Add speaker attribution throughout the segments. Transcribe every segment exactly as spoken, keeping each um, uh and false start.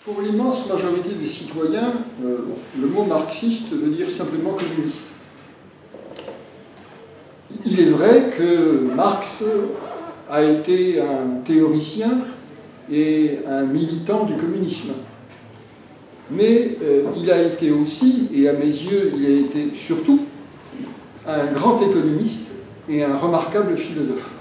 Speaker 1: Pour l'immense majorité des citoyens, euh, le mot marxiste veut dire simplement communiste. Il est vrai que Marx a été un théoricien et un militant du communisme. Mais euh, il a été aussi, et à mes yeux, il a été surtout, un grand économiste et un remarquable philosophe.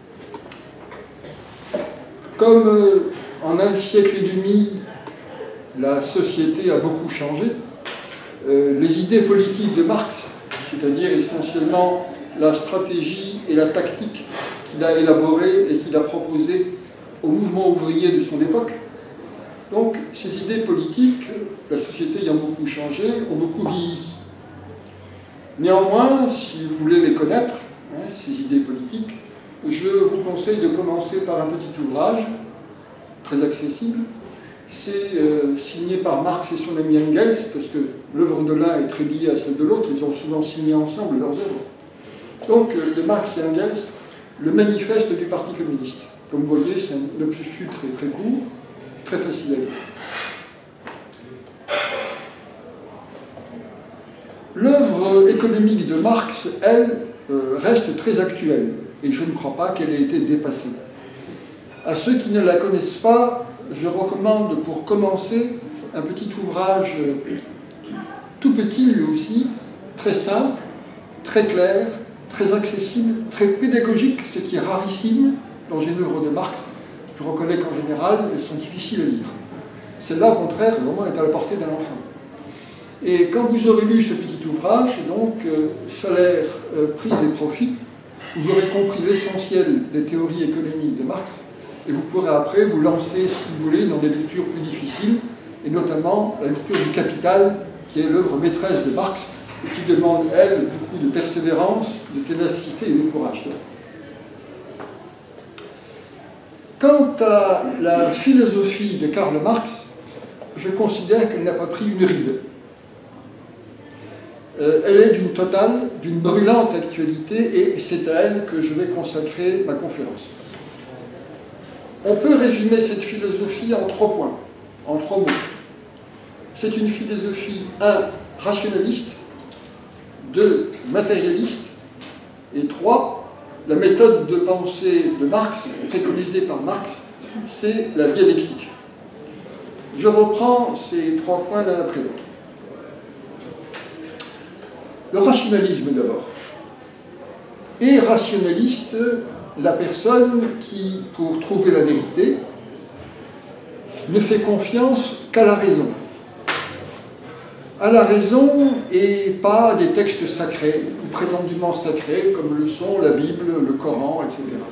Speaker 1: Comme euh, en un siècle et demi, la société a beaucoup changé, euh, les idées politiques de Marx, c'est-à-dire essentiellement la stratégie et la tactique qu'il a élaborée et qu'il a proposée au mouvement ouvrier de son époque, donc ces idées politiques, la société ayant beaucoup changé, ont beaucoup vieilli. Néanmoins, si vous voulez les connaître, hein, ces idées politiques, je vous conseille de commencer par un petit ouvrage, très accessible. C'est euh, signé par Marx et son ami Engels, parce que l'œuvre de l'un est très liée à celle de l'autre, ils ont souvent signé ensemble leurs œuvres. Donc, euh, de Marx et Engels, le manifeste du Parti communiste. Comme vous voyez, c'est un opuscule très, très court, très facile à lire. L'œuvre économique de Marx, elle, euh, reste très actuelle, et je ne crois pas qu'elle ait été dépassée. À ceux qui ne la connaissent pas, je recommande pour commencer un petit ouvrage tout petit lui aussi, très simple, très clair, très accessible, très pédagogique, ce qui est rarissime dans une œuvre de Marx. Je reconnais qu'en général, elles sont difficiles à lire. Celle-là, au contraire, vraiment est à la portée d'un enfant. Et quand vous aurez lu ce petit ouvrage, donc euh, Salaire, euh, prise et profit, vous aurez compris l'essentiel des théories économiques de Marx, et vous pourrez après vous lancer, si vous voulez, dans des lectures plus difficiles, et notamment la lecture du Capital, qui est l'œuvre maîtresse de Marx, et qui demande, elle, beaucoup de persévérance, de ténacité et de courage. Quant à la philosophie de Karl Marx, je considère qu'elle n'a pas pris une ride. Euh, elle est d'une totale, d'une brûlante actualité, et c'est à elle que je vais consacrer ma conférence. On peut résumer cette philosophie en trois points, en trois mots. C'est une philosophie, un, rationaliste, deux, matérialiste, et trois, la méthode de pensée de Marx, préconisée par Marx, c'est la dialectique. Je reprends ces trois points l'un après l'autre. Le rationalisme d'abord. Et rationaliste, la personne qui, pour trouver la vérité, ne fait confiance qu'à la raison. À la raison et pas des textes sacrés, ou prétendument sacrés, comme le sont la Bible, le Coran, et cetera.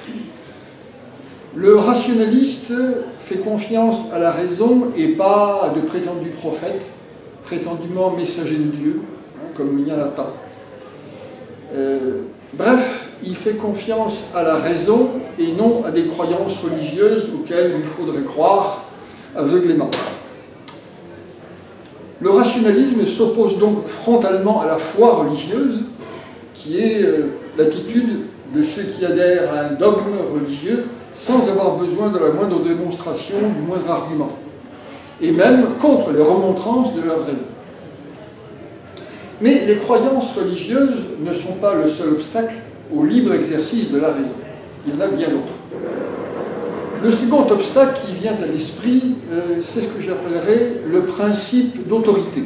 Speaker 1: Le rationaliste fait confiance à la raison et pas à de prétendus prophètes, prétendument messagers de Dieu, hein, comme il y en a tant. Euh, bref, il fait confiance à la raison et non à des croyances religieuses auxquelles il faudrait croire aveuglément. Le rationalisme s'oppose donc frontalement à la foi religieuse, qui est euh, l'attitude de ceux qui adhèrent à un dogme religieux sans avoir besoin de la moindre démonstration, du moindre argument, et même contre les remontrances de leur raison. Mais les croyances religieuses ne sont pas le seul obstacle au libre exercice de la raison. Il y en a bien d'autres. Le second obstacle qui vient à l'esprit, euh, c'est ce que j'appellerais le principe d'autorité.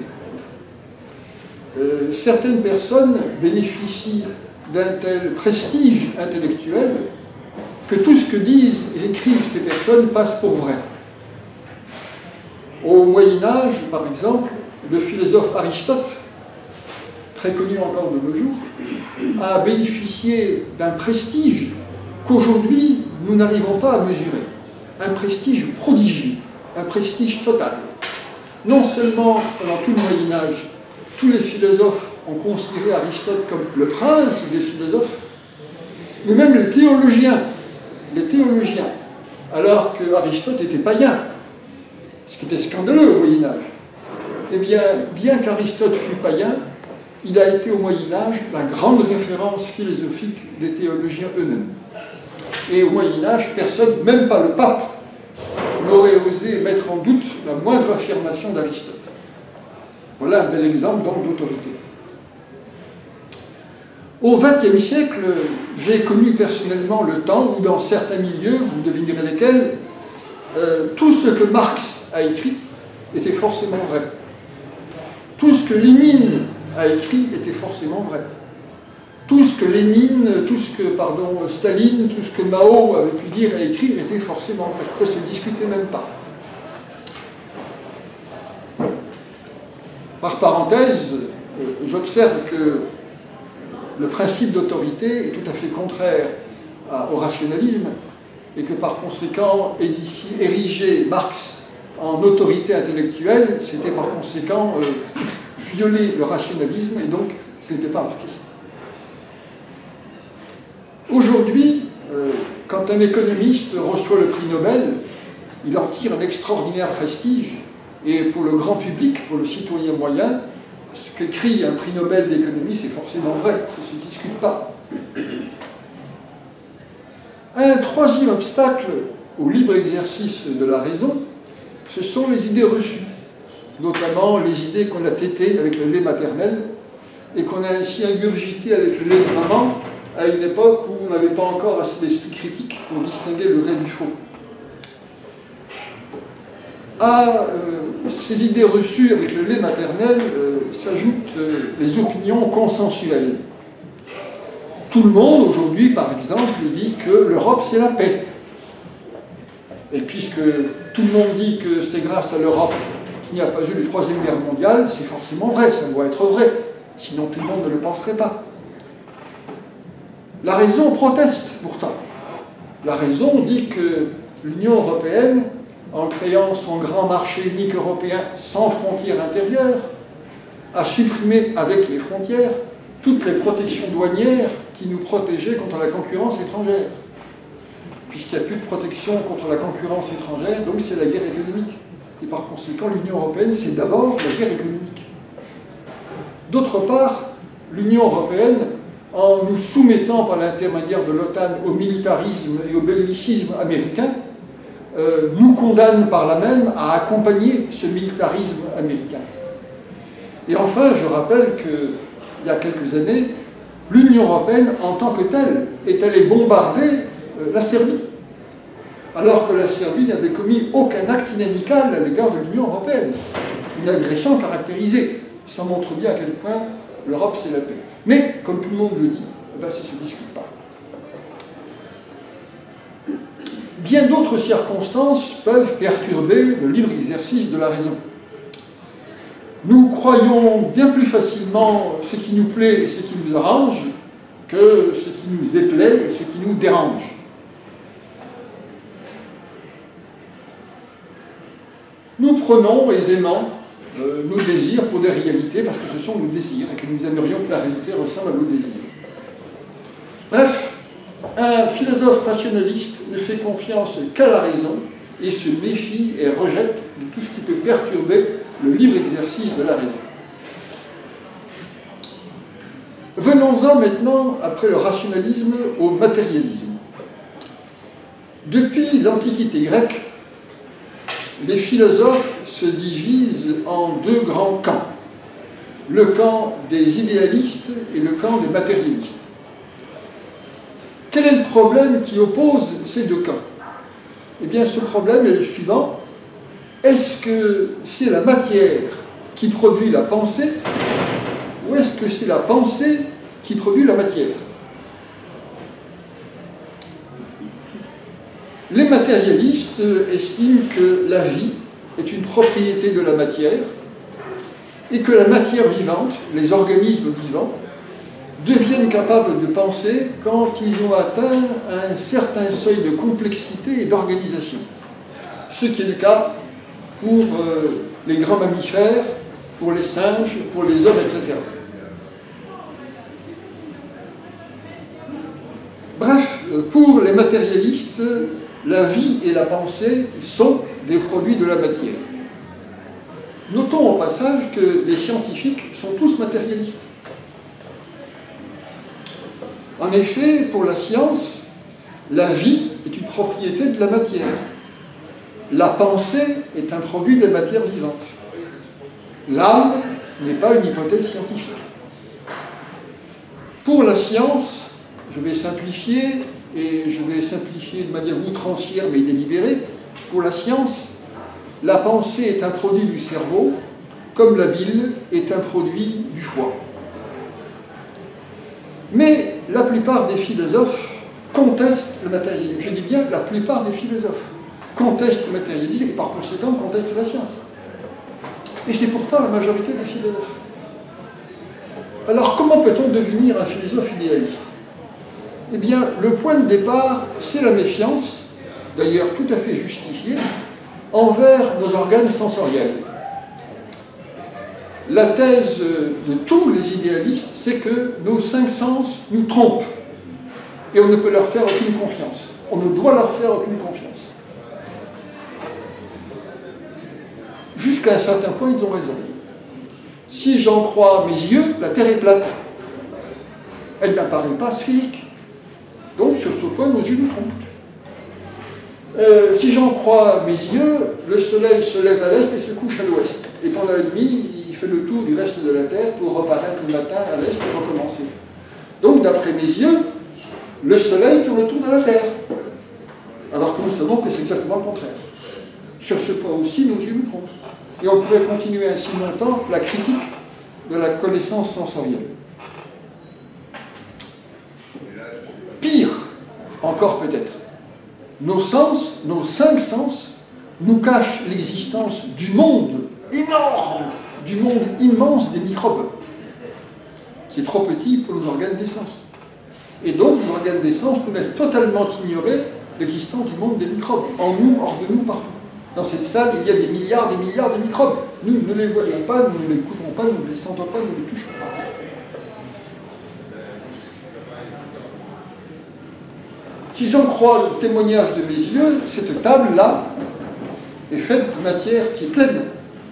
Speaker 1: Euh, certaines personnes bénéficient d'un tel prestige intellectuel que tout ce que disent et écrivent ces personnes passe pour vrai. Au Moyen-Âge, par exemple, le philosophe Aristote, très connu encore de nos jours, a bénéficié d'un prestige qu'aujourd'hui nous n'arrivons pas à mesurer. Un prestige prodigieux, un prestige total. Non seulement pendant tout le Moyen-Âge, tous les philosophes ont considéré Aristote comme le prince des philosophes, mais même les théologiens, les théologiens, alors qu'Aristote était païen, ce qui était scandaleux au Moyen-Âge. Eh bien, bien qu'Aristote fût païen, il a été au Moyen-Âge la grande référence philosophique des théologiens eux-mêmes. Et au Moyen-Âge, personne, même pas le pape, n'aurait osé mettre en doute la moindre affirmation d'Aristote. Voilà un bel exemple donc d'autorité. Au vingtième siècle, j'ai connu personnellement le temps où dans certains milieux, vous devinerez lesquels, euh, tout ce que Marx a écrit était forcément vrai. Tout ce que Lénine a écrit était forcément vrai. Tout ce que Lénine, tout ce que, pardon, Staline, tout ce que Mao avait pu dire et écrire était forcément vrai. Ça ne se discutait même pas. Par parenthèse, j'observe que le principe d'autorité est tout à fait contraire à, au rationalisme et que par conséquent, édifier, ériger Marx en autorité intellectuelle, c'était par conséquent euh, violer le rationalisme et donc ce n'était pas marxiste. Aujourd'hui, euh, quand un économiste reçoit le prix Nobel, il en tire un extraordinaire prestige et pour le grand public, pour le citoyen moyen, ce qu'écrit un prix Nobel d'économie, c'est forcément vrai, ça ne se discute pas. Un troisième obstacle au libre exercice de la raison, ce sont les idées reçues, notamment les idées qu'on a tétées avec le lait maternel et qu'on a ainsi ingurgitées avec le lait de maman à une époque où on n'avait pas encore assez d'esprit critique pour distinguer le vrai du faux. À euh, ces idées reçues avec le lait maternel euh, s'ajoutent euh, les opinions consensuelles. Tout le monde aujourd'hui, par exemple, dit que l'Europe c'est la paix. Et puisque tout le monde dit que c'est grâce à l'Europe qu'il n'y a pas eu de Troisième Guerre mondiale, c'est forcément vrai, ça doit être vrai. Sinon tout le monde ne le penserait pas. La raison proteste pourtant. La raison dit que l'Union européenne, en créant son grand marché unique européen sans frontières intérieures, a supprimé avec les frontières toutes les protections douanières qui nous protégeaient contre la concurrence étrangère. Puisqu'il n'y a plus de protection contre la concurrence étrangère, donc c'est la guerre économique. Et par conséquent, l'Union européenne, c'est d'abord la guerre économique. D'autre part, l'Union européenne, en nous soumettant par l'intermédiaire de l'OTAN au militarisme et au bellicisme américain, euh, nous condamne par là même à accompagner ce militarisme américain. Et enfin, je rappelle qu'il y a quelques années, l'Union européenne, en tant que telle, est allée bombarder euh, la Serbie, alors que la Serbie n'avait commis aucun acte inamical à l'égard de l'Union européenne. Une agression caractérisée. Ça montre bien à quel point l'Europe, c'est la paix. Mais, comme tout le monde le dit, eh ben, ça ne se discute pas. Bien d'autres circonstances peuvent perturber le libre exercice de la raison. Nous croyons bien plus facilement ce qui nous plaît et ce qui nous arrange que ce qui nous déplaît et ce qui nous dérange. Nous prenons aisément euh, nos désirs pour des réalités parce que ce sont nos désirs et que nous aimerions que la réalité ressemble à nos désirs. Bref, un philosophe rationaliste ne fait confiance qu'à la raison et se méfie et rejette de tout ce qui peut perturber le libre exercice de la raison. Venons-en maintenant, après le rationalisme, au matérialisme. Depuis l'Antiquité grecque, les philosophes se divisent en deux grands camps, le camp des idéalistes et le camp des matérialistes. Quel est le problème qui oppose ces deux camps? Eh bien, ce problème est le suivant. Est-ce que c'est la matière qui produit la pensée ou est-ce que c'est la pensée qui produit la matière? Les matérialistes estiment que la vie est une propriété de la matière et que la matière vivante, les organismes vivants, deviennent capables de penser quand ils ont atteint un certain seuil de complexité et d'organisation. Ce qui est le cas pour euh, les grands mammifères, pour les singes, pour les hommes, et cetera. Bref, pour les matérialistes, la vie et la pensée sont des produits de la matière. Notons au passage que les scientifiques sont tous matérialistes. En effet, pour la science, la vie est une propriété de la matière. la pensée est un produit de matière vivante. L'âme n'est pas une hypothèse scientifique. Pour la science, je vais simplifier, et je vais simplifier de manière outrancière mais délibérée, pour la science, la pensée est un produit du cerveau, comme la bile est un produit du foie. Mais la plupart des philosophes contestent le matérialisme. Je dis bien la plupart des philosophes contestent le matérialisme et par conséquent contestent la science. Et c'est pourtant la majorité des philosophes. Alors comment peut-on devenir un philosophe idéaliste? Eh bien, le point de départ, c'est la méfiance, d'ailleurs tout à fait justifiée, envers nos organes sensoriels. La thèse de tous les idéalistes, c'est que nos cinq sens nous trompent. Et on ne peut leur faire aucune confiance. On ne doit leur faire aucune confiance. Jusqu'à un certain point, ils ont raison. Si j'en crois mes yeux, la Terre est plate. Elle n'apparaît pas sphérique. Donc, sur ce point, nos yeux nous trompent. Euh, si j'en crois mes yeux, le soleil se lève à l'est et se couche à l'ouest. Et pendant la nuit, il fait le tour du reste de la Terre pour reparaître le matin à l'est et recommencer. Donc, d'après mes yeux, le soleil tourne autour de la Terre. Alors que nous savons que c'est exactement le contraire. Sur ce point aussi, nos yeux nous trompent. Et on pourrait continuer ainsi longtemps la critique de la connaissance sensorielle. Pire, encore peut-être, nos sens, nos cinq sens, nous cachent l'existence du monde énorme, du monde immense des microbes, qui est trop petit pour nos organes des sens. Et donc, nos organes des sens nous laissent totalement ignorer l'existence du monde des microbes, en nous, hors de nous, partout. Dans cette salle, il y a des milliards, des milliards de microbes. Nous ne les voyons pas, nous ne les écoutons pas, nous ne les sentons pas, nous ne les touchons pas. Si j'en crois le témoignage de mes yeux, cette table-là est faite de matière qui est pleine.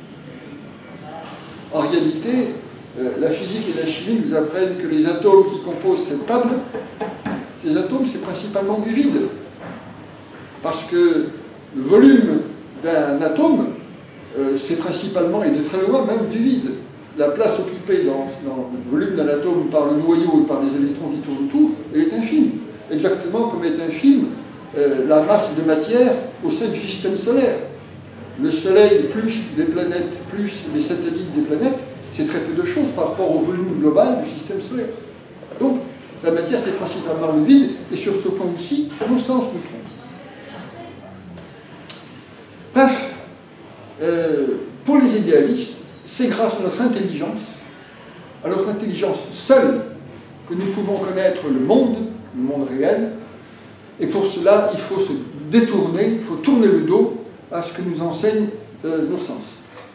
Speaker 1: En réalité, euh, la physique et la chimie nous apprennent que les atomes qui composent cette table, ces atomes, c'est principalement du vide. Parce que le volume d'un atome, euh, c'est principalement, et de très loin même, du vide. La place occupée dans, dans le volume d'un atome par le noyau et par des électrons qui tournent autour, elle est infime. Exactement comme est infime euh, la masse de matière au sein du système solaire. Le Soleil plus les planètes plus les satellites des planètes, c'est très peu de choses par rapport au volume global du système solaire. Donc, la matière, c'est principalement le vide, et sur ce point aussi, nos sens nous trompent. Bref, euh, pour les idéalistes, c'est grâce à notre intelligence, à notre intelligence seule, que nous pouvons connaître le monde, le monde réel, et pour cela, il faut se détourner, il faut tourner le dos à ce que nous enseignent euh, nos sens.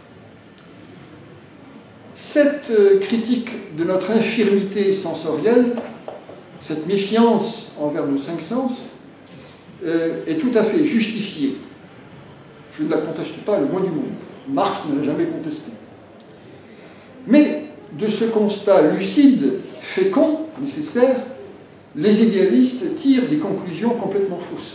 Speaker 1: Cette euh, critique de notre infirmité sensorielle, cette méfiance envers nos cinq sens, euh, est tout à fait justifiée. Je ne la conteste pas le moins du monde. Marx ne l'a jamais contestée. Mais de ce constat lucide, fécond, nécessaire, les idéalistes tirent des conclusions complètement fausses.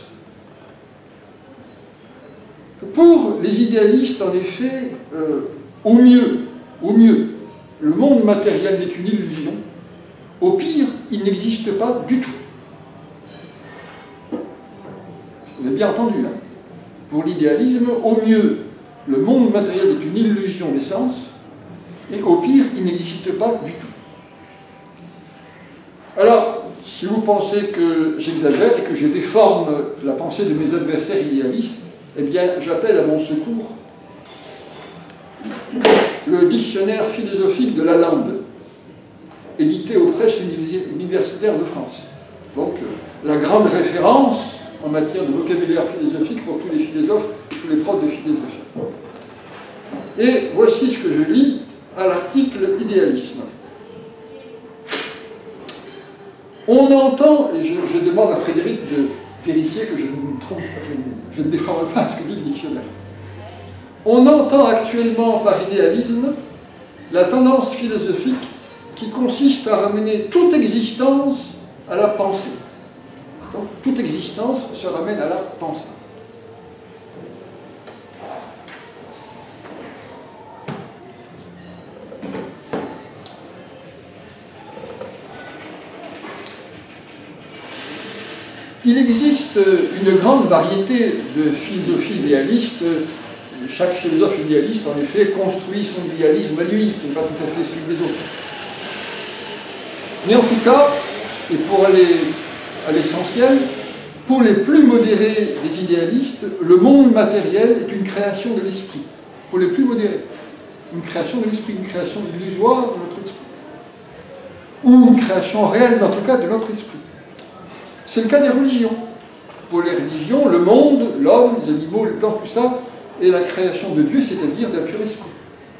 Speaker 1: Pour les idéalistes, en effet, euh, au mieux, au mieux, le monde matériel n'est qu'une illusion. Au pire, il n'existe pas du tout. Vous avez bien entendu, hein? Pour l'idéalisme, au mieux, le monde matériel est une illusion des sens, et au pire, il n'existe pas du tout. Alors, si vous pensez que j'exagère et que je déforme la pensée de mes adversaires idéalistes, eh bien, j'appelle à mon secours le dictionnaire philosophique de Lalande, édité aux presses universitaires de France. Donc, la grande référence en matière de vocabulaire philosophique pour tous les philosophes et tous les profs de philosophie. Et voici ce que je lis à l'article « Idéalisme ». On entend, et je, je demande à Frédéric de vérifier que je ne me trompe, je, je ne déforme pas ce que dit le dictionnaire. On entend actuellement par idéalisme la tendance philosophique qui consiste à ramener toute existence à la pensée. Donc, toute existence se ramène à la pensée. Il existe une grande variété de philosophies idéalistes. Chaque philosophe idéaliste, en effet, construit son idéalisme à lui, qui n'est pas tout à fait celui des autres. Mais en tout cas, et pour aller à l'essentiel, pour les plus modérés des idéalistes, le monde matériel est une création de l'esprit. Pour les plus modérés, une création de l'esprit, une création illusoire de notre esprit. Ou une création réelle, mais en tout cas, de notre esprit. C'est le cas des religions. Pour les religions, le monde, l'homme, les animaux, les plantes, tout ça, est la création de Dieu, c'est-à-dire d'un pur esprit.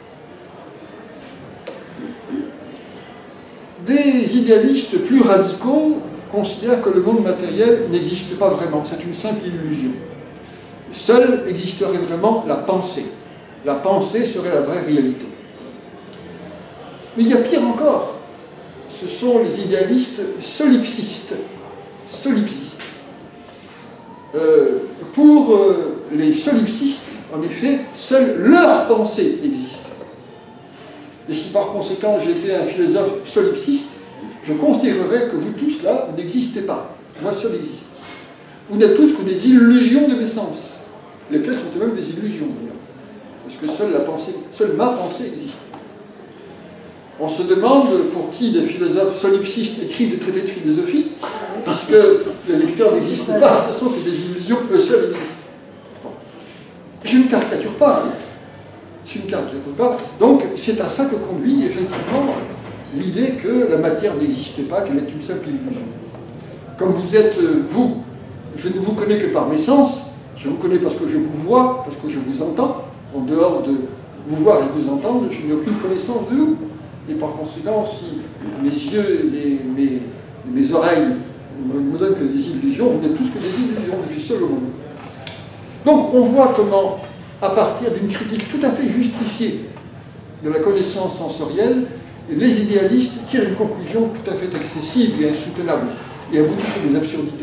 Speaker 1: Des idéalistes plus radicaux considèrent que le monde matériel n'existe pas vraiment, c'est une simple illusion. Seule existerait vraiment la pensée. La pensée serait la vraie réalité. Mais il y a pire encore. Ce sont les idéalistes solipsistes. Solipsistes. Euh, pour euh, les solipsistes, en effet, seule leur pensée existe. Et si par conséquent j'étais un philosophe solipsiste, je considérerais que vous tous là, vous n'existez pas. Moi seul existe. Vous n'êtes tous que des illusions de mes sens, lesquelles sont eux-mêmes des illusions d'ailleurs. Parce que seule, la pensée, seule ma pensée existe. On se demande pour qui les philosophes solipsistes écrivent des traités de philosophie, puisque les lecteurs n'existent pas, ce sont que des illusions, eux seuls existent. Bon. Je ne caricature pas, hein. Je ne caricature pas. Donc c'est à ça que conduit effectivement l'idée que la matière n'existait pas, qu'elle est une simple illusion. Comme vous êtes, vous, je ne vous connais que par mes sens, je vous connais parce que je vous vois, parce que je vous entends. En dehors de vous voir et vous entendre, je n'ai aucune connaissance de vous. Et par conséquent, si mes yeux et mes, mes oreilles ne me donnent que des illusions, vous n'êtes tous que des illusions, je suis seul au monde. Donc on voit comment, à partir d'une critique tout à fait justifiée de la connaissance sensorielle, les idéalistes tirent une conclusion tout à fait excessive et insoutenable, et aboutissent sur des absurdités.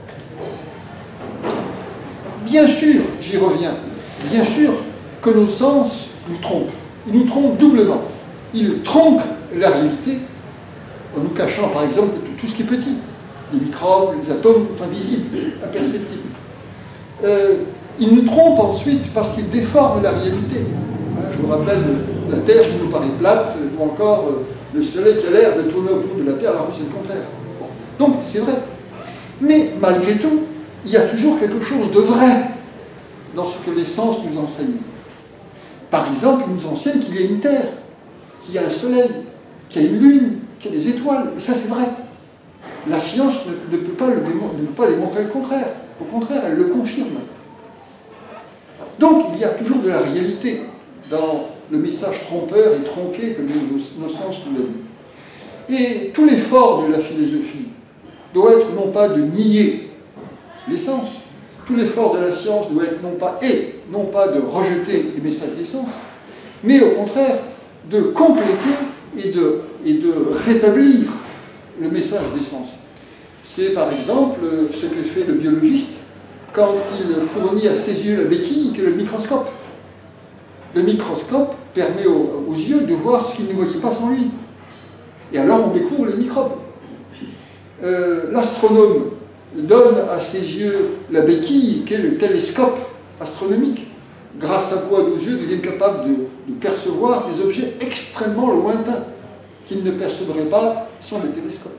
Speaker 1: Bien sûr, j'y reviens, bien sûr que nos sens nous trompent. Ils nous trompent doublement. Ils trompent la réalité en nous cachant, par exemple, tout ce qui est petit. Les microbes, les atomes sont invisibles, imperceptibles. Euh, ils nous trompent ensuite parce qu'ils déforment la réalité. Hein, je vous rappelle la Terre qui nous paraît plate, ou encore euh, le Soleil qui a l'air de tourner autour de la Terre, alors que c'est le contraire. Bon. Donc, c'est vrai. Mais, malgré tout, il y a toujours quelque chose de vrai dans ce que les sens nous enseignent. Par exemple, ils nous enseignent qu'il y a une Terre, qu'il y a un Soleil, qu'il y a une Lune, qu'il y a des étoiles. Et ça, c'est vrai. La science ne, ne, peut pas le démon- ne peut pas démontrer le contraire. Au contraire, elle le confirme. Donc, il y a toujours de la réalité dans le message trompeur et tronqué que nos, nos sens nous donnent. Et tout l'effort de la philosophie doit être non pas de nier les sens, tout l'effort de la science doit être non pas et, non pas de rejeter les messages des sens, mais au contraire de compléter et de, et de rétablir le message des sens. C'est par exemple ce que fait le biologiste quand il fournit à ses yeux la béquille qu'est le microscope. Le microscope permet aux, aux yeux de voir ce qu'ils ne voyaient pas sans lui. Et alors on découvre les microbes. Euh, L'astronome donne à ses yeux la béquille qu'est le télescope astronomique, grâce à quoi nos yeux deviennent capables de, de percevoir des objets extrêmement lointains qu'ils ne percevraient pas sans le télescope.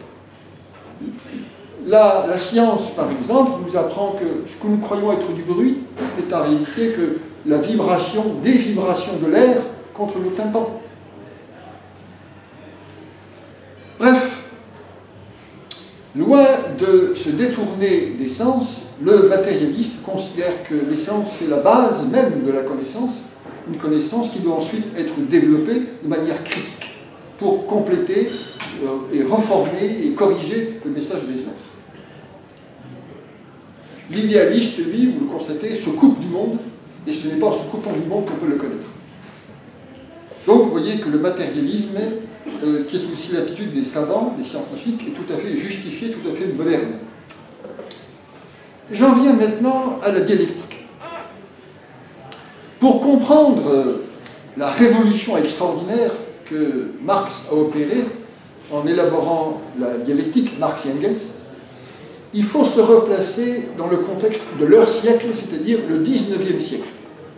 Speaker 1: La, la science, par exemple, nous apprend que ce que nous croyons être du bruit est en réalité que la vibration, des vibrations de l'air contre le tympan. Bref, loin de se détourner des sens, le matérialiste considère que les sens, c'est la base même de la connaissance, une connaissance qui doit ensuite être développée de manière critique pour compléter euh, et reformer et corriger le message des sens. L'idéaliste, lui, vous le constatez, se coupe du monde, et ce n'est pas en se coupant du monde qu'on peut le connaître. Donc vous voyez que le matérialisme, euh, qui est aussi l'attitude des savants, des scientifiques, est tout à fait justifié, tout à fait moderne. J'en viens maintenant à la dialectique. Pour comprendre la révolution extraordinaire que Marx a opérée en élaborant la dialectique, Marx et Engels, il faut se replacer dans le contexte de leur siècle, c'est-à-dire le dix-neuvième siècle.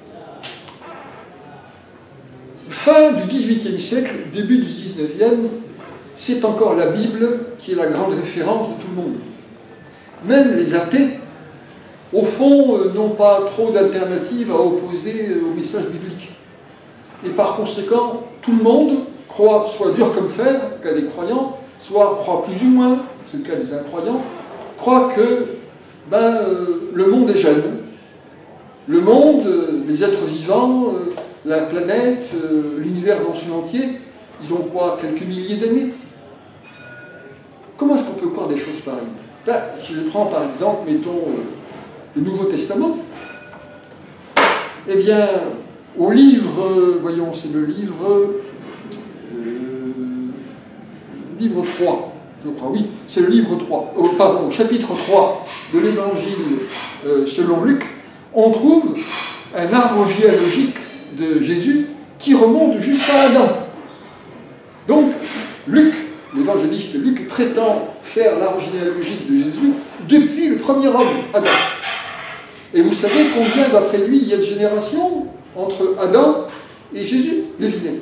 Speaker 1: Fin du dix-huitième siècle, début du dix-neuvième, c'est encore la Bible qui est la grande référence de tout le monde. Même les athées, au fond, n'ont pas trop d'alternatives à opposer au message biblique. Et par conséquent, tout le monde croit, soit dur comme fer, le cas des croyants, soit croit plus ou moins, c'est le cas des incroyants, croit que ben, euh, le monde est jeune. Le monde, euh, les êtres vivants, euh, la planète, euh, l'univers dans son entier, ils ont quoi, quelques milliers d'années? Comment est-ce qu'on peut croire des choses pareilles? Ben, si je prends par exemple, mettons, euh, le Nouveau Testament, eh bien, au livre, euh, voyons, c'est le livre, euh, livre trois, je crois, oui, c'est le livre trois, euh, pardon, chapitre trois de l'Évangile euh, selon Luc, on trouve un arbre généalogique de Jésus qui remonte jusqu'à Adam. Donc, Luc, l'évangéliste Luc, prétend faire l'arbre généalogique de Jésus depuis le premier homme, Adam. Et vous savez combien, d'après lui, il y a de générations entre Adam et Jésus? Devinez.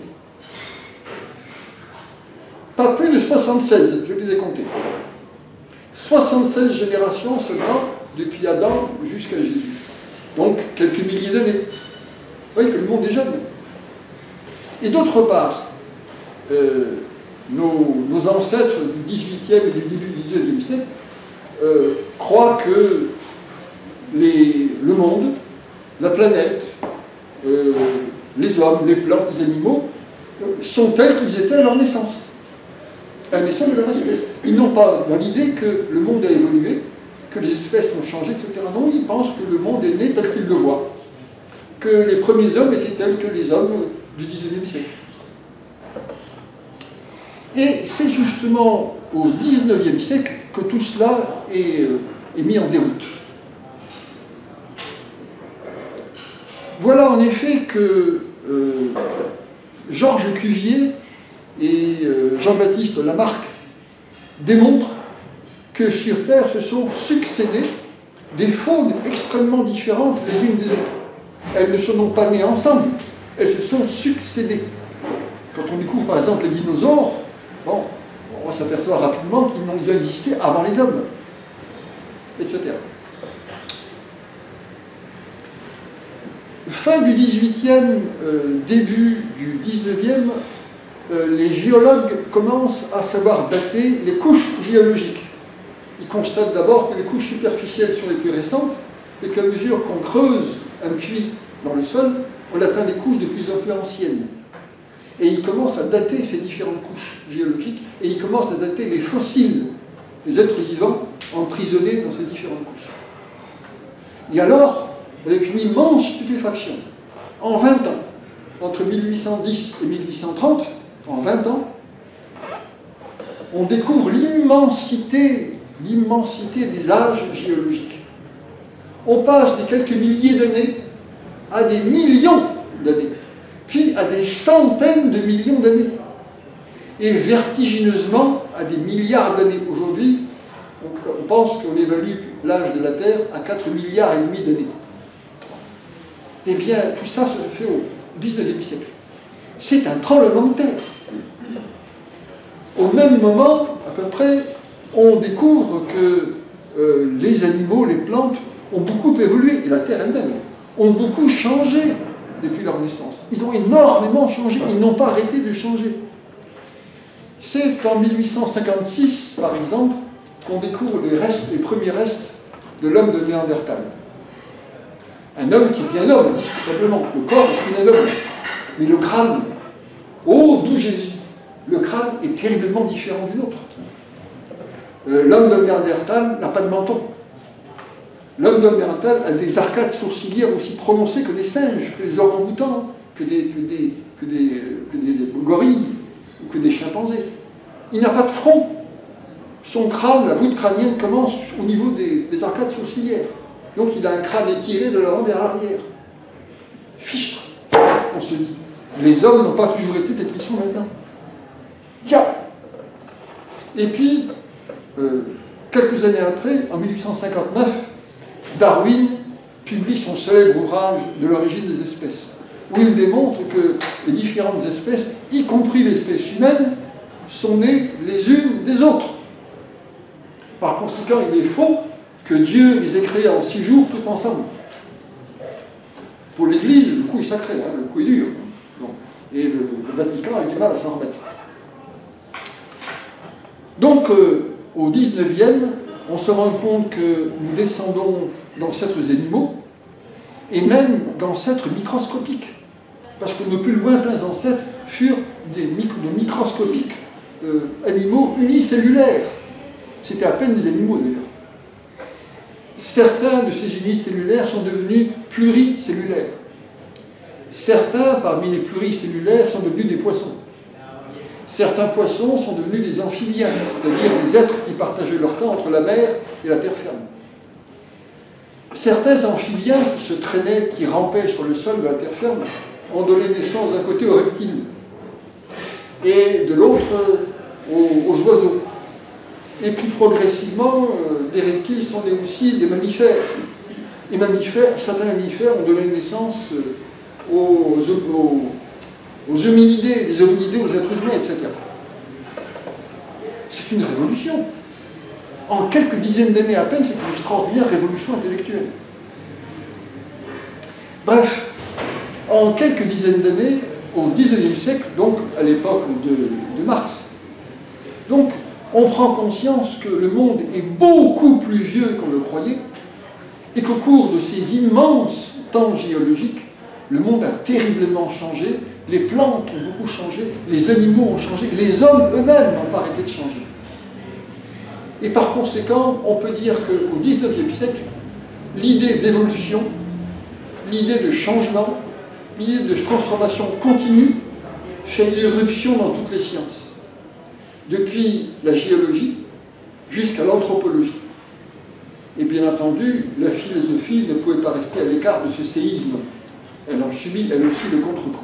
Speaker 1: Pas plus de soixante-seize, je les ai comptés. soixante-seize générations seulement depuis Adam jusqu'à Jésus. Donc, quelques milliers d'années. Vous voyez que le monde est jeune. Et d'autre part, euh, nos, nos ancêtres du dix-huitième et du début du dix-neuvième siècle euh, croient que les, le monde, la planète, euh, les hommes, les plantes, les animaux, euh, sont tels qu'ils étaient à leur naissance, à la naissance de leur espèce. Ils n'ont pas dans l'idée que le monde a évolué, que les espèces ont changé, et cetera. Non, ils pensent que le monde est né tel qu'ils le voient, que les premiers hommes étaient tels que les hommes du dix-neuvième siècle. Et c'est justement au dix-neuvième siècle que tout cela est, euh, est mis en déroute. Voilà en effet que euh, Georges Cuvier et euh, Jean-Baptiste Lamarck démontrent que sur Terre se sont succédés des faunes extrêmement différentes les unes des autres. Elles ne sont donc pas nées ensemble, elles se sont succédées. Quand on découvre par exemple les dinosaures, bon, on s'aperçoit rapidement qu'ils ont existé avant les hommes, et cetera. Fin du dix-huitième, euh, début du dix-neuvième, euh, les géologues commencent à savoir dater les couches géologiques. Ils constatent d'abord que les couches superficielles sont les plus récentes et qu'à mesure qu'on creuse un puits dans le sol, on atteint des couches de plus en plus anciennes. Et ils commencent à dater ces différentes couches géologiques et ils commencent à dater les fossiles des êtres vivants emprisonnés dans ces différentes couches. Et alors, avec une immense stupéfaction, en vingt ans, entre mille huit cent dix et mille huit cent trente, en vingt ans, on découvre l'immensité, l'immensité des âges géologiques. On passe de quelques milliers d'années à des millions d'années, puis à des centaines de millions d'années, et vertigineusement à des milliards d'années. Aujourd'hui, on pense qu'on évalue l'âge de la Terre à quatre milliards et demi d'années. Eh bien, tout ça se fait au dix-neuvième siècle. C'est un tremblement de terre. Au même moment, à peu près, on découvre que euh, les animaux, les plantes, ont beaucoup évolué, et la Terre elle-même, ont beaucoup changé depuis leur naissance. Ils ont énormément changé, ils n'ont pas arrêté de changer. C'est en mille huit cent cinquante-six, par exemple, qu'on découvre les, restes, les premiers restes de l'homme de Néandertal. Un homme qui est bien homme, indiscutablement. Le corps est un homme. Mais le crâne, oh, d'où Jésus, le crâne est terriblement différent du nôtre. Euh, l'homme de Néandertal n'a pas de menton. L'homme de Néandertal a des arcades sourcilières aussi prononcées que des singes, que des orang-outans, que des, que, des, que, des, que des gorilles ou que des chimpanzés. Il n'a pas de front. Son crâne, la voûte crânienne commence au niveau des, des arcades sourcilières. Donc il a un crâne étiré de l'avant vers l'arrière. Fichtre, on se dit. Les hommes n'ont pas toujours été tels qu'ils sont maintenant. Tiens. Et puis, euh, quelques années après, en mille huit cent cinquante-neuf, Darwin publie son célèbre ouvrage de l'origine des espèces, où il démontre que les différentes espèces, y compris l'espèce humaine, sont nées les unes des autres. Par conséquent, il est faux que Dieu les ait créées en six jours tout ensemble. Pour l'Église, le coup est sacré, hein, le coup est dur. Bon. Et le, le Vatican a eu du mal à s'en remettre. Donc, euh, au dix-neuvième, on se rend compte que nous descendons d'ancêtres animaux, et même d'ancêtres microscopiques. Parce que nos plus lointains ancêtres furent des micro, de microscopiques euh, animaux unicellulaires. C'était à peine des animaux d'ailleurs. Certains de ces unicellulaires sont devenus pluricellulaires. Certains, parmi les pluricellulaires, sont devenus des poissons. Certains poissons sont devenus des amphibiens, c'est-à-dire des êtres qui partageaient leur temps entre la mer et la terre ferme. Certains amphibiens qui se traînaient, qui rampaient sur le sol de la terre ferme, ont donné naissance d'un côté aux reptiles et de l'autre aux, aux oiseaux. Et puis progressivement, euh, des reptiles sont nés aussi des mammifères. Les mammifères, certains mammifères ont donné naissance euh, aux, aux, aux hominidés, des hominidés aux êtres humains, et cetera. C'est une révolution. En quelques dizaines d'années à peine, c'est une extraordinaire révolution intellectuelle. Bref, en quelques dizaines d'années, au dix-neuvième siècle, donc à l'époque de, de Marx, donc on prend conscience que le monde est beaucoup plus vieux qu'on le croyait, et qu'au cours de ces immenses temps géologiques, le monde a terriblement changé, les plantes ont beaucoup changé, les animaux ont changé, les hommes eux-mêmes n'ont pas arrêté de changer. Et par conséquent, on peut dire qu'au dix-neuvième siècle, l'idée d'évolution, l'idée de changement, l'idée de transformation continue fait irruption dans toutes les sciences, depuis la géologie jusqu'à l'anthropologie. Et bien entendu, la philosophie ne pouvait pas rester à l'écart de ce séisme. Elle en subit, elle aussi, le contre-coup.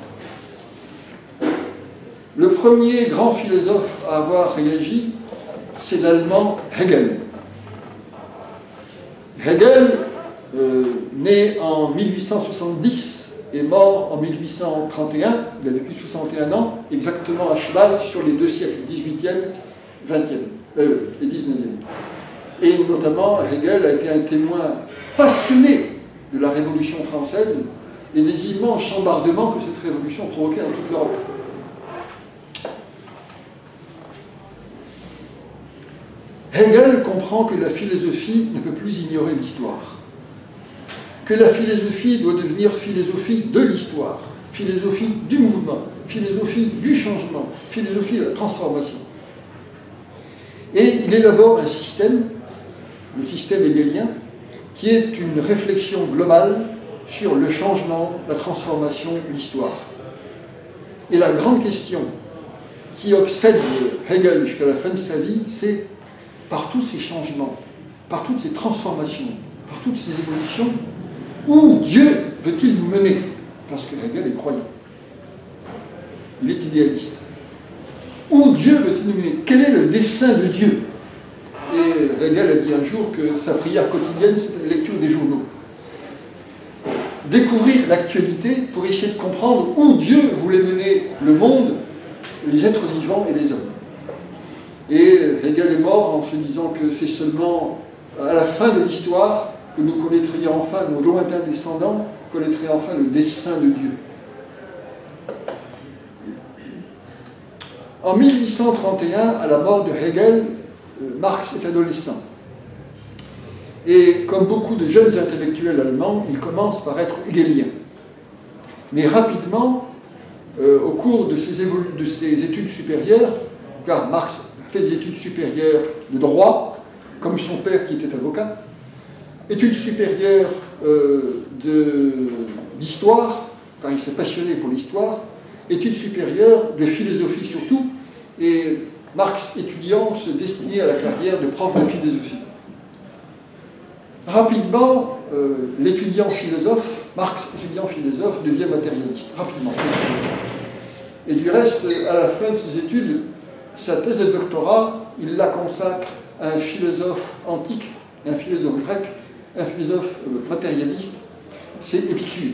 Speaker 1: Le premier grand philosophe à avoir réagi, c'est l'allemand Hegel. Hegel, euh, né en mille huit cent soixante-dix et mort en mille huit cent trente et un, il a vécu soixante et un ans, exactement à cheval sur les deux siècles, dix-huitième, vingtième euh, et dix-neuvième. Et notamment, Hegel a été un témoin passionné de la Révolution française et des immenses chambardements que cette révolution provoquait dans toute l'Europe. Hegel comprend que la philosophie ne peut plus ignorer l'histoire, que la philosophie doit devenir philosophie de l'histoire, philosophie du mouvement, philosophie du changement, philosophie de la transformation. Et il élabore un système, le système hegelien, qui est une réflexion globale sur le changement, la transformation, l'histoire. Et la grande question qui obsède Hegel jusqu'à la fin de sa vie, c'est par tous ces changements, par toutes ces transformations, par toutes ces évolutions, où Dieu veut-il nous mener? Parce que Hegel est croyant. Il est idéaliste. Où Dieu veut-il nous mener? Quel est le dessein de Dieu? Et Hegel a dit un jour que sa prière quotidienne, c'était la lecture des journaux. Découvrir l'actualité pour essayer de comprendre où Dieu voulait mener le monde, les êtres vivants et les hommes. Et Hegel est mort en se disant que c'est seulement à la fin de l'histoire que nous connaîtrions enfin, nos lointains descendants, connaîtraient enfin le dessein de Dieu. En mille huit cent trente et un, à la mort de Hegel, Marx est adolescent. Et comme beaucoup de jeunes intellectuels allemands, il commence par être hegelien. Mais rapidement, euh, au cours de ses, de ses études supérieures, car Marx a fait des études supérieures de droit, comme son père qui était avocat, études supérieures euh, d'histoire, car il s'est passionné pour l'histoire, études supérieures de philosophie surtout, et Marx, étudiant, se destinait à la carrière de prof de philosophie. Rapidement, euh, l'étudiant philosophe, Marx, étudiant philosophe, devient matérialiste, rapidement. Et du reste, à la fin de ses études, sa thèse de doctorat, il la consacre un philosophe antique, un philosophe grec, un philosophe euh, matérialiste, c'est Épicure.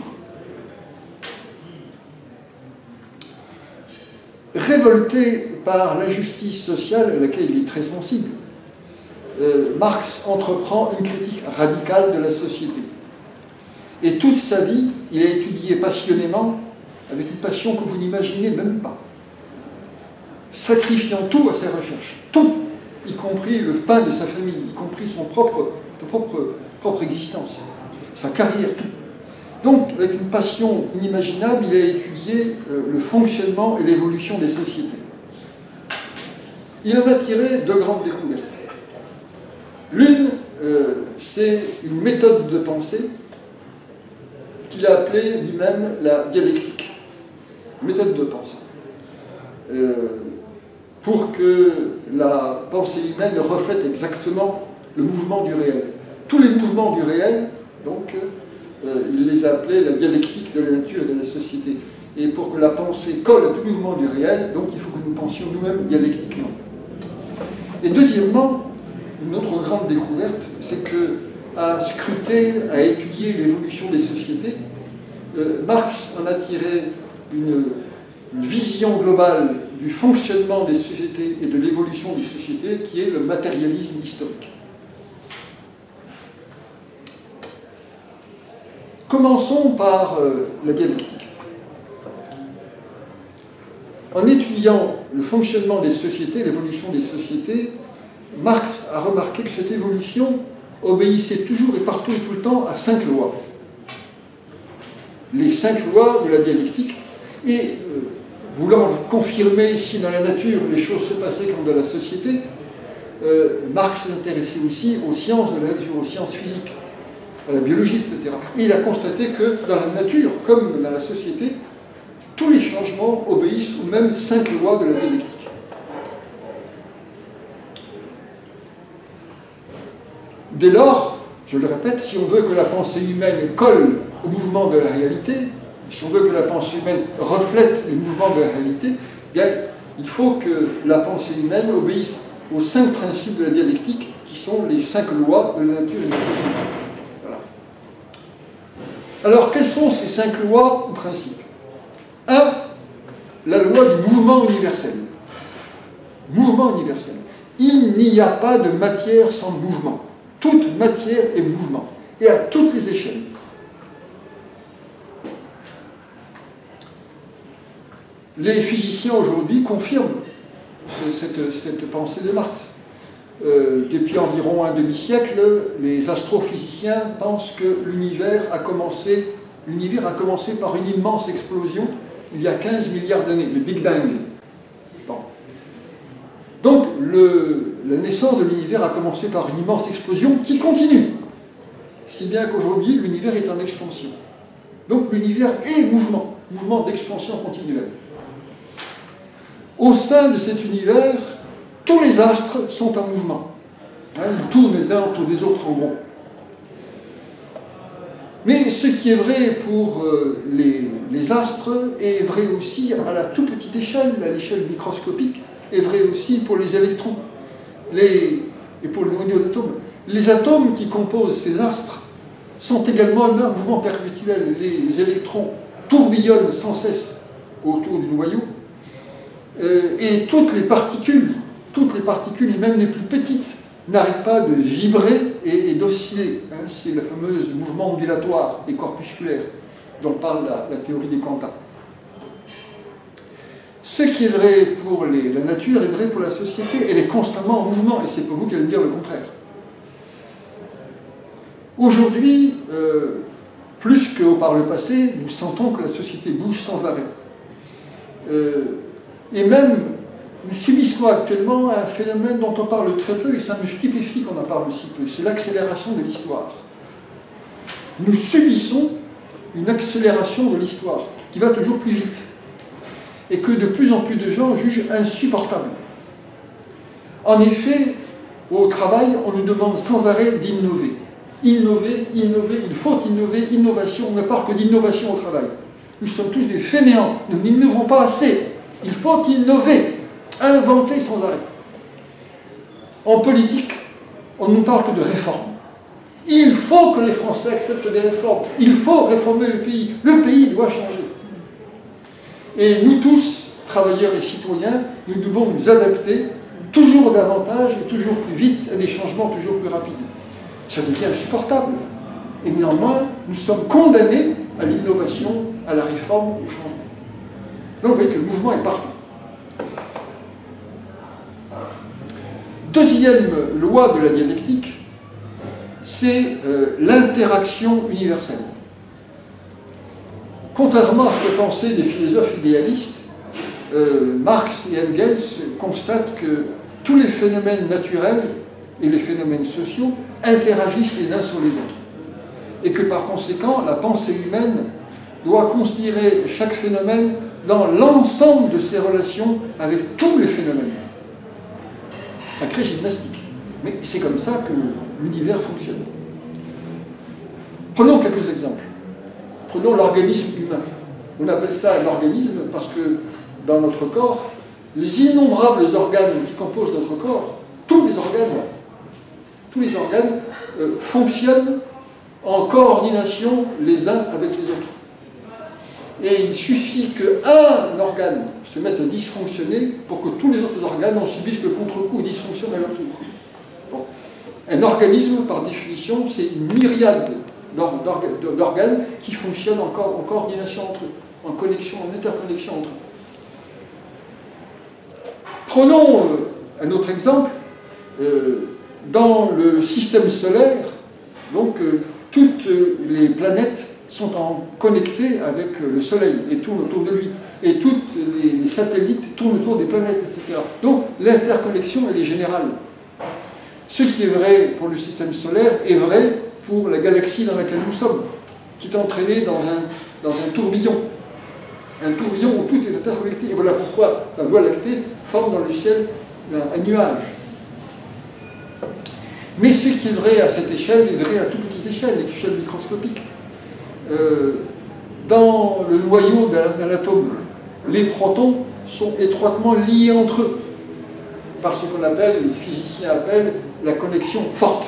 Speaker 1: Révolté par l'injustice sociale à laquelle il est très sensible, euh, Marx entreprend une critique radicale de la société. Et toute sa vie, il a étudié passionnément, avec une passion que vous n'imaginez même pas, sacrifiant tout à ses recherches, tout, y compris le pain de sa famille, y compris son propre, sa propre, propre existence, sa carrière, tout. Donc, avec une passion inimaginable, il a étudié euh, le fonctionnement et l'évolution des sociétés. Il en a tiré deux grandes découvertes. L'une, euh, c'est une méthode de pensée qu'il a appelée lui-même la dialectique. Méthode de pensée. Euh, pour que la pensée humaine reflète exactement le mouvement du réel. Tous les mouvements du réel, donc, euh, il les a appelés la dialectique de la nature et de la société. Et pour que la pensée colle à tout mouvement du réel, donc il faut que nous pensions nous-mêmes dialectiquement. Et deuxièmement, une autre grande découverte, c'est que, à scruter, à étudier l'évolution des sociétés, euh, Marx en a tiré une, une vision globale du fonctionnement des sociétés et de l'évolution des sociétés, qui est le matérialisme historique. Commençons par euh, la dialectique. En étudiant le fonctionnement des sociétés, l'évolution des sociétés, Marx a remarqué que cette évolution obéissait toujours et partout et tout le temps à cinq lois. Les cinq lois de la dialectique. Et euh, voulant confirmer si dans la nature les choses se passaient comme dans la société, euh, Marx s'intéressait aussi aux sciences de la nature, aux sciences physiques, à la biologie, et cetera. Et il a constaté que dans la nature, comme dans la société, tous les changements obéissent aux mêmes cinq lois de la dialectique. Dès lors, je le répète, si on veut que la pensée humaine colle au mouvement de la réalité, si on veut que la pensée humaine reflète le mouvement de la réalité, bien, il faut que la pensée humaine obéisse aux cinq principes de la dialectique, qui sont les cinq lois de la nature et de la société. Voilà. Alors, quelles sont ces cinq lois ou principes? un. La loi du mouvement universel. Mouvement universel. Il n'y a pas de matière sans mouvement. Toute matière est mouvement, et à toutes les échelles. Les physiciens aujourd'hui confirment cette, cette pensée de Marx. Euh, depuis environ un demi-siècle, les astrophysiciens pensent que l'univers a commencé, l'univers a commencé par une immense explosion il y a quinze milliards d'années, le Big Bang. Bon. Donc, le, la naissance de l'univers a commencé par une immense explosion qui continue, si bien qu'aujourd'hui, l'univers est en expansion. Donc, l'univers est mouvement, mouvement d'expansion continuelle. Au sein de cet univers, tous les astres sont en mouvement. Hein, ils tournent les uns autour des autres en rond. Mais ce qui est vrai pour euh, les, les astres est vrai aussi à la toute petite échelle, à l'échelle microscopique, est vrai aussi pour les électrons les, et pour le noyau d'atomes. Les atomes qui composent ces astres sont également en mouvement perpétuel. Les électrons tourbillonnent sans cesse autour du noyau. Euh, et toutes les particules, toutes les particules, même les plus petites, n'arrêtent pas de vibrer et, et d'osciller. Hein, c'est le fameux mouvement ondulatoire et corpusculaire dont parle la, la théorie des quanta. Ce qui est vrai pour les, la nature est vrai pour la société. Elle est constamment en mouvement, et c'est pour vous qui allez me dire le contraire. Aujourd'hui, euh, plus que par le passé, nous sentons que la société bouge sans arrêt. Euh, et même, nous subissons actuellement un phénomène dont on parle très peu, et ça me stupéfie qu'on en parle si peu, c'est l'accélération de l'histoire. Nous subissons une accélération de l'histoire qui va toujours plus vite, et que de plus en plus de gens jugent insupportable. En effet, au travail, on nous demande sans arrêt d'innover. Innover, innover, il faut innover, innovation, on ne parle que d'innovation au travail. Nous sommes tous des fainéants, nous n'innovons pas assez. Il faut innover, inventer sans arrêt. En politique, on ne parle que de réforme. Il faut que les Français acceptent des réformes. Il faut réformer le pays. Le pays doit changer. Et nous tous, travailleurs et citoyens, nous devons nous adapter toujours davantage et toujours plus vite à des changements toujours plus rapides. Ça devient insupportable. Et néanmoins, nous sommes condamnés à l'innovation, à la réforme, au changement. Donc vous voyez que le mouvement est partout. Deuxième loi de la dialectique, c'est euh, l'interaction universelle. Contrairement à ce que pensaient des philosophes idéalistes, euh, Marx et Engels constatent que tous les phénomènes naturels et les phénomènes sociaux interagissent les uns sur les autres. Et que par conséquent, la pensée humaine doit considérer chaque phénomène dans l'ensemble de ses relations avec tous les phénomènes. Sacrée gymnastique. Mais c'est comme ça que l'univers fonctionne. Prenons quelques exemples. Prenons l'organisme humain. On appelle ça un organisme parce que dans notre corps, les innombrables organes qui composent notre corps, tous les organes, tous les organes euh, fonctionnent en coordination les uns avec les autres. Et il suffit qu'un organe se mette à dysfonctionner pour que tous les autres organes en subissent le contre-coup et dysfonctionnent à leur tour. Bon. Un organisme, par définition, c'est une myriade d'organes qui fonctionnent en, co en coordination entre eux, en connexion, en interconnexion entre eux. Prenons euh, un autre exemple. Euh, dans le système solaire, donc euh, toutes les planètes sont en, connectées avec le Soleil et tournent autour de lui. Et tous les satellites tournent autour des planètes, et cetera. Donc l'interconnexion, elle est générale. Ce qui est vrai pour le système solaire est vrai pour la galaxie dans laquelle nous sommes, qui est entraînée dans un, dans un tourbillon. Un tourbillon où tout est interconnecté. Et voilà pourquoi la Voie lactée forme dans le ciel un, un nuage. Mais ce qui est vrai à cette échelle est vrai à toute petite échelle, l'échelle microscopique. Euh, dans le noyau d'un atome, les protons sont étroitement liés entre eux par ce qu'on appelle, les physiciens appellent, la connexion forte.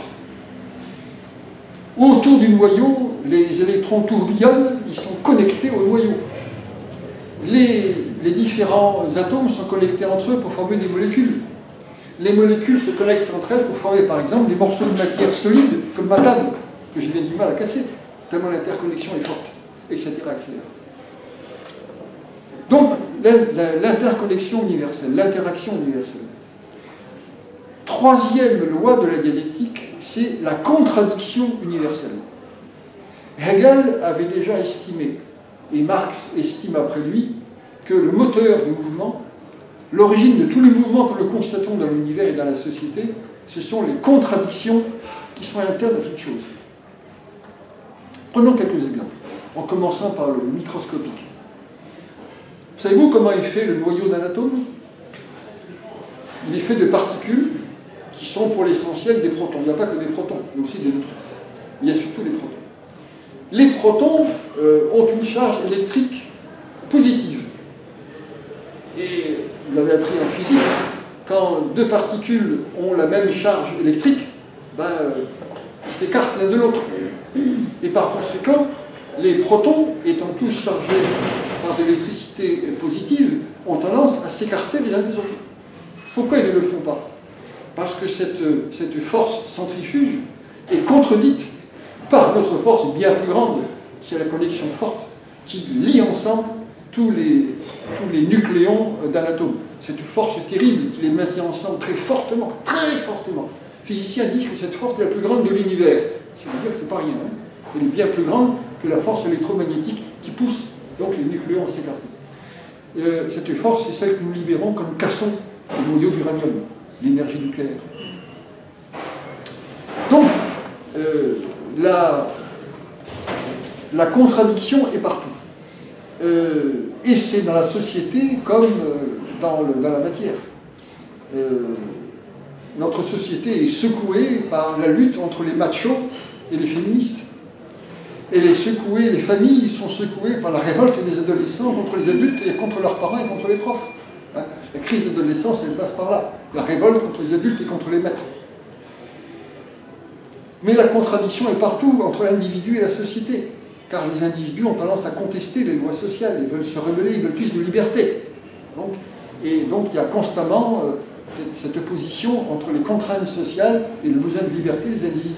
Speaker 1: Autour du noyau, les électrons tourbillonnent, ils sont connectés au noyau. Les, les différents atomes sont connectés entre eux pour former des molécules. Les molécules se connectent entre elles pour former par exemple des morceaux de matière solide, comme ma table, que j'ai bien du mal à casser, tellement l'interconnexion est forte, et cetera, et cetera. Donc, l'interconnexion universelle, l'interaction universelle. Troisième loi de la dialectique, c'est la contradiction universelle. Hegel avait déjà estimé, et Marx estime après lui, que le moteur du mouvement, l'origine de tous les mouvements que nous constatons dans l'univers et dans la société, ce sont les contradictions qui sont internes à toute chose. Prenons quelques exemples, en commençant par le microscopique. Savez-vous comment est fait le noyau d'un atome? Il est fait de particules qui sont pour l'essentiel des protons. Il n'y a pas que des protons, il y a aussi des neutrons. Il y a surtout des protons. Les protons euh, ont une charge électrique positive. Et vous l'avez appris en physique, quand deux particules ont la même charge électrique, ben, euh, ils s'écartent l'un de l'autre. Et par conséquent, les protons, étant tous chargés par de l'électricité positive, ont tendance à s'écarter les uns des autres. Pourquoi ils ne le font pas? Parce que cette, cette force centrifuge est contredite par notre force bien plus grande, c'est la connexion forte, qui lie ensemble tous les, tous les nucléons d'un atome. Cette force terrible qui les maintient ensemble très fortement, très fortement. Les physiciens disent que cette force est la plus grande de l'univers. Ça veut dire que ce n'est pas rien. Hein. Elle est bien plus grande que la force électromagnétique qui pousse donc les nucléons à s'écarter. Euh, cette force, c'est celle que nous libérons quand nous cassons le noyau d'uranium, l'énergie nucléaire. Donc, euh, la, la contradiction est partout. Euh, et c'est dans la société comme euh, dans, le, dans la matière. Euh, notre société est secouée par la lutte entre les machos et les féministes. Et les secoués, les familles sont secouées par la révolte des adolescents contre les adultes et contre leurs parents et contre les profs. Hein, la crise d'adolescence, elle passe par là. La révolte contre les adultes et contre les maîtres. Mais la contradiction est partout entre l'individu et la société, car les individus ont tendance à contester les lois sociales, ils veulent se rebeller, ils veulent plus de liberté. Donc, et donc il y a constamment euh, cette opposition entre les contraintes sociales et le besoin de liberté des individus.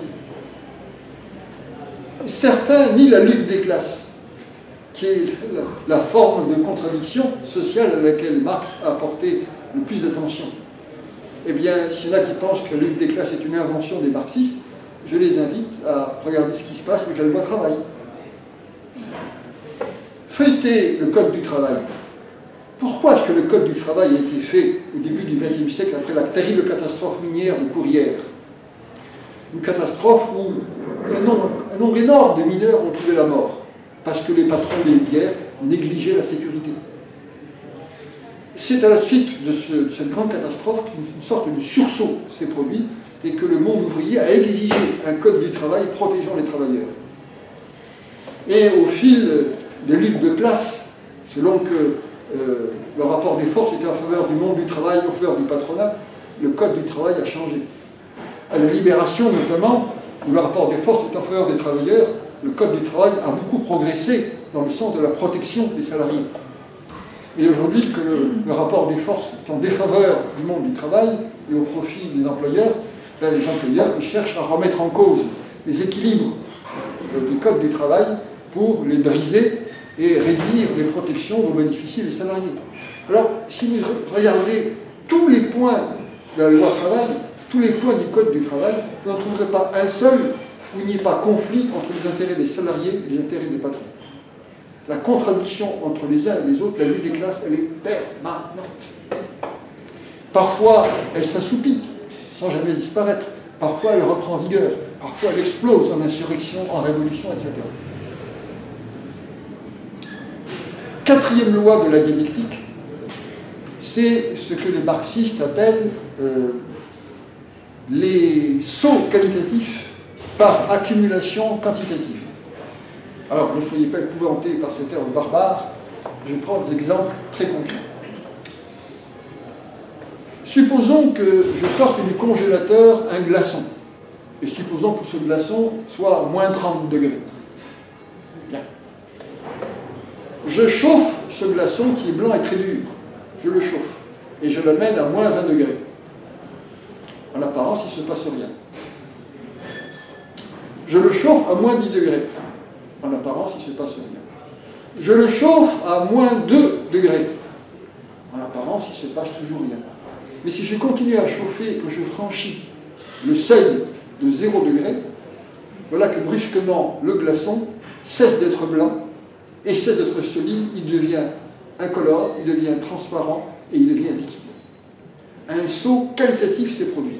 Speaker 1: Certains nient la lutte des classes, qui est la, la forme de contradiction sociale à laquelle Marx a apporté le plus d'attention. Eh bien, s'il y en a qui pensent que la lutte des classes est une invention des marxistes, je les invite à regarder ce qui se passe avec la loi travail. Feuilleter le Code du travail. Pourquoi est-ce que le Code du travail a été fait au début du vingtième siècle après la terrible catastrophe minière de Courrières? Une catastrophe où un nombre, un nombre énorme de mineurs ont trouvé la mort parce que les patrons des bières négligeaient la sécurité. C'est à la suite de, ce, de cette grande catastrophe qu'une sorte de sursaut s'est produit et que le monde ouvrier a exigé un code du travail protégeant les travailleurs. Et au fil des luttes de classe, selon que euh, le rapport des forces était en faveur du monde du travail, en faveur du patronat, le code du travail a changé. À la Libération notamment, où le rapport des forces est en faveur des travailleurs, le code du travail a beaucoup progressé dans le sens de la protection des salariés. Et aujourd'hui, que le, le rapport des forces est en défaveur du monde du travail et au profit des employeurs, ben les employeurs ils cherchent à remettre en cause les équilibres euh, du code du travail pour les briser et réduire les protections dont bénéficient les salariés. Alors, si vous regardez tous les points de la loi travail, tous les points du code du travail, vous n'en trouverez pas un seul où il n'y ait pas conflit entre les intérêts des salariés et les intérêts des patrons. La contradiction entre les uns et les autres, la lutte des classes, elle est permanente. Parfois, elle s'assoupit, sans jamais disparaître. Parfois, elle reprend vigueur. Parfois, elle explose en insurrection, en révolution, et cetera. Quatrième loi de la dialectique, c'est ce que les marxistes appellent euh, les sauts qualitatifs par accumulation quantitative. Alors, ne soyez pas épouvantés par ces termes barbares, je prends des exemples très concrets. Supposons que je sorte du congélateur un glaçon, et supposons que ce glaçon soit à moins trente degrés. Bien. Je chauffe ce glaçon qui est blanc et très dur, je le chauffe, et je l'amène à moins vingt degrés. En apparence, il ne se passe rien. Je le chauffe à moins dix degrés. En apparence, il ne se passe rien. Je le chauffe à moins deux degrés. En apparence, il ne se passe toujours rien. Mais si je continue à chauffer et que je franchis le seuil de zéro degré, voilà que brusquement, le glaçon cesse d'être blanc et cesse d'être solide, il devient incolore, il devient transparent et il devient liquide. Un saut qualitatif s'est produit.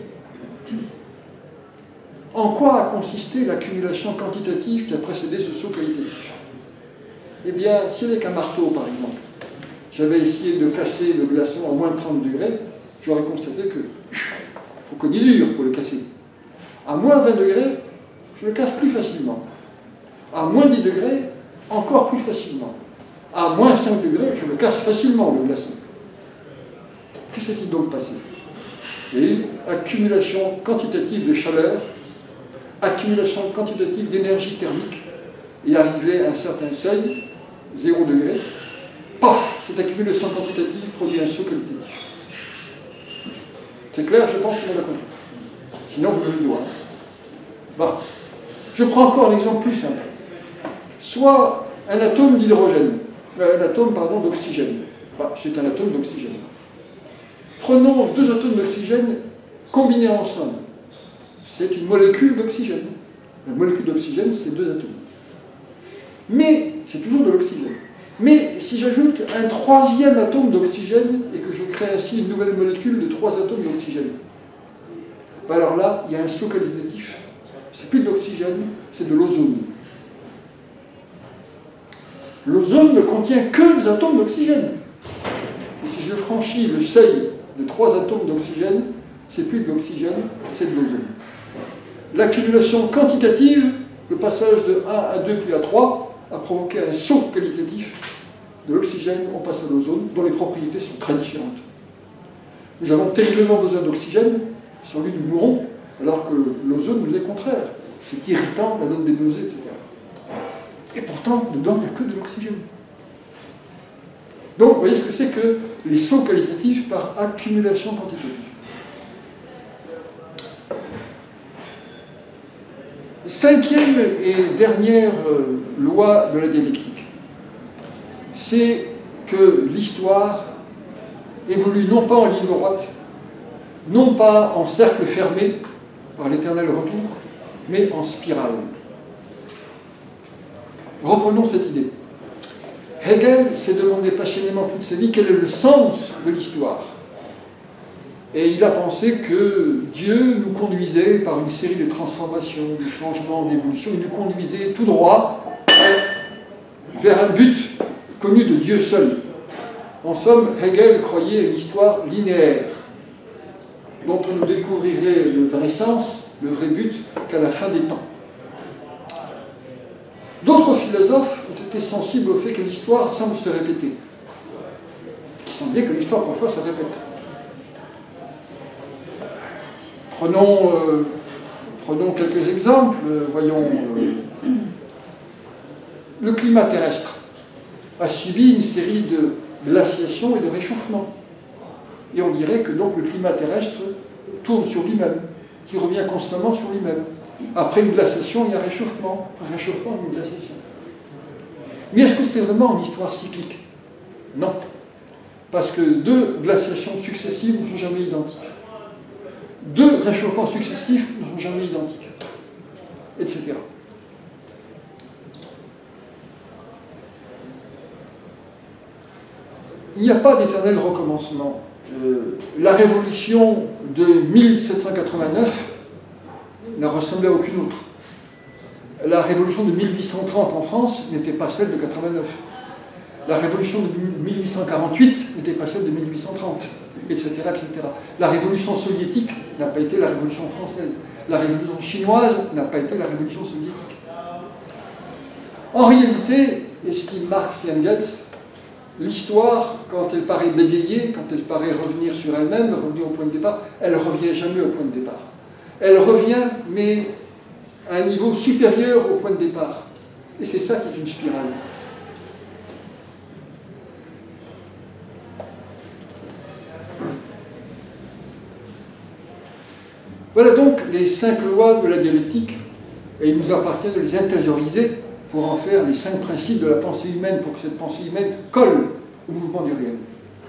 Speaker 1: En quoi a consisté l'accumulation quantitative qui a précédé ce saut qualitatif? Eh bien, si avec un marteau, par exemple, j'avais essayé de casser le glaçon à moins de trente degrés, j'aurais constaté que il faut qu'on y dure pour le casser. À moins vingt degrés, je le casse plus facilement. À moins dix degrés, encore plus facilement. À moins cinq degrés, je le casse facilement, le glaçon. Que s'est-il donc passé? Il y a eu accumulation quantitative de chaleur, accumulation quantitative d'énergie thermique, et arrivé à un certain seuil, zéro degré, paf, cette accumulation quantitative produit un saut qualitatif. C'est clair, je pense que vous l'avez compris. Sinon, vous levez le doigt. Bon. Je prends encore un exemple plus simple. Soit un atome d'hydrogène, euh, un atome, pardon, d'oxygène. Bon, c'est un atome d'oxygène. Prenons deux atomes d'oxygène combinés ensemble. C'est une molécule d'oxygène. La molécule d'oxygène, c'est deux atomes. Mais, c'est toujours de l'oxygène. Mais si j'ajoute un troisième atome d'oxygène et que je crée ainsi une nouvelle molécule de trois atomes d'oxygène, ben alors là, il y a un saut qualitatif. C'est plus de l'oxygène, c'est de l'ozone. L'ozone ne contient que des atomes d'oxygène. Et si je franchis le seuil de trois atomes d'oxygène, c'est plus de l'oxygène, c'est de l'ozone. L'accumulation quantitative, le passage de un à deux puis à trois, a provoqué un saut qualitatif. De l'oxygène, on passe à l'ozone, dont les propriétés sont très différentes. Nous avons terriblement besoin d'oxygène, sans lui nous mourrons, alors que l'ozone nous est contraire. c'est irritant, ça donne des nausées, et cetera. Et pourtant, dedans, il n'y a que de l'oxygène. Donc, vous voyez ce que c'est que les sauts qualitatifs par accumulation quantitative. Cinquième et dernière loi de la dialectique, c'est que l'histoire évolue non pas en ligne droite, non pas en cercle fermé par l'éternel retour, mais en spirale. Reprenons cette idée. Hegel s'est demandé passionnément toute sa vie quel est le sens de l'histoire. Et il a pensé que Dieu nous conduisait par une série de transformations, de changements, d'évolutions, il nous conduisait tout droit vers un but connu de Dieu seul. En somme, Hegel croyait à une histoire linéaire, dont on ne découvrirait le vrai sens, le vrai but, qu'à la fin des temps. D'autres philosophes ont été sensibles au fait que l'histoire semble se répéter. Il semblait que l'histoire parfois se répète. Prenons, euh, prenons quelques exemples. Voyons, euh, le climat terrestre a subi une série de glaciations et de réchauffements. Et on dirait que donc le climat terrestre tourne sur lui-même, qui revient constamment sur lui-même. Après une glaciation, il y a un réchauffement, un réchauffement, une glaciation. Mais est-ce que c'est vraiment une histoire cyclique? Non. Parce que deux glaciations successives ne sont jamais identiques. Deux réchauffements successifs ne sont jamais identiques. Etc. Il n'y a pas d'éternel recommencement. Euh, la révolution de mille sept cent quatre-vingt-neuf n'a ressemblé à aucune autre. La révolution de mille huit cent trente en France n'était pas celle de quatre-vingt-neuf. La révolution de mille huit cent quarante-huit n'était pas celle de mille huit cent trente, et cetera, et cetera. La révolution soviétique n'a pas été la révolution française. La révolution chinoise n'a pas été la révolution soviétique. En réalité, estiment Marx et Engels, l'histoire, quand elle paraît bégayer, quand elle paraît revenir sur elle-même, revenir au point de départ, elle ne revient jamais au point de départ. Elle revient, mais à un niveau supérieur au point de départ. Et c'est ça qui est une spirale. Voilà donc les cinq lois de la dialectique, et il nous appartient de les intérioriser pour en faire les cinq principes de la pensée humaine, pour que cette pensée humaine colle au mouvement du réel.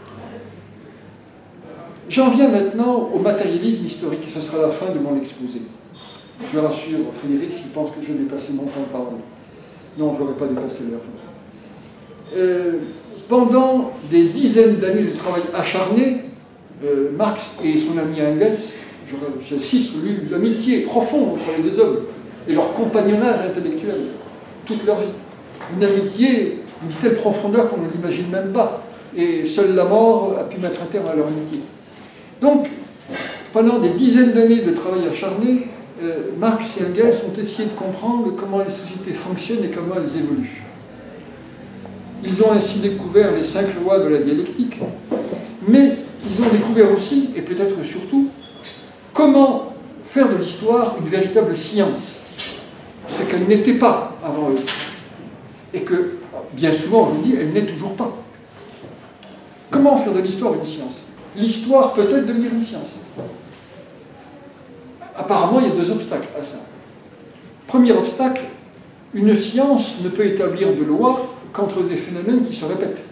Speaker 1: J'en viens maintenant au matérialisme historique, et ce sera la fin de mon exposé. Je rassure Frédéric s'il pense que je vais dépasser mon temps de parole. Non, je n'aurais pas dépassé l'heure. Euh, pendant des dizaines d'années de travail acharné, euh, Marx et son ami Engels, j'insiste, l'amitié profonde entre les deux hommes et leur compagnonnage intellectuel, toute leur vie. Une amitié d'une telle profondeur qu'on ne l'imagine même pas. Et seule la mort a pu mettre un terme à leur amitié. Donc, pendant des dizaines d'années de travail acharné, euh, Marx et Engels ont essayé de comprendre comment les sociétés fonctionnent et comment elles évoluent. Ils ont ainsi découvert les cinq lois de la dialectique, mais ils ont découvert aussi, et peut-être surtout, comment faire de l'histoire une véritable science, ce qu'elle n'était pas avant eux, et que, bien souvent, je vous dis, elle n'est toujours pas. Comment faire de l'histoire une science? L'histoire peut-elle devenir une science? Apparemment, il y a deux obstacles à ça. Premier obstacle, une science ne peut établir de loi qu'entre des phénomènes qui se répètent.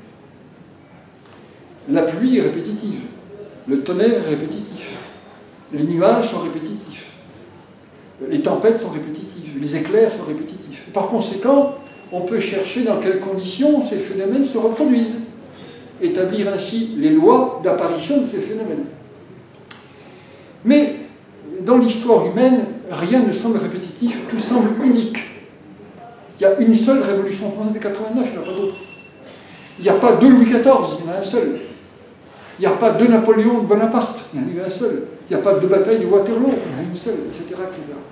Speaker 1: La pluie est répétitive, le tonnerre est répétitif, les nuages sont répétitifs, les tempêtes sont répétitives, les éclairs sont répétitifs. Par conséquent, on peut chercher dans quelles conditions ces phénomènes se reproduisent, établir ainsi les lois d'apparition de ces phénomènes. Mais dans l'histoire humaine, rien ne semble répétitif, tout semble unique. Il y a une seule révolution française de quatre-vingt-neuf, il n'y en a pas d'autre. Il n'y a pas deux Louis quatorze, il y en a un seul. Il n'y a pas deux Napoléon Bonaparte, il y en a eu un seul. Il n'y a pas deux batailles de Waterloo, il y en a une seule, et cetera, et cetera.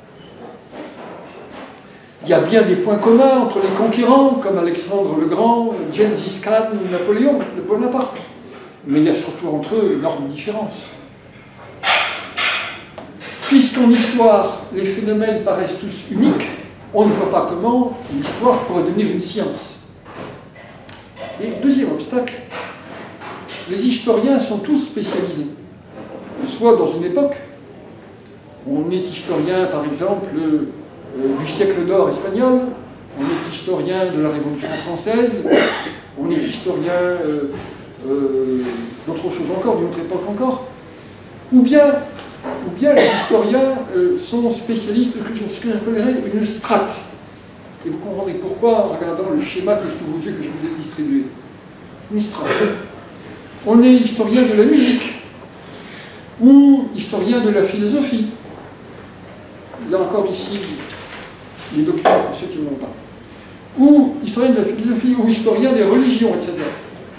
Speaker 1: Il y a bien des points communs entre les conquérants, comme Alexandre le Grand, Gengis Khan ou Napoléon de Bonaparte. Mais il y a surtout entre eux énormes différences. Puisqu'en histoire, les phénomènes paraissent tous uniques, on ne voit pas comment l'histoire pourrait devenir une science. Et deuxième obstacle, les historiens sont tous spécialisés. Soit dans une époque, on est historien par exemple euh, du siècle d'or espagnol, on est historien de la Révolution française, on est historien euh, euh, d'autre chose encore, d'une autre époque encore, ou bien, ou bien les historiens euh, sont spécialistes de ce que j'appellerais une strate. Et vous comprendrez pourquoi en regardant le schéma qui est sous vos yeux que je vous ai distribué. Une strate. On est historien de la musique, ou historien de la philosophie. Il y a encore ici les documents pour ceux qui ne l'ont pas. Ou historien de la philosophie, ou historien des religions, et cetera.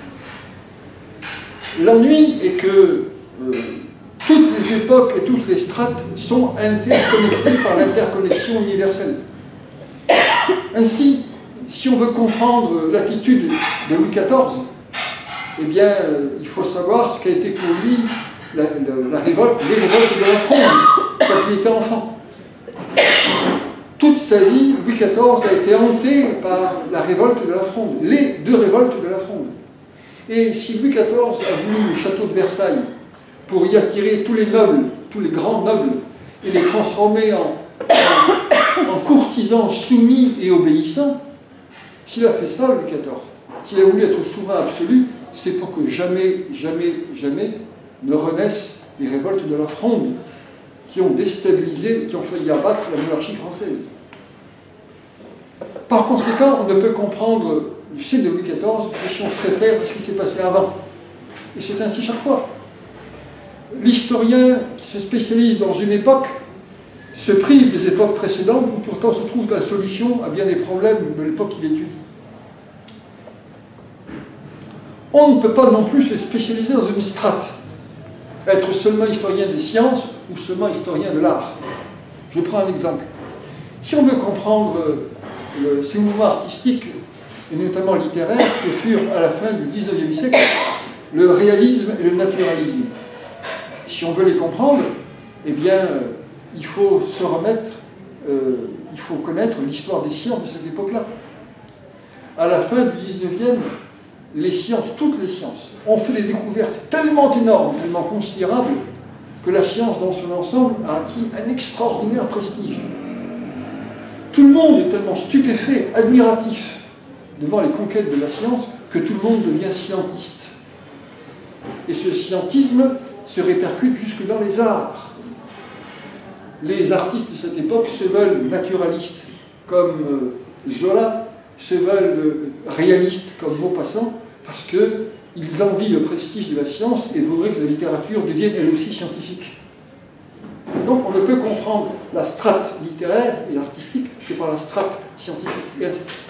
Speaker 1: L'ennui est que euh, toutes les époques et toutes les strates sont interconnectées par l'interconnexion universelle. Ainsi, si on veut comprendre l'attitude de Louis quatorze, eh bien, euh, il faut savoir ce qu'a été pour lui la, la, la révolte, les révoltes de la Fronde, quand il était enfant. Toute sa vie, Louis quatorze a été hanté par la révolte de la Fronde, les deux révoltes de la Fronde. Et si Louis quatorze a voulu le château de Versailles pour y attirer tous les nobles, tous les grands nobles, et les transformer en, en, en courtisans soumis et obéissants, s'il a fait ça, Louis quatorze, s'il a voulu être souverain absolu, c'est pour que jamais, jamais, jamais ne renaissent les révoltes de la Fronde qui ont déstabilisé, qui ont failli abattre la monarchie française. Par conséquent, on ne peut comprendre le siècle de Louis quatorze que si on se réfère à ce qui s'est passé avant. Et c'est ainsi chaque fois. L'historien qui se spécialise dans une époque se prive des époques précédentes où pourtant se trouve la solution à bien des problèmes de l'époque qu'il étudie. On ne peut pas non plus se spécialiser dans une strate, être seulement historien des sciences ou seulement historien de l'art. Je prends un exemple. Si on veut comprendre le, ces mouvements artistiques, et notamment littéraires, que furent à la fin du dix-neuvième siècle le réalisme et le naturalisme, si on veut les comprendre, eh bien, il faut se remettre, euh, il faut connaître l'histoire des sciences de cette époque-là. À la fin du dix-neuvième, les sciences, toutes les sciences, ont fait des découvertes tellement énormes, tellement considérables, que la science dans son ensemble a acquis un extraordinaire prestige. Tout le monde est tellement stupéfait, admiratif devant les conquêtes de la science, que tout le monde devient scientiste. Et ce scientisme se répercute jusque dans les arts. Les artistes de cette époque se veulent naturalistes, comme Zola, se veulent réalistes comme Maupassant, parce qu'ils envient le prestige de la science et voudraient que la littérature devienne elle aussi scientifique. Donc on ne peut comprendre la strate littéraire et artistique que par la strate scientifique, et ainsi de suite.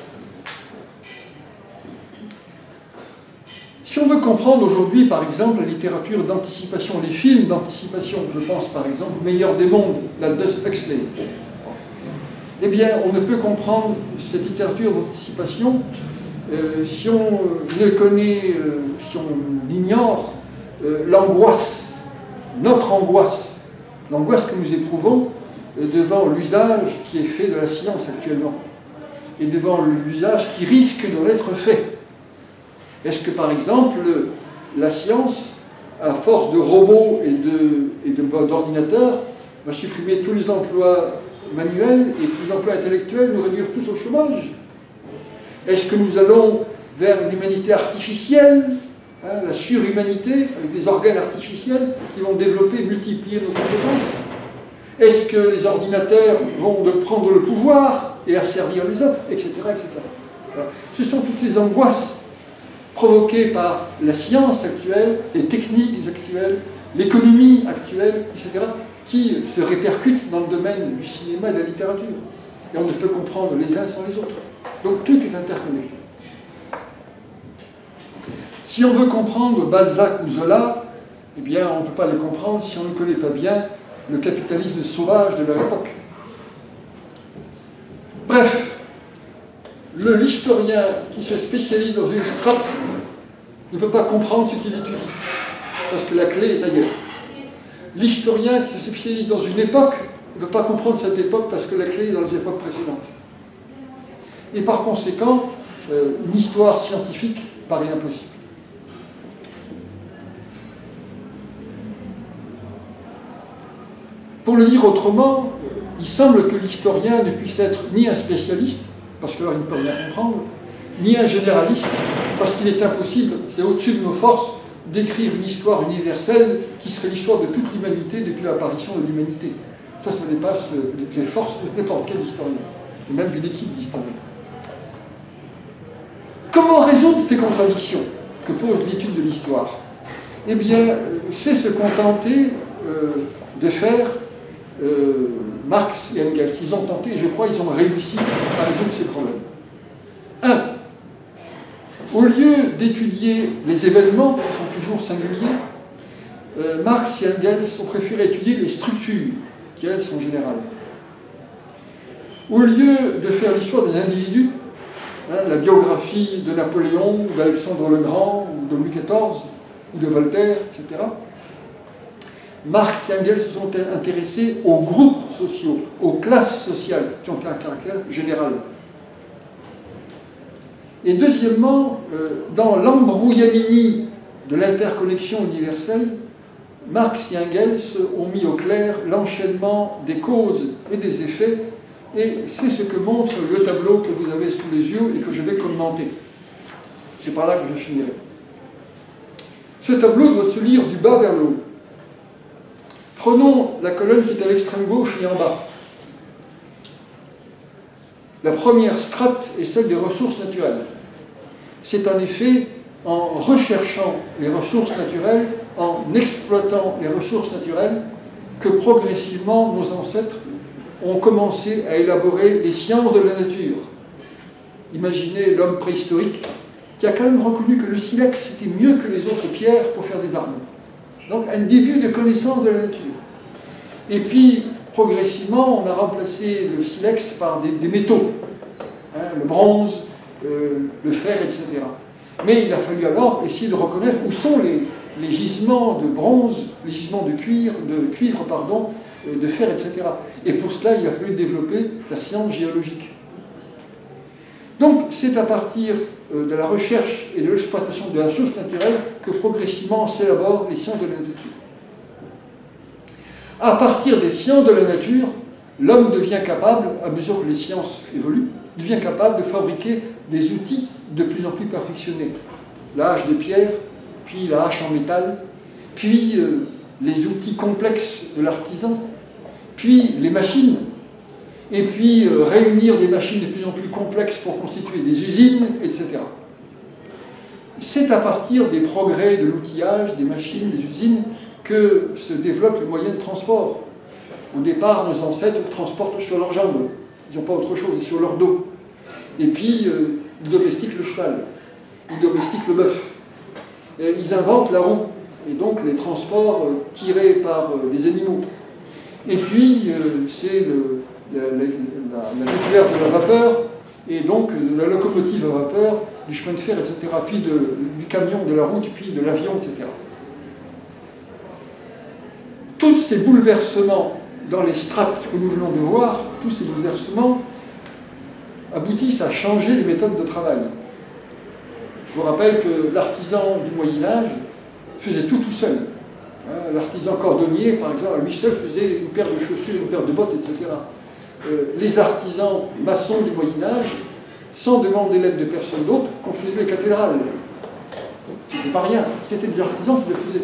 Speaker 1: Si on veut comprendre aujourd'hui, par exemple, la littérature d'anticipation, les films d'anticipation, je pense par exemple au Meilleur des mondes, d'Aldous Huxley, eh bien, on ne peut comprendre cette littérature d'anticipation euh, si on ne connaît, euh, si on ignore euh, l'angoisse, notre angoisse, l'angoisse que nous éprouvons euh, devant l'usage qui est fait de la science actuellement, et devant l'usage qui risque de l'être fait. Est-ce que, par exemple, la science, à force de robots et de, et de, d'ordinateurs, va supprimer tous les emplois manuels et tous les emplois intellectuels, nous réduire tous au chômage? Est-ce que nous allons vers une humanité artificielle, hein, la surhumanité, avec des organes artificiels qui vont développer, multiplier nos compétences? Est-ce que les ordinateurs vont de prendre le pouvoir et asservir les autres, et cetera, et cetera. Voilà. Ce sont toutes ces angoisses provoquées par la science actuelle, les techniques actuelles, l'économie actuelle, et cetera, qui se répercutent dans le domaine du cinéma et de la littérature. Et on ne peut comprendre les uns sans les autres. Donc tout est interconnecté. Si on veut comprendre Balzac ou Zola, eh bien on ne peut pas les comprendre si on ne connaît pas bien le capitalisme sauvage de leur époque. Bref, le l'historien qui se spécialise dans une strate ne peut pas comprendre ce qu'il étudie, parce que la clé est ailleurs. l'historien qui se spécialise dans une époque ne peut pas comprendre cette époque parce que la clé est dans les époques précédentes. Et par conséquent, euh, une histoire scientifique paraît impossible. Pour le dire autrement, il semble que l'historien ne puisse être ni un spécialiste, parce que là il ne peut rien comprendre, ni un généraliste, parce qu'il est impossible, c'est au-dessus de nos forces, d'écrire une histoire universelle qui serait l'histoire de toute l'humanité depuis l'apparition de l'humanité. Ça, ça dépasse les forces de n'importe quel historien, et même d'une équipe d'historiens. Comment résoudre ces contradictions que pose l'étude de l'histoire? Eh bien, c'est se contenter euh, de faire euh, Marx et Engels. Ils ont tenté, je crois, ils ont réussi à résoudre ces problèmes. Un, au lieu d'étudier les événements, qui sont toujours singuliers, euh, Marx et Engels ont préféré étudier les structures, qui elles sont générales. Au lieu de faire l'histoire des individus, hein, la biographie de Napoléon, ou d'Alexandre le Grand, ou de Louis quatorze, ou de Voltaire, et cetera, Marx et Engels se sont intéressés aux groupes sociaux, aux classes sociales, qui ont un caractère général. Et deuxièmement, euh, dans l'embrouillamini de l'interconnexion universelle, Marx et Engels ont mis au clair l'enchaînement des causes et des effets, et c'est ce que montre le tableau que vous avez sous les yeux et que je vais commenter. C'est par là que je finirai. Ce tableau doit se lire du bas vers le haut. Prenons la colonne qui est à l'extrême gauche et en bas. La première strate est celle des ressources naturelles. C'est en effet en recherchant les ressources naturelles, en exploitant les ressources naturelles, que progressivement nos ancêtres ont commencé à élaborer les sciences de la nature. Imaginez l'homme préhistorique qui a quand même reconnu que le silex était mieux que les autres pierres pour faire des armes. Donc un début de connaissance de la nature. Et puis, progressivement, on a remplacé le silex par des, des métaux, hein, le bronze, euh, le fer, et cetera. Mais il a fallu alors essayer de reconnaître où sont les, les gisements de bronze, les gisements de cuivre, de cuivre pardon, de fer, et cetera. Et pour cela, il a fallu développer la science géologique. Donc, c'est à partir de la recherche et de l'exploitation de la ressource naturelle que progressivement s'élaborent les sciences de la nature. À partir des sciences de la nature, l'homme devient capable, à mesure que les sciences évoluent, devient capable de fabriquer des outils de plus en plus perfectionnés. La hache de pierre, puis la hache en métal, puis euh, les outils complexes de l'artisan, puis les machines, et puis euh, réunir des machines de plus en plus complexes pour constituer des usines, et cetera. C'est à partir des progrès de l'outillage, des machines, des usines, que se développent les moyens de transport. Au départ, nos ancêtres transportent sur leurs jambes, ils n'ont pas autre chose, ils sur leur dos. Et puis, euh, ils domestiquent le cheval, ils domestiquent le bœuf, et ils inventent la roue, et donc les transports euh, tirés par euh, des animaux. Et puis, euh, c'est le, la, la, la, la découverte de la vapeur, et donc de la locomotive à vapeur, du chemin de fer, et cetera, puis de, du camion, de la route, puis de l'avion, et cetera. Tous ces bouleversements dans les strates que nous venons de voir, tous ces bouleversements aboutissent à changer les méthodes de travail. Je vous rappelle que l'artisan du Moyen-Âge faisait tout tout seul. Hein, l'artisan cordonnier, par exemple, lui seul faisait une paire de chaussures, une paire de bottes, et cetera. Euh, les artisans maçons du Moyen-Âge, sans demander l'aide de personne d'autre, construisaient les cathédrales. C'était pas rien, c'était des artisans qui le faisaient.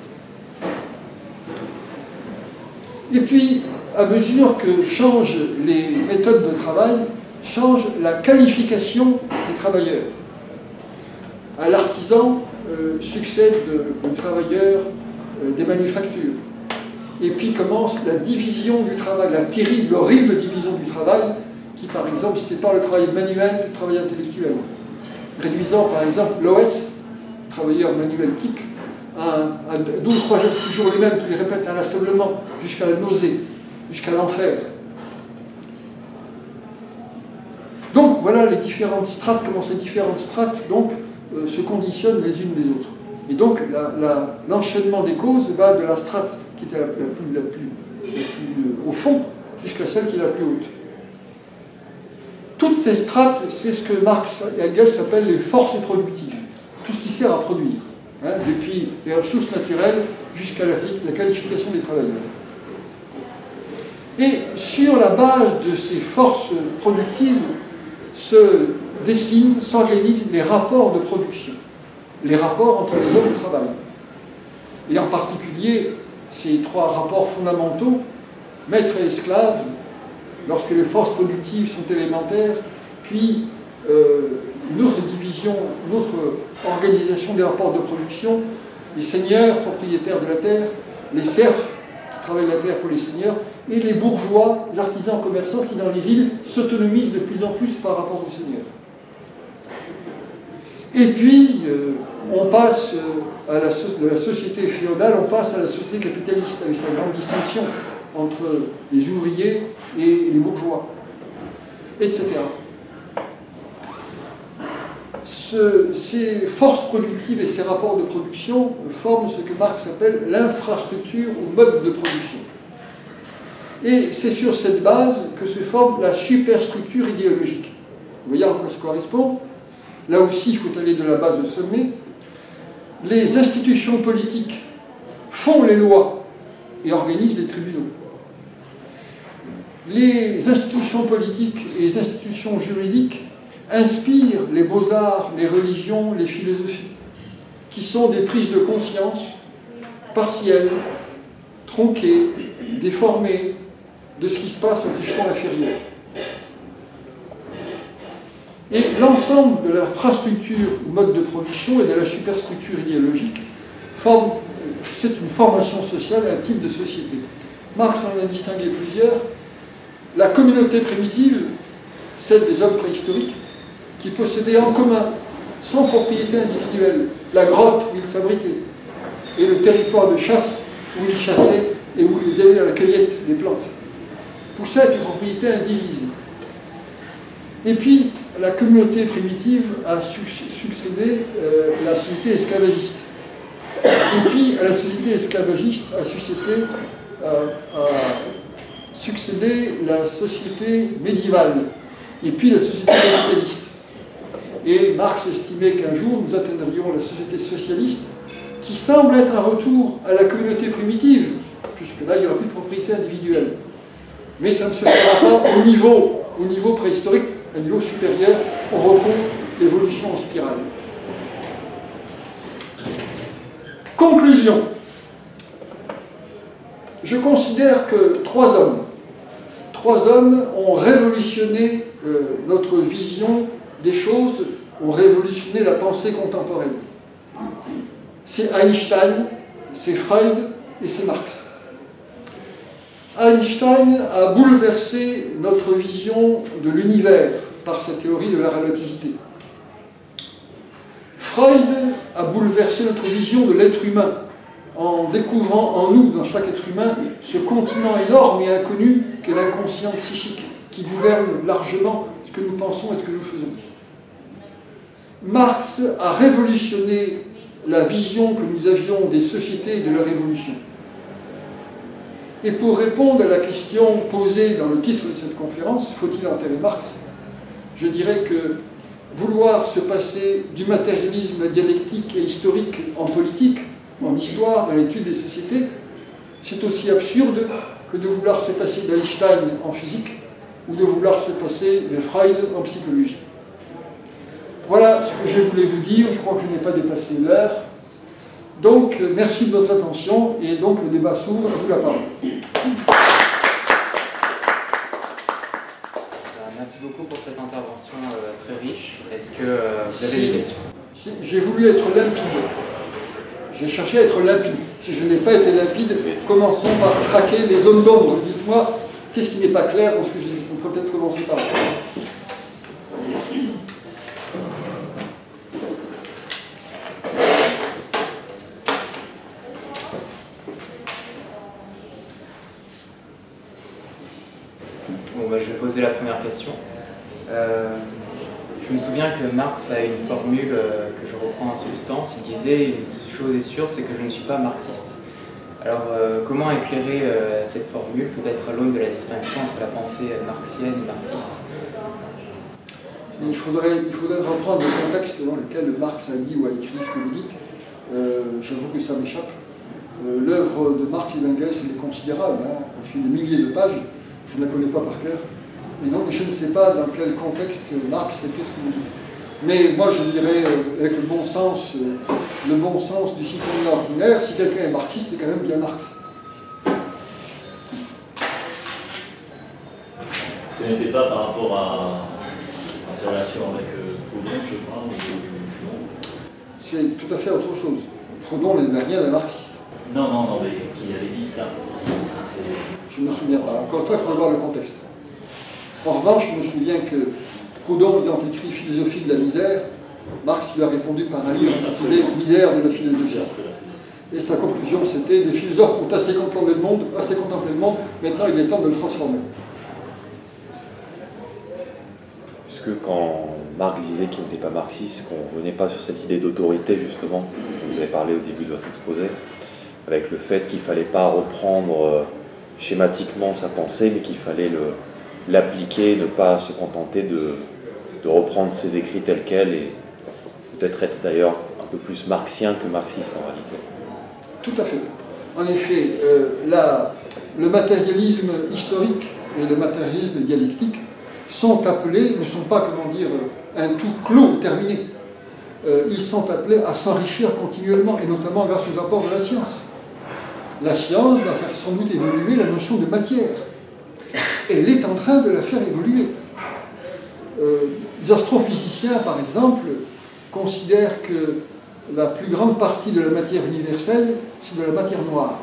Speaker 1: Et puis, à mesure que changent les méthodes de travail, change la qualification des travailleurs. À l'artisan euh, succède le travailleur euh, des manufactures. Et puis commence la division du travail, la terrible, horrible division du travail, qui par exemple sépare le travail manuel du travail intellectuel. Réduisant par exemple l'O S, travailleur manuel type, à, à deux ou trois gestes toujours les mêmes, qui les répètent inlassablement, jusqu'à la nausée, jusqu'à l'enfer. Donc voilà les différentes strates, comment ces différentes strates donc, euh, se conditionnent les unes des autres. Et donc l'enchaînement la, la, des causes va de la strate qui était la, la, plus, la, plus, la plus au fond, jusqu'à celle qui est la plus haute. Toutes ces strates, c'est ce que Marx et Engels appellent les forces productives, tout ce qui sert à produire, hein, depuis les ressources naturelles jusqu'à la, la qualification des travailleurs. Et sur la base de ces forces productives se dessinent, s'organisent les rapports de production, les rapports entre les hommes au travail. Et en particulier, ces trois rapports fondamentaux, maître et esclave, lorsque les forces productives sont élémentaires, puis euh, une autre division, une autre organisation des rapports de production, les seigneurs propriétaires de la terre, les serfs qui travaillent la terre pour les seigneurs, et les bourgeois, les artisans commerçants qui dans les villes s'autonomisent de plus en plus par rapport aux seigneurs. Et puis, euh, on passe à la, de la société féodale, on passe à la société capitaliste, avec sa grande distinction entre les ouvriers et les bourgeois, et cetera. Ce, ces forces productives et ces rapports de production forment ce que Marx appelle l'infrastructure ou mode de production. Et c'est sur cette base que se forme la superstructure idéologique. Vous voyez à quoi ça correspond? Là aussi, il faut aller de la base au sommet. Les institutions politiques font les lois et organisent les tribunaux. Les institutions politiques et les institutions juridiques inspirent les beaux-arts, les religions, les philosophies, qui sont des prises de conscience partielles, tronquées, déformées de ce qui se passe aux échelons inférieurs. Et l'ensemble de l'infrastructure ou mode de production et de la superstructure idéologique forme, c'est une formation sociale, un type de société. Marx en a distingué plusieurs. La communauté primitive, celle des hommes préhistoriques, qui possédaient en commun, sans propriété individuelle, la grotte où ils s'abritaient, et le territoire de chasse où ils chassaient et où ils allaient à la cueillette des plantes. Tout ça est une propriété indivise. Et puis, la communauté primitive a succédé euh, à la société esclavagiste. Et puis, à la société esclavagiste a succédé, euh, a succédé la société médiévale, et puis la société capitaliste. Et Marx estimait qu'un jour, nous atteindrions la société socialiste, qui semble être un retour à la communauté primitive, puisque là, il n'y aura plus de propriété individuelle. Mais ça ne se fera pas au niveau, au niveau préhistorique, à un niveau supérieur, on retrouve l'évolution en spirale. Conclusion. Je considère que trois hommes, trois hommes ont révolutionné euh, notre vision des choses, ont révolutionné la pensée contemporaine. C'est Einstein, c'est Freud et c'est Marx. Einstein a bouleversé notre vision de l'univers par sa théorie de la relativité. Freud a bouleversé notre vision de l'être humain en découvrant en nous, dans chaque être humain, ce continent énorme et inconnu qu'est l'inconscient psychique, qui gouverne largement ce que nous pensons et ce que nous faisons. Marx a révolutionné la vision que nous avions des sociétés et de leur évolution. Et pour répondre à la question posée dans le titre de cette conférence, faut-il enterrer Marx? Je dirais que vouloir se passer du matérialisme dialectique et historique en politique, en histoire, dans l'étude des sociétés, c'est aussi absurde que de vouloir se passer d'Einstein en physique ou de vouloir se passer de Freud en psychologie. Voilà ce que je voulais vous dire. Je crois que je n'ai pas dépassé l'heure. Donc, merci de votre attention, et donc le débat s'ouvre. À vous la parole.
Speaker 2: Merci beaucoup pour cette intervention euh, très riche. Est-ce que euh, vous avez
Speaker 1: si,
Speaker 2: des questions?
Speaker 1: si, J'ai voulu être limpide. J'ai cherché à être limpide. Si je n'ai pas été limpide, commençons par traquer les zones d'ombre. Dites-moi, qu'est-ce qui n'est pas clair dans ce que j'ai dit? On peut peut-être commencer par là.
Speaker 2: Bon, bah, je vais poser la première question. Euh, je me souviens que Marx a une formule euh, que je reprends en substance. Il disait « Une chose est sûre, c'est que je ne suis pas marxiste ». Alors, euh, comment éclairer euh, cette formule, peut-être à l'aune de la distinction entre la pensée marxienne et marxiste?
Speaker 1: il faudrait, il faudrait reprendre le contexte dans lequel Marx a dit ou a écrit ce que vous dites. Euh, J'avoue que ça m'échappe. Euh, L'œuvre de Marx et d'Engels, elle est considérable. Hein. Elle fait des milliers de pages. Je ne la connais pas par cœur. Et donc, je ne sais pas dans quel contexte Marx écrit ce que vous dites. Mais moi, je dirais, euh, avec le bon sens, euh, le bon sens du citoyen ordinaire, si quelqu'un est marxiste, c'est quand même bien Marx.
Speaker 3: Ce n'était pas par rapport à, à sa relation avec euh, Proudhon, je crois, ou
Speaker 1: c'est tout à fait autre chose. Proudhon n'a rien d'un marxiste.
Speaker 3: Non, non, non, mais qui avait dit ça. Si, si
Speaker 1: je ne me souviens pas. Encore une fois, il faudrait voir le contexte. En revanche, je me souviens que Proudhon, ayant écrit Philosophie de la misère, Marx lui a répondu par un livre intitulé Misère de la philosophie. Et sa conclusion, c'était: les philosophes ont assez contemplé le monde, assez contemplé le monde, maintenant il est temps de le transformer.
Speaker 4: Est-ce que quand Marx disait qu'il n'était pas marxiste, qu'on ne revenait pas sur cette idée d'autorité, justement, dont vous avez parlé au début de votre exposé, avec le fait qu'il ne fallait pas reprendre schématiquement sa pensée, mais qu'il fallait l'appliquer, ne pas se contenter de, de reprendre ses écrits tels quels, et peut-être être d'ailleurs un peu plus marxien que marxiste en réalité?
Speaker 1: Tout à fait. En effet, euh, la, le matérialisme historique et le matérialisme dialectique sont appelés, ne sont pas, comment dire, un tout clos, terminé. Euh, ils sont appelés à s'enrichir continuellement, et notamment grâce aux apports de la science. La science va faire sans doute évoluer la notion de matière. Elle est en train de la faire évoluer. Euh, les astrophysiciens, par exemple, considèrent que la plus grande partie de la matière universelle, c'est de la matière noire.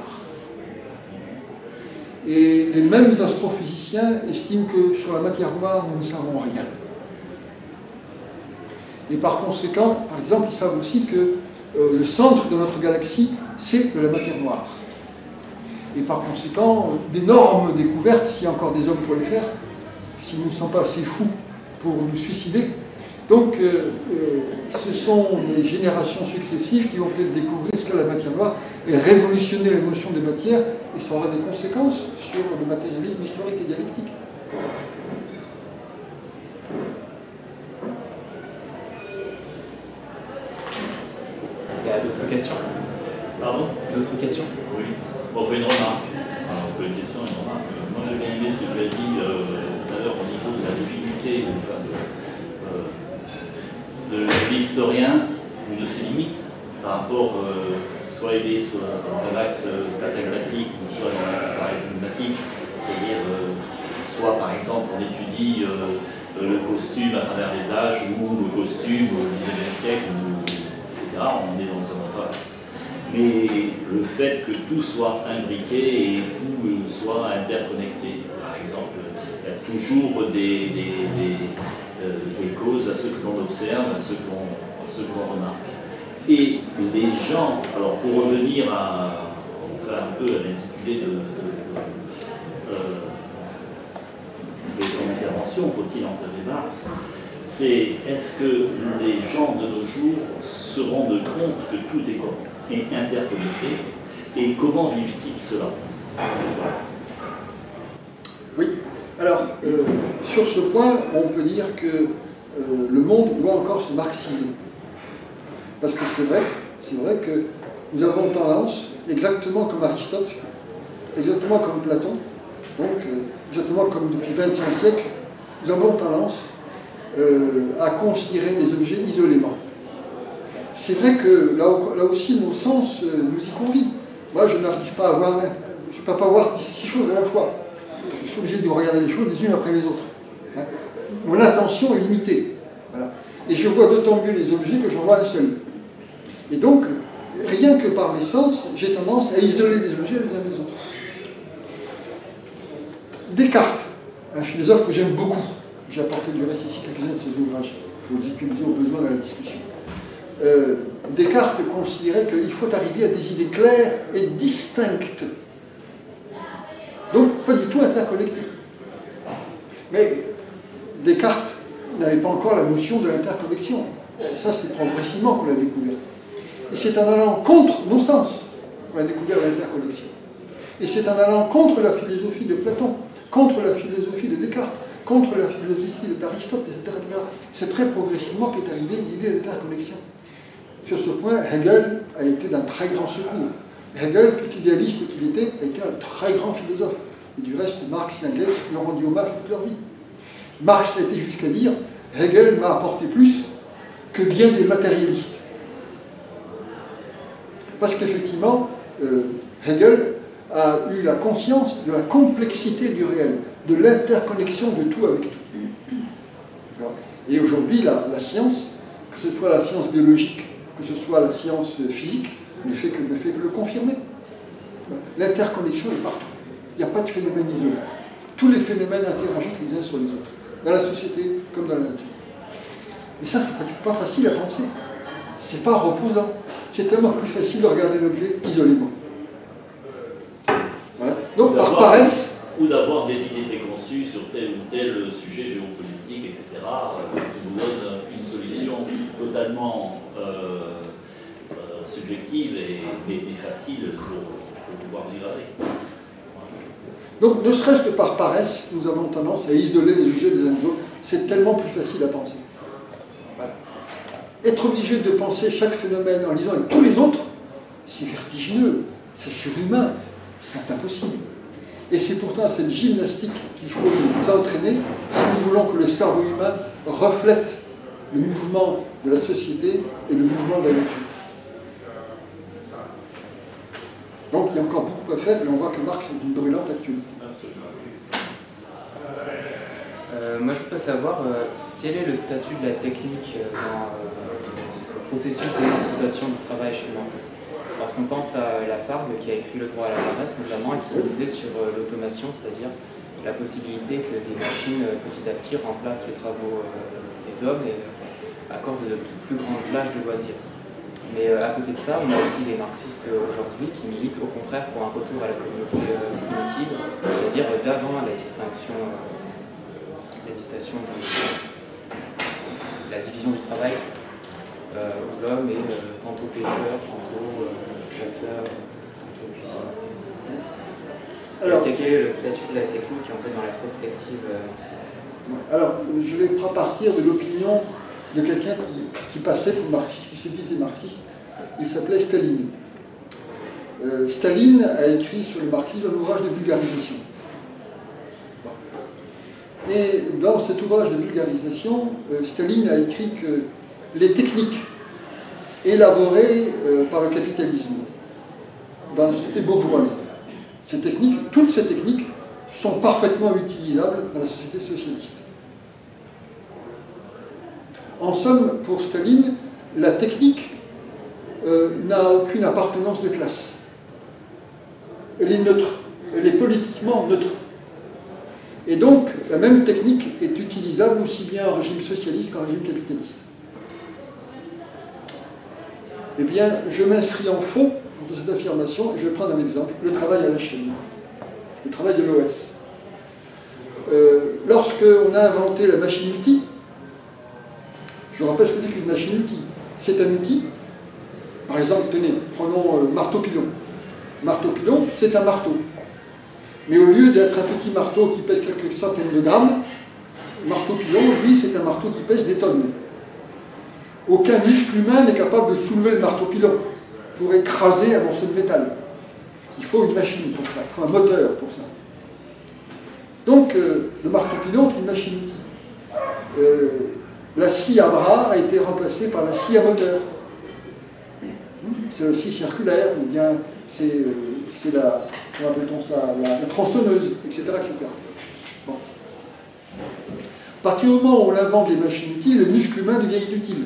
Speaker 1: Et les mêmes astrophysiciens estiment que sur la matière noire, nous ne savons rien. Et par conséquent, par exemple, ils savent aussi que euh, le centre de notre galaxie, c'est de la matière noire. Et par conséquent, d'énormes découvertes, s'il y a encore des hommes pour les faire, si nous ne sommes pas assez fous pour nous suicider. Donc, euh, euh, ce sont les générations successives qui vont peut-être découvrir ce qu'est la matière noire et révolutionner la notion de matière, et ça aura des conséquences sur le matérialisme historique et dialectique.
Speaker 2: Il y a d'autres questions?
Speaker 3: Pardon?
Speaker 2: D'autres questions?
Speaker 3: Oui. Bon, on fait une remarque. Alors, on fait une question, une remarque. Moi, j'ai bien aimé ce que tu as dit euh, tout à l'heure au niveau de la difficulté, enfin, de, euh, de l'historien ou de ses limites par rapport euh, soit aider soit dans l'axe satellmatique ou soit dans l'axe paradigmatique, c'est-à-dire euh, soit par exemple on étudie euh, le costume à travers les âges ou le costume au dix-neuvième siècle, ou, et cetera. On est dans un autre axe. Mais le fait que tout soit imbriqué et tout soit interconnecté, par exemple, il y a toujours des, des, des Euh, des causes à ce que l'on observe, à ce qu'on qu'on remarque. Et les gens, alors pour revenir à, enfin un peu à l'intitulé de, de, de, euh, de ton intervention, faut-il enterrer Marx, c'est est-ce que les gens de nos jours se rendent compte que tout est, est interconnecté, et comment vivent-ils cela?
Speaker 1: Oui. Alors, euh, sur ce point, on peut dire que euh, le monde doit encore se marxiser. Parce que c'est vrai, c'est vrai que nous avons tendance, exactement comme Aristote, exactement comme Platon, donc euh, exactement comme depuis vingt-cinq siècles, nous avons tendance euh, à considérer des objets isolément. C'est vrai que là, là aussi, nos sens euh, nous y convient. Moi, je n'arrive pas à voir, je ne peux pas voir six choses à la fois. Je suis obligé de regarder les choses les unes après les autres. Hein. Mon attention est limitée. Voilà. Et je vois d'autant mieux les objets que j'en vois un seul. Et donc, rien que par mes sens, j'ai tendance à isoler les objets les uns des autres. Descartes, un philosophe que j'aime beaucoup, j'ai apporté du reste ici quelques-uns de ses ouvrages pour les utiliser au besoin dans la discussion. Euh, Descartes considérait qu'il faut arriver à des idées claires et distinctes. Donc, pas du tout interconnecté. Mais Descartes n'avait pas encore la notion de l'interconnexion. Ça, c'est progressivement qu'on l'a découvert. Et c'est en allant contre nos sens on a découvert l'interconnexion. Et c'est en allant contre la philosophie de Platon, contre la philosophie de Descartes, contre la philosophie d'Aristote, et cetera, et cetera. C'est très progressivement qu'est arrivée l'idée d'interconnexion. Sur ce point, Hegel a été d'un très grand secours. Hegel, tout idéaliste qu'il était, a été un très grand philosophe. Et du reste, Marx et Engels lui ont rendu hommage toute leur vie. Marx a été jusqu'à dire « Hegel m'a apporté plus que bien des matérialistes ». Parce qu'effectivement, euh, Hegel a eu la conscience de la complexité du réel, de l'interconnexion de tout avec tout. Et aujourd'hui, la, la science, que ce soit la science biologique, que ce soit la science physique, ne fait que, ne fait que le confirmer. L'interconnexion est partout. Il n'y a pas de phénomène isolé. Tous les phénomènes interagissent les uns sur les autres, dans la société comme dans la nature. Mais ça, c'est peut-être pas facile à penser. C'est pas reposant. C'est tellement plus facile de regarder l'objet isolément. Voilà. Donc, par paresse...
Speaker 3: Ou d'avoir des idées préconçues sur tel ou tel sujet géopolitique, et cetera, euh, qui nous donne une solution totalement euh, euh, subjective et, mais, mais facile pour, pour pouvoir vivre avec.
Speaker 1: Donc, ne serait-ce que par paresse, nous avons tendance à isoler les objets les uns des autres. C'est tellement plus facile à penser. Voilà. Être obligé de penser chaque phénomène en lisant avec tous les autres, c'est vertigineux, c'est surhumain, c'est impossible. Et c'est pourtant à cette gymnastique qu'il faut nous entraîner si nous voulons que le cerveau humain reflète le mouvement de la société et le mouvement de la nature. Donc il y a encore beaucoup à faire et on voit que Marx est une brûlante actualité.
Speaker 2: Euh, moi je voudrais savoir euh, quel est le statut de la technique dans euh, le processus d'émancipation du travail chez Marx. Parce qu'on pense à Lafargue qui a écrit Le droit à la paresse notamment et qui misait sur euh, l'automation, c'est-à-dire la possibilité que des machines euh, petit à petit remplacent les travaux euh, des hommes et euh, accordent de plus grandes plages de loisirs. Mais euh, à côté de ça, on a aussi des marxistes aujourd'hui qui militent au contraire pour un retour à la communauté euh, primitive, c'est-à-dire euh, d'avant la distinction, euh, la distinction de la division du travail, euh, où l'homme est euh, tantôt pêcheur, tantôt euh, chasseur, tantôt cuisinier. Alors, quel est le statut de la technique en fait, dans la prospective euh, marxiste?
Speaker 1: Alors, je vais partir de l'opinion de quelqu'un qui, qui passait pour marxiste, qui se disait marxiste. Il s'appelait Staline. Euh, Staline a écrit sur le marxisme un ouvrage de vulgarisation. Et dans cet ouvrage de vulgarisation, euh, Staline a écrit que les techniques élaborées euh, par le capitalisme dans la société bourgeoise, ces techniques, toutes ces techniques sont parfaitement utilisables dans la société socialiste. En somme, pour Staline, la technique euh, n'a aucune appartenance de classe. Elle est neutre, elle est politiquement neutre. Et donc, la même technique est utilisable aussi bien en régime socialiste qu'en régime capitaliste. Eh bien, je m'inscris en faux de cette affirmation et je vais prendre un exemple, le travail à la chaîne, le travail de l'O S. Euh, Lorsqu'on a inventé la machine-outil, je vous rappelle ce que c'est qu'une machine-outil. C'est un outil, par exemple, tenez, prenons euh, marteau-pilon. Marteau-pilon, c'est un marteau. Mais au lieu d'être un petit marteau qui pèse quelques centaines de grammes, marteau-pilon, lui, c'est un marteau qui pèse des tonnes. Aucun muscle humain n'est capable de soulever le marteau-pilon pour écraser un morceau de métal. Il faut une machine pour ça, il faut un moteur pour ça. Donc, euh, le marteau-pilon est une machine-outil. Euh, la scie à bras a été remplacée par la scie à moteur. C'est la scie circulaire, ou bien c'est euh, la, comment appelle-t-on ça, la, la tronçonneuse, et cetera et cetera. Bon. À partir du moment où on invente des machines-outils, le muscle humain devient inutile.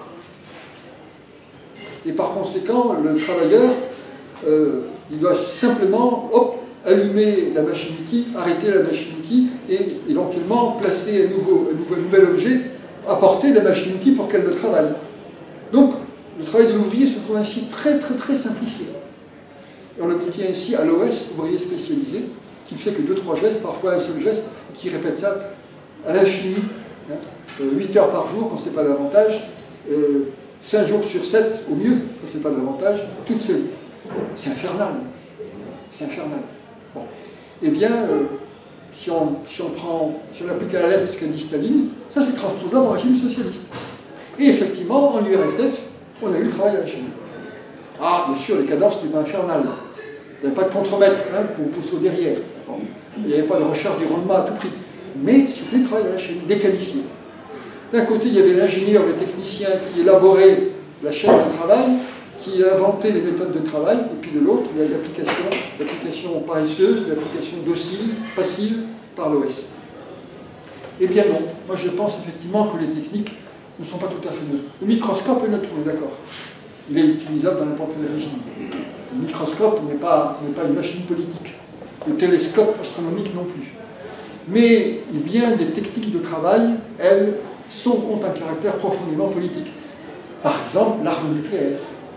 Speaker 1: Et par conséquent, le travailleur, euh, il doit simplement, hop, allumer la machine-outil, arrêter la machine-outil et éventuellement placer un, nouveau, un, nouveau, un nouvel objet à portée de la machine-outil pour qu'elle le travaille. Donc, le travail de l'ouvrier se trouve ainsi très très très simplifié. Et on aboutit ainsi à l'O S, ouvrier spécialisé, qui ne fait que deux trois gestes, parfois un seul geste, et qui répète ça à l'infini, hein, huit heures par jour quand ce n'est pas davantage, euh, cinq jours sur sept au mieux, quand ce n'est pas davantage, toute sa vie. C'est infernal. C'est infernal. Bon. Eh bien, euh, si, on, si on prend, si on applique à la lettre ce qu'a dit Staline, ça c'est transposable au régime socialiste. Et effectivement, en U R S S, on a eu le travail à la chaîne. Ah, bien sûr, les cadences n'étaient pas infernales. Il n'y avait pas de contremaître hein, pour pousser au derrière. Bon. Il n'y avait pas de recherche du rendement à tout prix. Mais c'était le travail à la chaîne, déqualifié. D'un côté, il y avait l'ingénieur, le technicien qui élaborait la chaîne de travail, qui inventait les méthodes de travail, et puis de l'autre, il y a l'application, l'application paresseuse, l'application docile, passive, par l'O S. Eh bien non, moi je pense effectivement que les techniques ne sont pas tout à fait neutres. Le microscope est neutre, on est d'accord. Il est utilisable dans n'importe quel régime. Le microscope n'est pas, n'est pas une machine politique. Le télescope astronomique non plus. Mais bien des techniques de travail, elles, sont, ont un caractère profondément politique. Par exemple, l'arme nucléaire,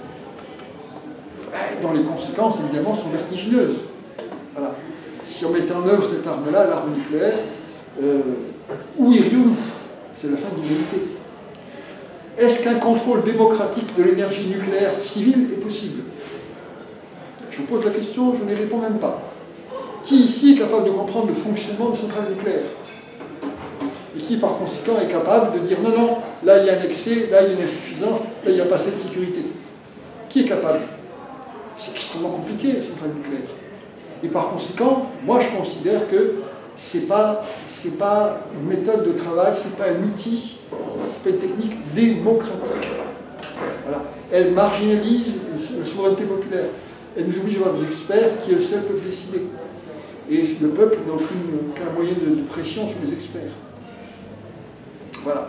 Speaker 1: dont les conséquences, évidemment, sont vertigineuses. Voilà. Si on mettait en œuvre cette arme-là, l'arme nucléaire, euh, où irions-nous? C'est la fin de l'humanité. Est-ce qu'un contrôle démocratique de l'énergie nucléaire civile est possible? Je vous pose la question, je n'y réponds même pas. Qui ici est capable de comprendre le fonctionnement de centrales nucléaires? Et qui, par conséquent, est capable de dire non, non, là il y a un excès, là il y a une insuffisance, là il n'y a pas assez de sécurité? Qui est capable? C'est extrêmement compliqué, les centrales nucléaires. Et par conséquent, moi je considère que ce n'est pas, c'est pas une méthode de travail, ce n'est pas un outil, ce n'est pas une technique démocratique. Voilà. Elle marginalise la souveraineté populaire. Elle nous oblige à avoir des experts qui eux seuls peuvent décider. Et le peuple n'a aucun moyen de, de pression sur les experts. Voilà.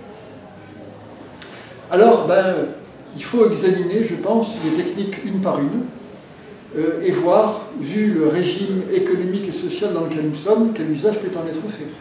Speaker 1: Alors, ben, il faut examiner, je pense, les techniques une par une, euh, et voir, vu le régime économique et social dans lequel nous sommes, quel usage peut en être fait.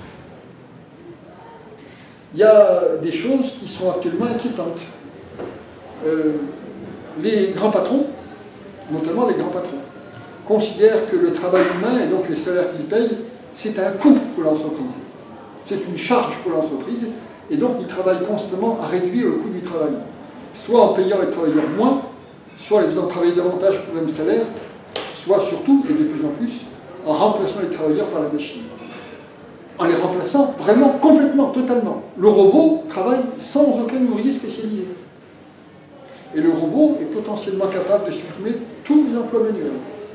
Speaker 1: Il y a des choses qui sont actuellement inquiétantes. Euh, les grands patrons, notamment les grands patrons, considèrent que le travail humain, et donc les salaires qu'ils payent, c'est un coût pour l'entreprise. C'est une charge pour l'entreprise, et donc ils travaillent constamment à réduire le coût du travail. Soit en payant les travailleurs moins, soit en les faisant travailler davantage pour le même salaire, soit surtout, et de plus en plus, en remplaçant les travailleurs par la machine. En les remplaçant vraiment, complètement, totalement. Le robot travaille sans aucun ouvrier spécialisé. Et le robot est potentiellement capable de supprimer tous les emplois manuels.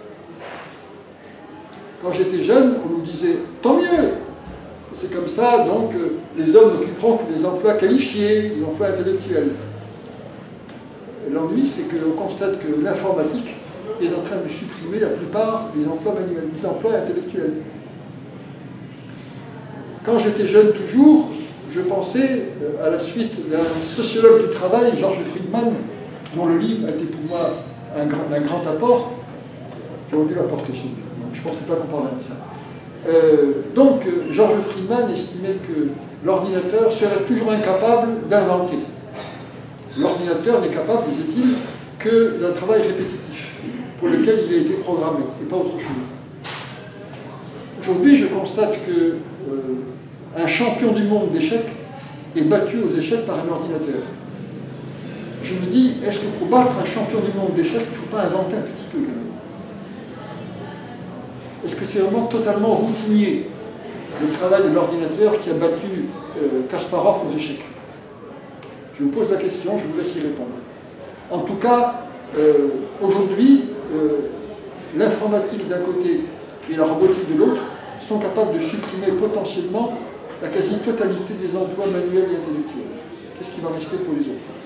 Speaker 1: Quand j'étais jeune, on nous disait « tant mieux !» C'est comme ça, donc, euh, les hommes n'occuperont que des emplois qualifiés, des emplois intellectuels. L'ennui, c'est qu'on constate que l'informatique est en train de supprimer la plupart des emplois manuels, des emplois intellectuels. Quand j'étais jeune toujours, je pensais à la suite d'un sociologue du travail, George Friedman, dont le livre a été pour moi un grand, un grand apport. J'aurais dû l'apporter chez lui, donc je ne pensais pas qu'on parlerait de ça. Euh, donc, George Friedman estimait que l'ordinateur serait toujours incapable d'inventer. L'ordinateur n'est capable, disait-il, que d'un travail répétitif, pour lequel il a été programmé, et pas autre chose. Aujourd'hui, je constate que euh, un champion du monde d'échecs est battu aux échecs par un ordinateur. Je me dis, est-ce que pour battre un champion du monde d'échecs, il ne faut pas inventer un petit peu quand même? Est-ce que c'est vraiment totalement routinier, le travail de l'ordinateur qui a battu euh, Kasparov aux échecs? Je vous pose la question, je vous laisse y répondre. En tout cas, euh, aujourd'hui, euh, l'informatique d'un côté et la robotique de l'autre sont capables de supprimer potentiellement la quasi-totalité des emplois manuels et intellectuels. Qu'est-ce qui va rester pour les autres?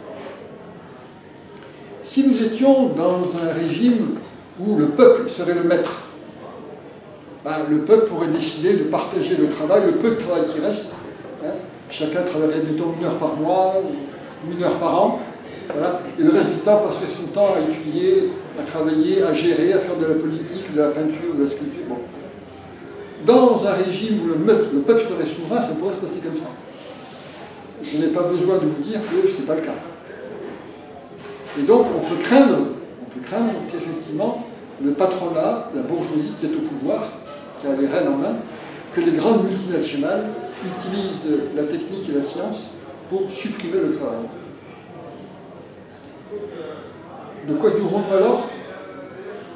Speaker 1: Si nous étions dans un régime où le peuple serait le maître, ben, le peuple pourrait décider de partager le travail, le peu de travail qui reste. Hein, chacun travaillerait, mettons, une heure par mois, ou une heure par an. Voilà, et le reste du temps passerait son temps à étudier, à travailler, à gérer, à faire de la politique, de la peinture, de la sculpture. Bon. Dans un régime où le, le peuple serait souverain, ça pourrait se passer comme ça. Je n'ai pas besoin de vous dire que ce n'est pas le cas. Et donc on peut craindre, on peut craindre qu'effectivement le patronat, la bourgeoisie qui est au pouvoir, qui a les rênes en main, que les grandes multinationales utilisent la technique et la science pour supprimer le travail. De quoi vivons-nous alors?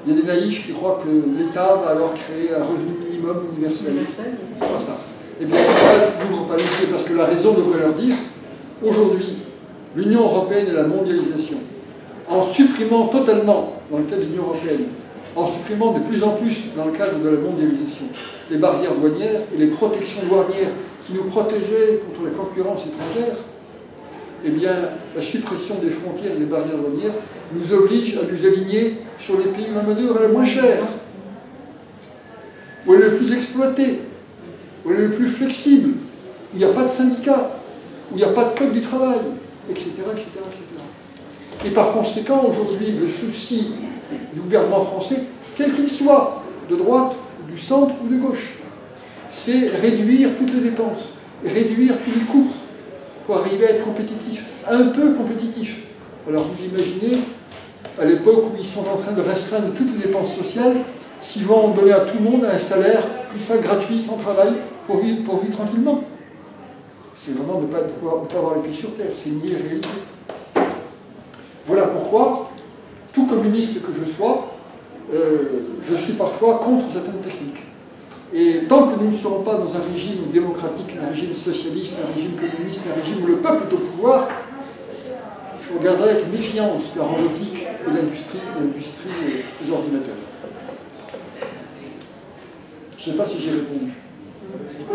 Speaker 1: Il y a des naïfs qui croient que l'État va alors créer un revenu minimum universel. Pas ça. Eh bien, ça n'ouvre pas les yeux, parce que la raison devrait leur dire, aujourd'hui, l'Union européenne et la mondialisation, en supprimant totalement, dans le cadre de l'Union européenne, en supprimant de plus en plus, dans le cadre de la mondialisation, les barrières douanières et les protections douanières qui nous protégeaient contre la concurrence étrangère, eh bien, la suppression des frontières et des barrières douanières nous oblige à nous aligner sur les pays où la main-d'œuvre est la moins chère, où elle est le plus exploitée, où elle est le plus flexible, où il n'y a pas de syndicats, où il n'y a pas de code du travail, et cetera, et cetera, et cetera. Et par conséquent, aujourd'hui, le souci du gouvernement français, quel qu'il soit, de droite, du centre ou de gauche, c'est réduire toutes les dépenses, réduire tous les coûts, pour arriver à être compétitif, un peu compétitif. Alors vous imaginez, à l'époque où ils sont en train de restreindre toutes les dépenses sociales, s'ils vont donner à tout le monde un salaire, comme ça, gratuit, sans travail, pour vivre, pour vivre tranquillement. C'est vraiment ne pas, ne pas avoir les pieds sur terre, c'est nier la réalité. Voilà pourquoi, tout communiste que je sois, euh, je suis parfois contre certaines techniques. Et tant que nous ne serons pas dans un régime démocratique, un régime socialiste, un régime communiste, un régime où le peuple est au pouvoir, je regarderai avec méfiance la robotique et l'industrie, l'industrie des ordinateurs. Je ne sais pas si j'ai répondu.
Speaker 2: Il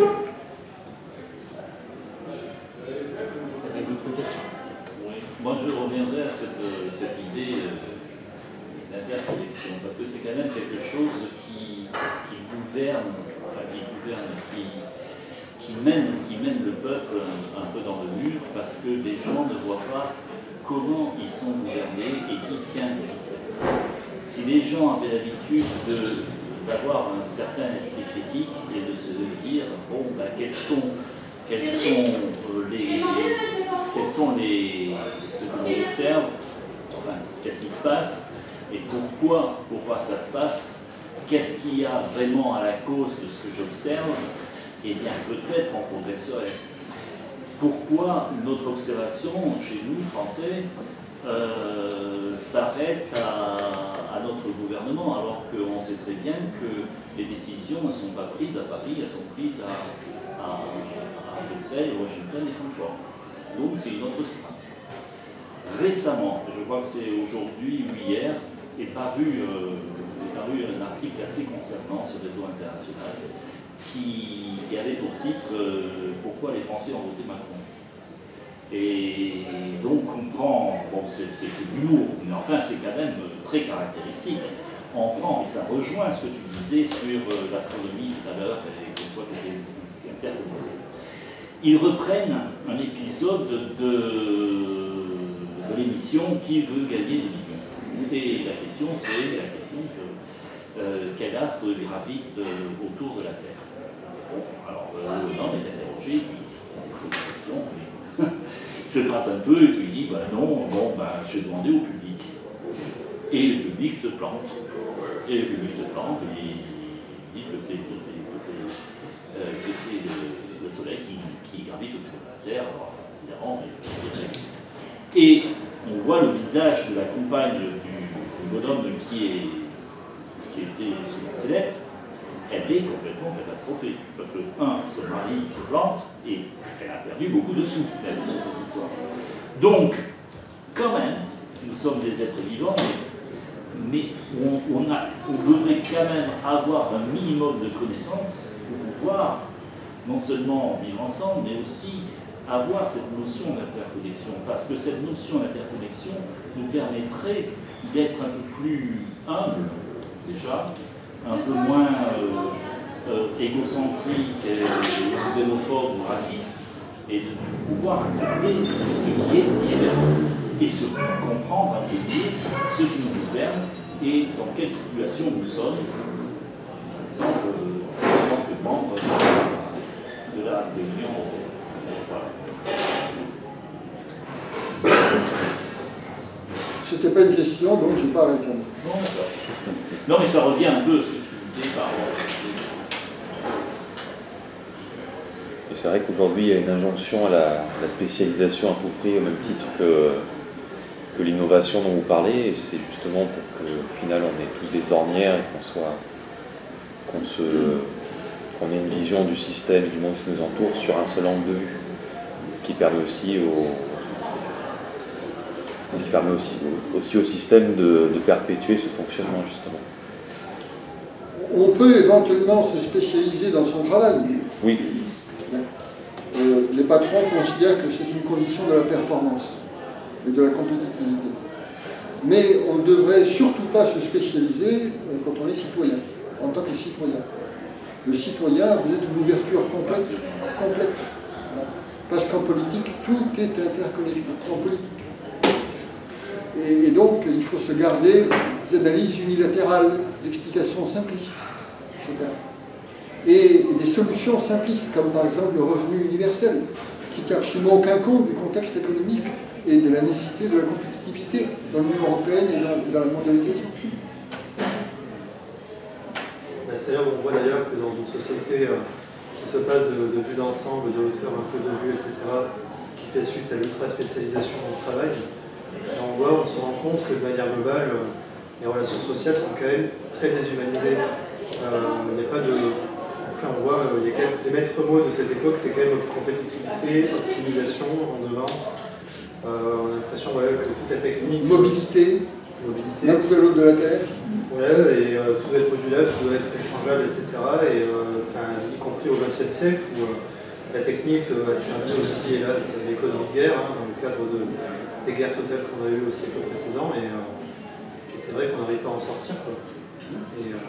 Speaker 2: y a d'autres questions?
Speaker 3: Oui. Moi, je reviendrai à cette, cette idée d'interconnexion, parce que c'est quand même quelque chose qui, qui gouverne, enfin qui gouverne, qui, qui, mène, qui mène le peuple un, un peu dans le mur, parce que les gens ne voient pas comment ils sont gouvernés et qui tient les ficelles. Si les gens avaient l'habitude d'avoir un certain esprit critique et de se dire, bon, ben, quels sont, quels sont les, quels sont les, ce que l'on observe, enfin, qu'est-ce qui se passe, et pourquoi, pourquoi ça se passe, qu'est-ce qu'il y a vraiment à la cause de ce que j'observe, eh bien peut-être on progresserait. Pourquoi notre observation, chez nous, Français, euh, s'arrête à, à notre gouvernement, alors qu'on sait très bien que les décisions ne sont pas prises à Paris, elles sont prises à, à, à Bruxelles, Washington et Francfort. Donc c'est une autre strate. Récemment, je crois que c'est aujourd'hui ou hier, est paru, euh, est paru un article assez concernant sur le réseau international qui, qui avait pour titre euh, « Pourquoi les Français ont voté Macron ». Et donc on prend, bon c'est du lourd, mais enfin c'est quand même très caractéristique. On prend, et ça rejoint ce que tu disais sur euh, l'astronomie tout à l'heure, et que toi tu étais intervenu. Ils reprennent un épisode de, de l'émission Qui veut gagner des millions. Et la question, c'est la question que euh, quel astre gravite euh, autour de la Terre. Bon, alors euh, l'homme est interrogé, puis on se pose la question, mais se gratte un peu, et puis il dit bah non, bon, bah, je vais demander au public. Et le public se plante. Et le public se plante, et ils disent que c'est euh, le, le Soleil qui, qui gravite autour de la Terre. Alors, évidemment, et on voit le visage de la compagne du, du bonhomme qui, est, qui était sous la sellette, elle est complètement catastrophée. Parce que, un, son mari se plante, et elle a perdu beaucoup de sous, même, sur cette histoire. Donc, quand même, nous sommes des êtres vivants, mais, mais on, on, a, on devrait quand même avoir un minimum de connaissances pour pouvoir non seulement vivre ensemble, mais aussi avoir cette notion d'interconnexion, parce que cette notion d'interconnexion nous permettrait d'être un peu plus humble, déjà, un peu moins euh, euh, égocentrique, et xénophobe ou raciste, et de pouvoir accepter ce qui est différent, et surtout comprendre un peu mieux ce qui nous gouverne et dans quelle situation nous sommes, par exemple, en tant que membre de l'Union européenne.
Speaker 1: C'était pas une question, donc je n'ai pas à répondre.
Speaker 3: Non, non, mais ça revient un peu à ce que tu disais par rapport.
Speaker 4: C'est vrai qu'aujourd'hui, il y a une injonction à la, la spécialisation à tout prix, au même titre que que l'innovation dont vous parlez, c'est justement pour qu'au final on ait tous des ornières et qu'on soit, qu'on se, qu'on ait une vision du système et du monde qui nous entoure sur un seul angle de vue. Ce qui permet aussi au, ce qui permet aussi, aussi au système de, de perpétuer ce fonctionnement justement.
Speaker 1: On peut éventuellement se spécialiser dans son travail.
Speaker 4: Oui.
Speaker 1: Euh, les patrons considèrent que c'est une condition de la performance et de la compétitivité. Mais on ne devrait surtout pas se spécialiser euh, quand on est citoyen, en tant que citoyen. Le citoyen a besoin d'une ouverture complète, complète. Voilà. Parce qu'en politique, tout est interconnecté, en politique. Et, et donc, il faut se garder des analyses unilatérales, des explications simplistes, et cetera. Et, et des solutions simplistes, comme par exemple le revenu universel, qui ne tient absolument aucun compte du contexte économique et de la nécessité de la compétitivité dans l'Union européenne et dans, dans la mondialisation.
Speaker 5: C'est là où on voit d'ailleurs que dans une société euh, qui se passe de, de vue d'ensemble, de hauteur, un peu de vue, et cetera, qui fait suite à l'ultra-spécialisation du travail, on voit, on se rend compte que de manière globale, euh, les relations sociales sont quand même très déshumanisées. Euh, il n'y a pas de... Enfin, on voit, euh, il y a quand même, les maîtres mots de cette époque, c'est quand même compétitivité, optimisation, rendement. Euh, on a l'impression voilà, que toute la technique...
Speaker 1: Mobilité,
Speaker 5: mobilité
Speaker 1: l'un de l'autre de la Terre.
Speaker 5: Ouais, et euh, tout doit être modulable, tout doit être échangeable, et cetera. Et, euh, enfin, y compris au vingtième siècle, où euh, la technique euh, a servi aussi, hélas, l'économie de guerre, hein, dans le cadre de, des guerres totales qu'on a eues au siècle précédent. Et, euh, et c'est vrai qu'on n'arrive pas à en sortir. Quoi. Et, euh,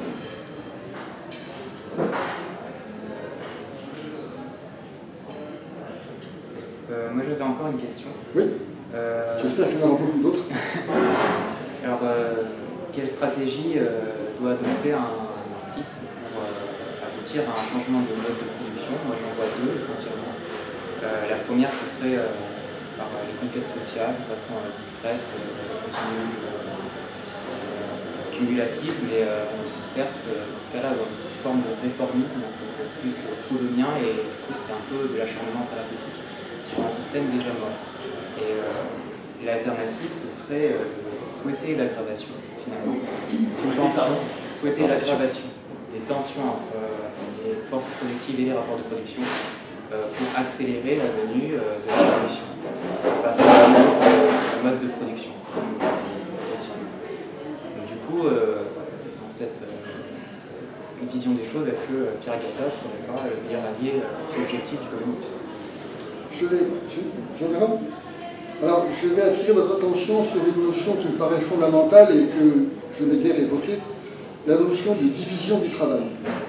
Speaker 2: Euh, moi j'avais encore une question.
Speaker 1: Oui.
Speaker 2: Euh...
Speaker 1: J'espère qu'il y en aura beaucoup d'autres.
Speaker 2: Alors, euh, quelle stratégie euh, doit adopter un, un artiste pour euh, aboutir à un changement de mode de production? Moi j'en vois deux essentiellement. Euh, la première ce serait euh, par les conquêtes sociales, de façon euh, discrète, euh, continue, euh, euh, cumulative, mais euh, on verse dans ce cas-là dans une forme de réformisme plus proudhonien et du coup c'est un peu de l'acharnement thérapeutique sur un système déjà mort. Et euh, l'alternative, ce serait euh, souhaiter l'aggravation, finalement. Une tension, souhaiter l'aggravation des tensions entre euh, les forces productives et les rapports de production euh, pour accélérer la venue euh, de la révolution. Passer à un autre euh, mode de production. Donc, du coup, euh, dans cette euh, vision des choses, est-ce que Pierre Gattaz serait pas le meilleur allié euh, objectif du communisme?
Speaker 1: Je vais, je, je vais Alors, je vais attirer votre attention sur une notion qui me paraît fondamentale et que je n'ai guère évoquée, la notion de division du travail.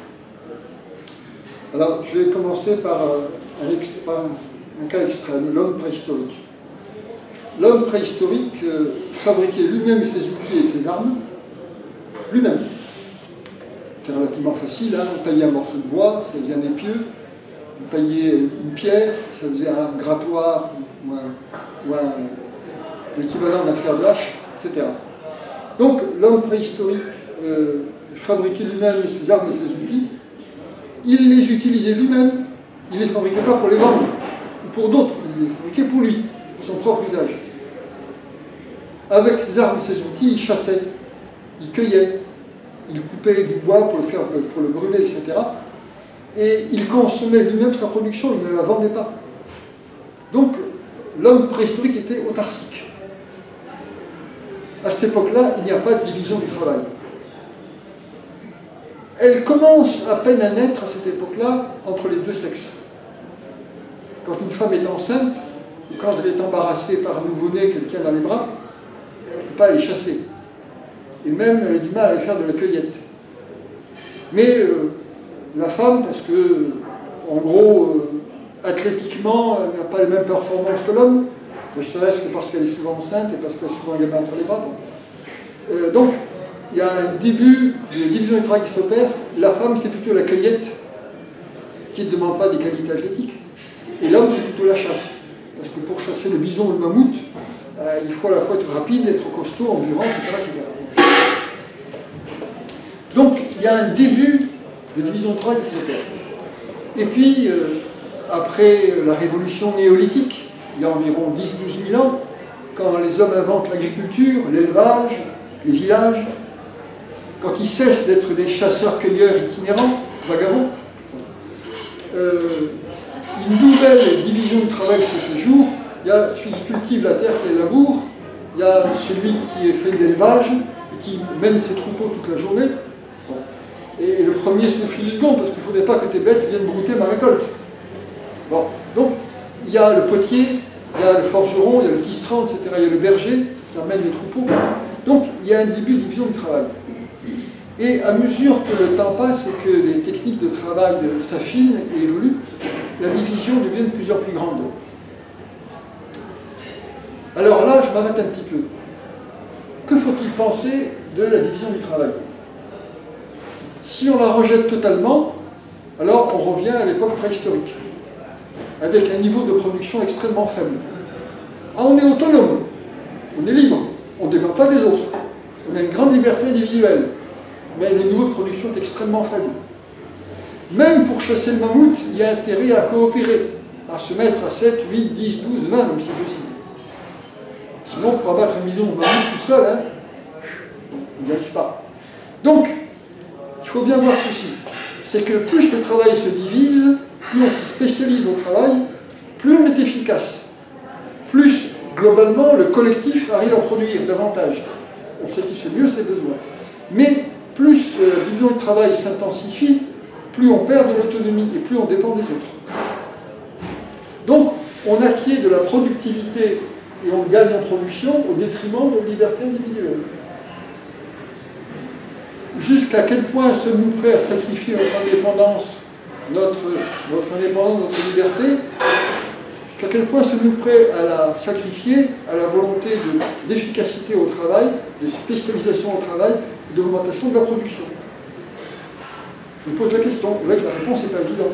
Speaker 1: Alors, je vais commencer par un, ex, par un cas extrême, l'homme préhistorique. L'homme préhistorique euh, fabriquait lui-même ses outils et ses armes, lui-même. C'était relativement facile, hein, on taillait un morceau de bois, ça faisait un épieu. On taillait une pierre, ça faisait un grattoir ou, un, ou un, l'équivalent d'un fer de hache, et cetera. Donc l'homme préhistorique euh, fabriquait lui-même ses armes et ses outils, il les utilisait lui-même, il ne les fabriquait pas pour les vendre, ou pour d'autres, il les fabriquait pour lui, pour son propre usage. Avec ses armes et ses outils, il chassait, il cueillait, il coupait du bois pour le, faire, pour le brûler, et cetera. Et il consommait lui-même sa production, il ne la vendait pas. Donc, l'homme préhistorique était autarcique. À cette époque-là, il n'y a pas de division du travail. Elle commence à peine à naître à cette époque-là entre les deux sexes. Quand une femme est enceinte, ou quand elle est embarrassée par un nouveau-né qu'elle tient dans les bras, elle ne peut pas aller chasser. Et même, elle a du mal à aller faire de la cueillette. Mais euh, la femme, parce que, en gros, euh, athlétiquement, elle n'a pas les mêmes performances que l'homme, ne serait-ce que parce qu'elle est souvent enceinte et parce qu'elle a souvent les mains entre les bras. Euh, donc, il y a un début de division du travail qui s'opère. La femme, c'est plutôt la cueillette, qui ne demande pas des qualités athlétiques. Et l'homme, c'est plutôt la chasse. Parce que pour chasser le bison ou le mammouth, euh, il faut à la fois être rapide, être costaud, endurant, et cetera, et cetera. Donc, il y a un début de division de travail qui s'opère. Et puis, euh, après la révolution néolithique, il y a environ dix à douze mille ans, quand les hommes inventent l'agriculture, l'élevage, les villages, quand ils cessent d'être des chasseurs-cueilleurs itinérants, vagabonds, euh, une nouvelle division du travail se fait jour. Il y a celui qui cultive la terre, qui les laboure, il y a celui qui fait de l'élevage, qui mène ses troupeaux toute la journée. Bon. Et, et le premier se méfie du second, parce qu'il ne faudrait pas que tes bêtes viennent brouter ma récolte. Bon. Donc, il y a le potier, il y a le forgeron, il y a le tisserand, et cetera. Il y a le berger qui emmène les troupeaux. Donc, il y a un début de division du travail. Et à mesure que le temps passe et que les techniques de travail s'affinent et évoluent, la division devient de plus en plus grande. Alors là, je m'arrête un petit peu. Que faut-il penser de la division du travail? Si on la rejette totalement, alors on revient à l'époque préhistorique, avec un niveau de production extrêmement faible. Ah, on est autonome, on est libre, on ne dépend pas des autres, on a une grande liberté individuelle, mais le niveau de production est extrêmement faible. Même pour chasser le mammouth, il y a intérêt à coopérer, à se mettre à sept, huit, dix, douze, vingt, même si possible. Sinon, pour abattre un bison au mammouth tout seul, hein, on n'y arrive pas. Donc, il faut bien voir ceci, c'est que plus le travail se divise, plus on se spécialise au travail, plus on est efficace, plus, globalement, le collectif arrive à produire davantage. On satisfait mieux ses besoins. Mais plus euh, la division du travail s'intensifie, plus on perd de l'autonomie et plus on dépend des autres. Donc, on acquiert de la productivité et on gagne en production au détriment de la liberté individuelle. Jusqu'à quel point sommes-nous prêts à sacrifier notre indépendance, notre, notre indépendance, notre liberté? Jusqu'à quel point sommes-nous prêts à la sacrifier à la volonté d'efficacité au travail, de spécialisation au travail, d'augmentation de la production? Je vous pose la question, vous voyez que la réponse n'est pas évidente.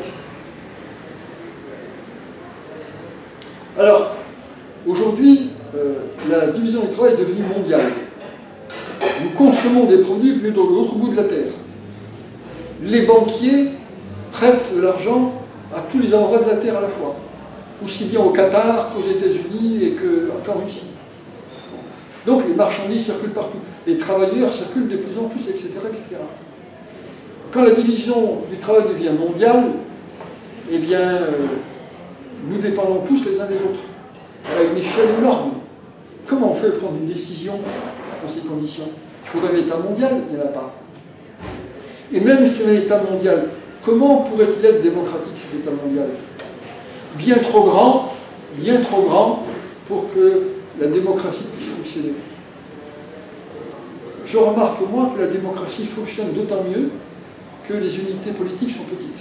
Speaker 1: Alors, aujourd'hui, euh, la division du travail est devenue mondiale. Nous consommons des produits venus de l'autre bout de la Terre. Les banquiers prêtent de l'argent à tous les endroits de la Terre à la fois, aussi bien au Qatar qu'aux États-Unis et qu'en Russie. Donc les marchandises circulent partout, les travailleurs circulent de plus en plus, et cetera, et cetera. Quand la division du travail devient mondiale, eh bien, euh, nous dépendons tous les uns des autres, à une échelle énorme. Comment on fait pour prendre une décision dans ces conditions? Il faudrait un État mondial, il n'y en a pas. Et même si c'est un État mondial, comment pourrait-il être démocratique cet État mondial? Bien trop grand, bien trop grand pour que la démocratie puisse fonctionner. Je remarque, moi, que la démocratie fonctionne d'autant mieux que les unités politiques sont petites.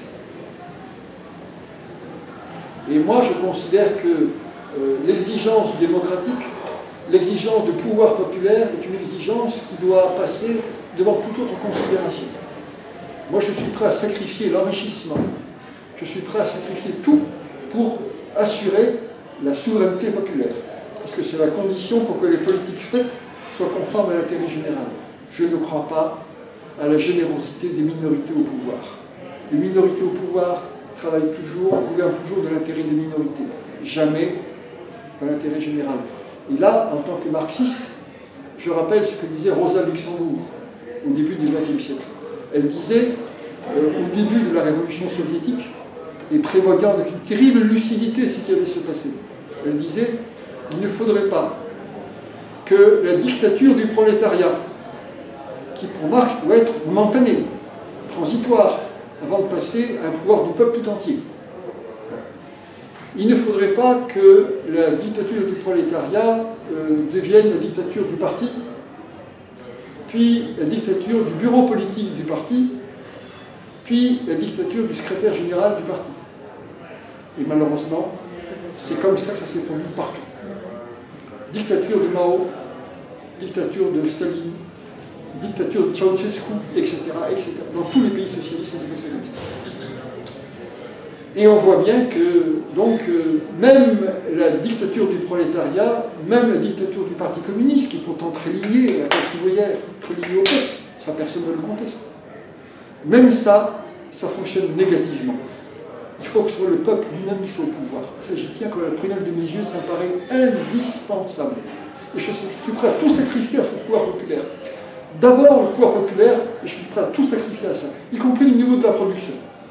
Speaker 1: Et moi, je considère que euh, l'exigence démocratique, l'exigence de pouvoir populaire est une exigence qui doit passer devant toute autre considération. Moi, je suis prêt à sacrifier l'enrichissement, je suis prêt à sacrifier tout pour assurer la souveraineté populaire. Parce que c'est la condition pour que les politiques faites soient conformes à l'intérêt général. Je ne crois pas à la générosité des minorités au pouvoir. Les minorités au pouvoir travaillent toujours, gouvernent toujours de l'intérêt des minorités, jamais de l'intérêt général. Et là, en tant que marxiste, je rappelle ce que disait Rosa Luxembourg au début du vingtième siècle. Elle disait, euh, au début de la révolution soviétique, et prévoyant avec une terrible lucidité ce qui allait se passer, elle disait, il ne faudrait pas que la dictature du prolétariat, qui pour Marx doit être momentanée, transitoire, avant de passer à un pouvoir du peuple tout entier. Il ne faudrait pas que la dictature du prolétariat euh, devienne la dictature du parti, puis la dictature du bureau politique du parti, puis la dictature du secrétaire général du parti. Et malheureusement, c'est comme ça que ça s'est produit partout. Dictature de Mao, dictature de Staline, dictature de Ceausescu, et cetera, et cetera. Dans tous les pays socialistes, ça s'est passé comme ça. Et on voit bien que, donc, euh, même la dictature du prolétariat, même la dictature du Parti communiste, qui est pourtant très liée à la classe ouvrière, très liée au peuple, ça personne ne le conteste. Même ça, ça fonctionne négativement. Il faut que ce soit le peuple lui-même qui soit au pouvoir. Ça, j'y tiens comme la prunelle de mes yeux, ça me paraît indispensable. Et je suis prêt à tout sacrifier à ce pouvoir populaire. D'abord le pouvoir populaire, et je suis prêt à tout sacrifier à ça, y compris le niveau de la production.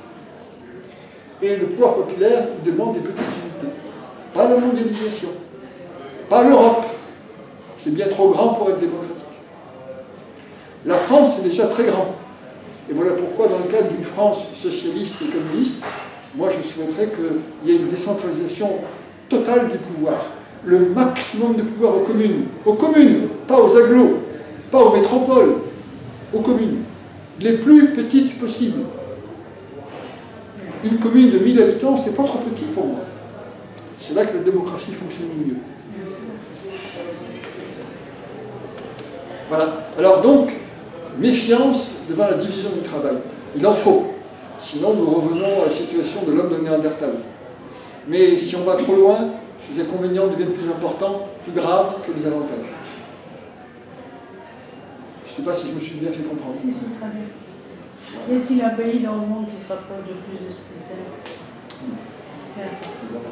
Speaker 1: Et le pouvoir populaire, il demande des petites unités. Pas la mondialisation, pas l'Europe. C'est bien trop grand pour être démocratique. La France, c'est déjà très grand. Et voilà pourquoi, dans le cadre d'une France socialiste et communiste, moi je souhaiterais qu'il y ait une décentralisation totale du pouvoir. Le maximum de pouvoir aux communes. Aux communes, pas aux agglos, pas aux métropoles, aux communes. Les plus petites possibles. Une commune de mille habitants, c'est pas trop petit pour moi. C'est là que la démocratie fonctionne mieux. Voilà. Alors donc, méfiance devant la division du travail. Il en faut. Sinon, nous revenons à la situation de l'homme de Néandertal. Mais si on va trop loin, les inconvénients deviennent plus importants, plus graves que les avantages. Je ne sais pas si je me suis bien fait comprendre.
Speaker 6: Si, si, très bien. Y a-t-il un pays dans le monde qui se rapproche de plus de ce système?
Speaker 1: Voilà.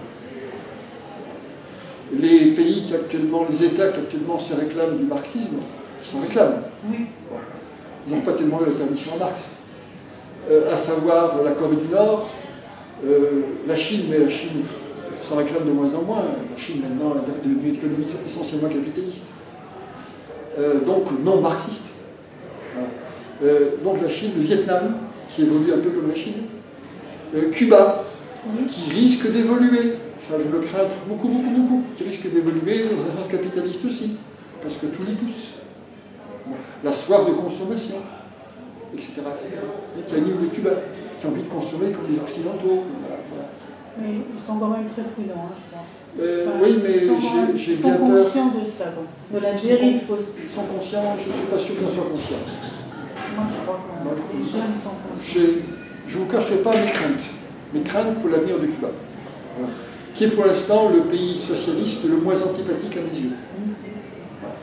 Speaker 1: Les pays qui actuellement, les États qui actuellement se réclament du marxisme, ils s'en réclament.
Speaker 6: Oui.
Speaker 1: Bon. Ils n'ont pas tellement eu la permission à Marx. Euh, à savoir la Corée du Nord, euh, la Chine, mais la Chine s'en réclame de moins en moins. La Chine maintenant est devenue une économie essentiellement capitaliste. Euh, donc non marxiste. Voilà. Euh, donc la Chine, le Vietnam, qui évolue un peu comme la Chine. Euh, Cuba, oui, qui risque d'évoluer. Ça, je le crains beaucoup, beaucoup, beaucoup. Qui risque d'évoluer dans un sens capitaliste aussi. Parce que tout y pousse. Bon. La soif de consommation, et cetera, et cetera. Et qui anime le Cuba, qui a envie de consommer comme les Occidentaux. Voilà, voilà.
Speaker 6: Mais ils sont quand même très prudents, hein, je crois.
Speaker 1: Euh,
Speaker 6: enfin,
Speaker 1: oui, mais j'ai bien peur.
Speaker 6: Ils sont conscients de ça, bon, de la dérive possible.
Speaker 1: Ils sont conscients, je ne suis pas sûr qu'ils en soient conscients.
Speaker 6: Moi, je crois que les jeunes sont conscients.
Speaker 1: Je ne vous cacherai pas mes craintes. Mes craintes pour l'avenir de Cuba. Voilà. Qui est pour l'instant le pays socialiste le moins antipathique à mes yeux. Voilà.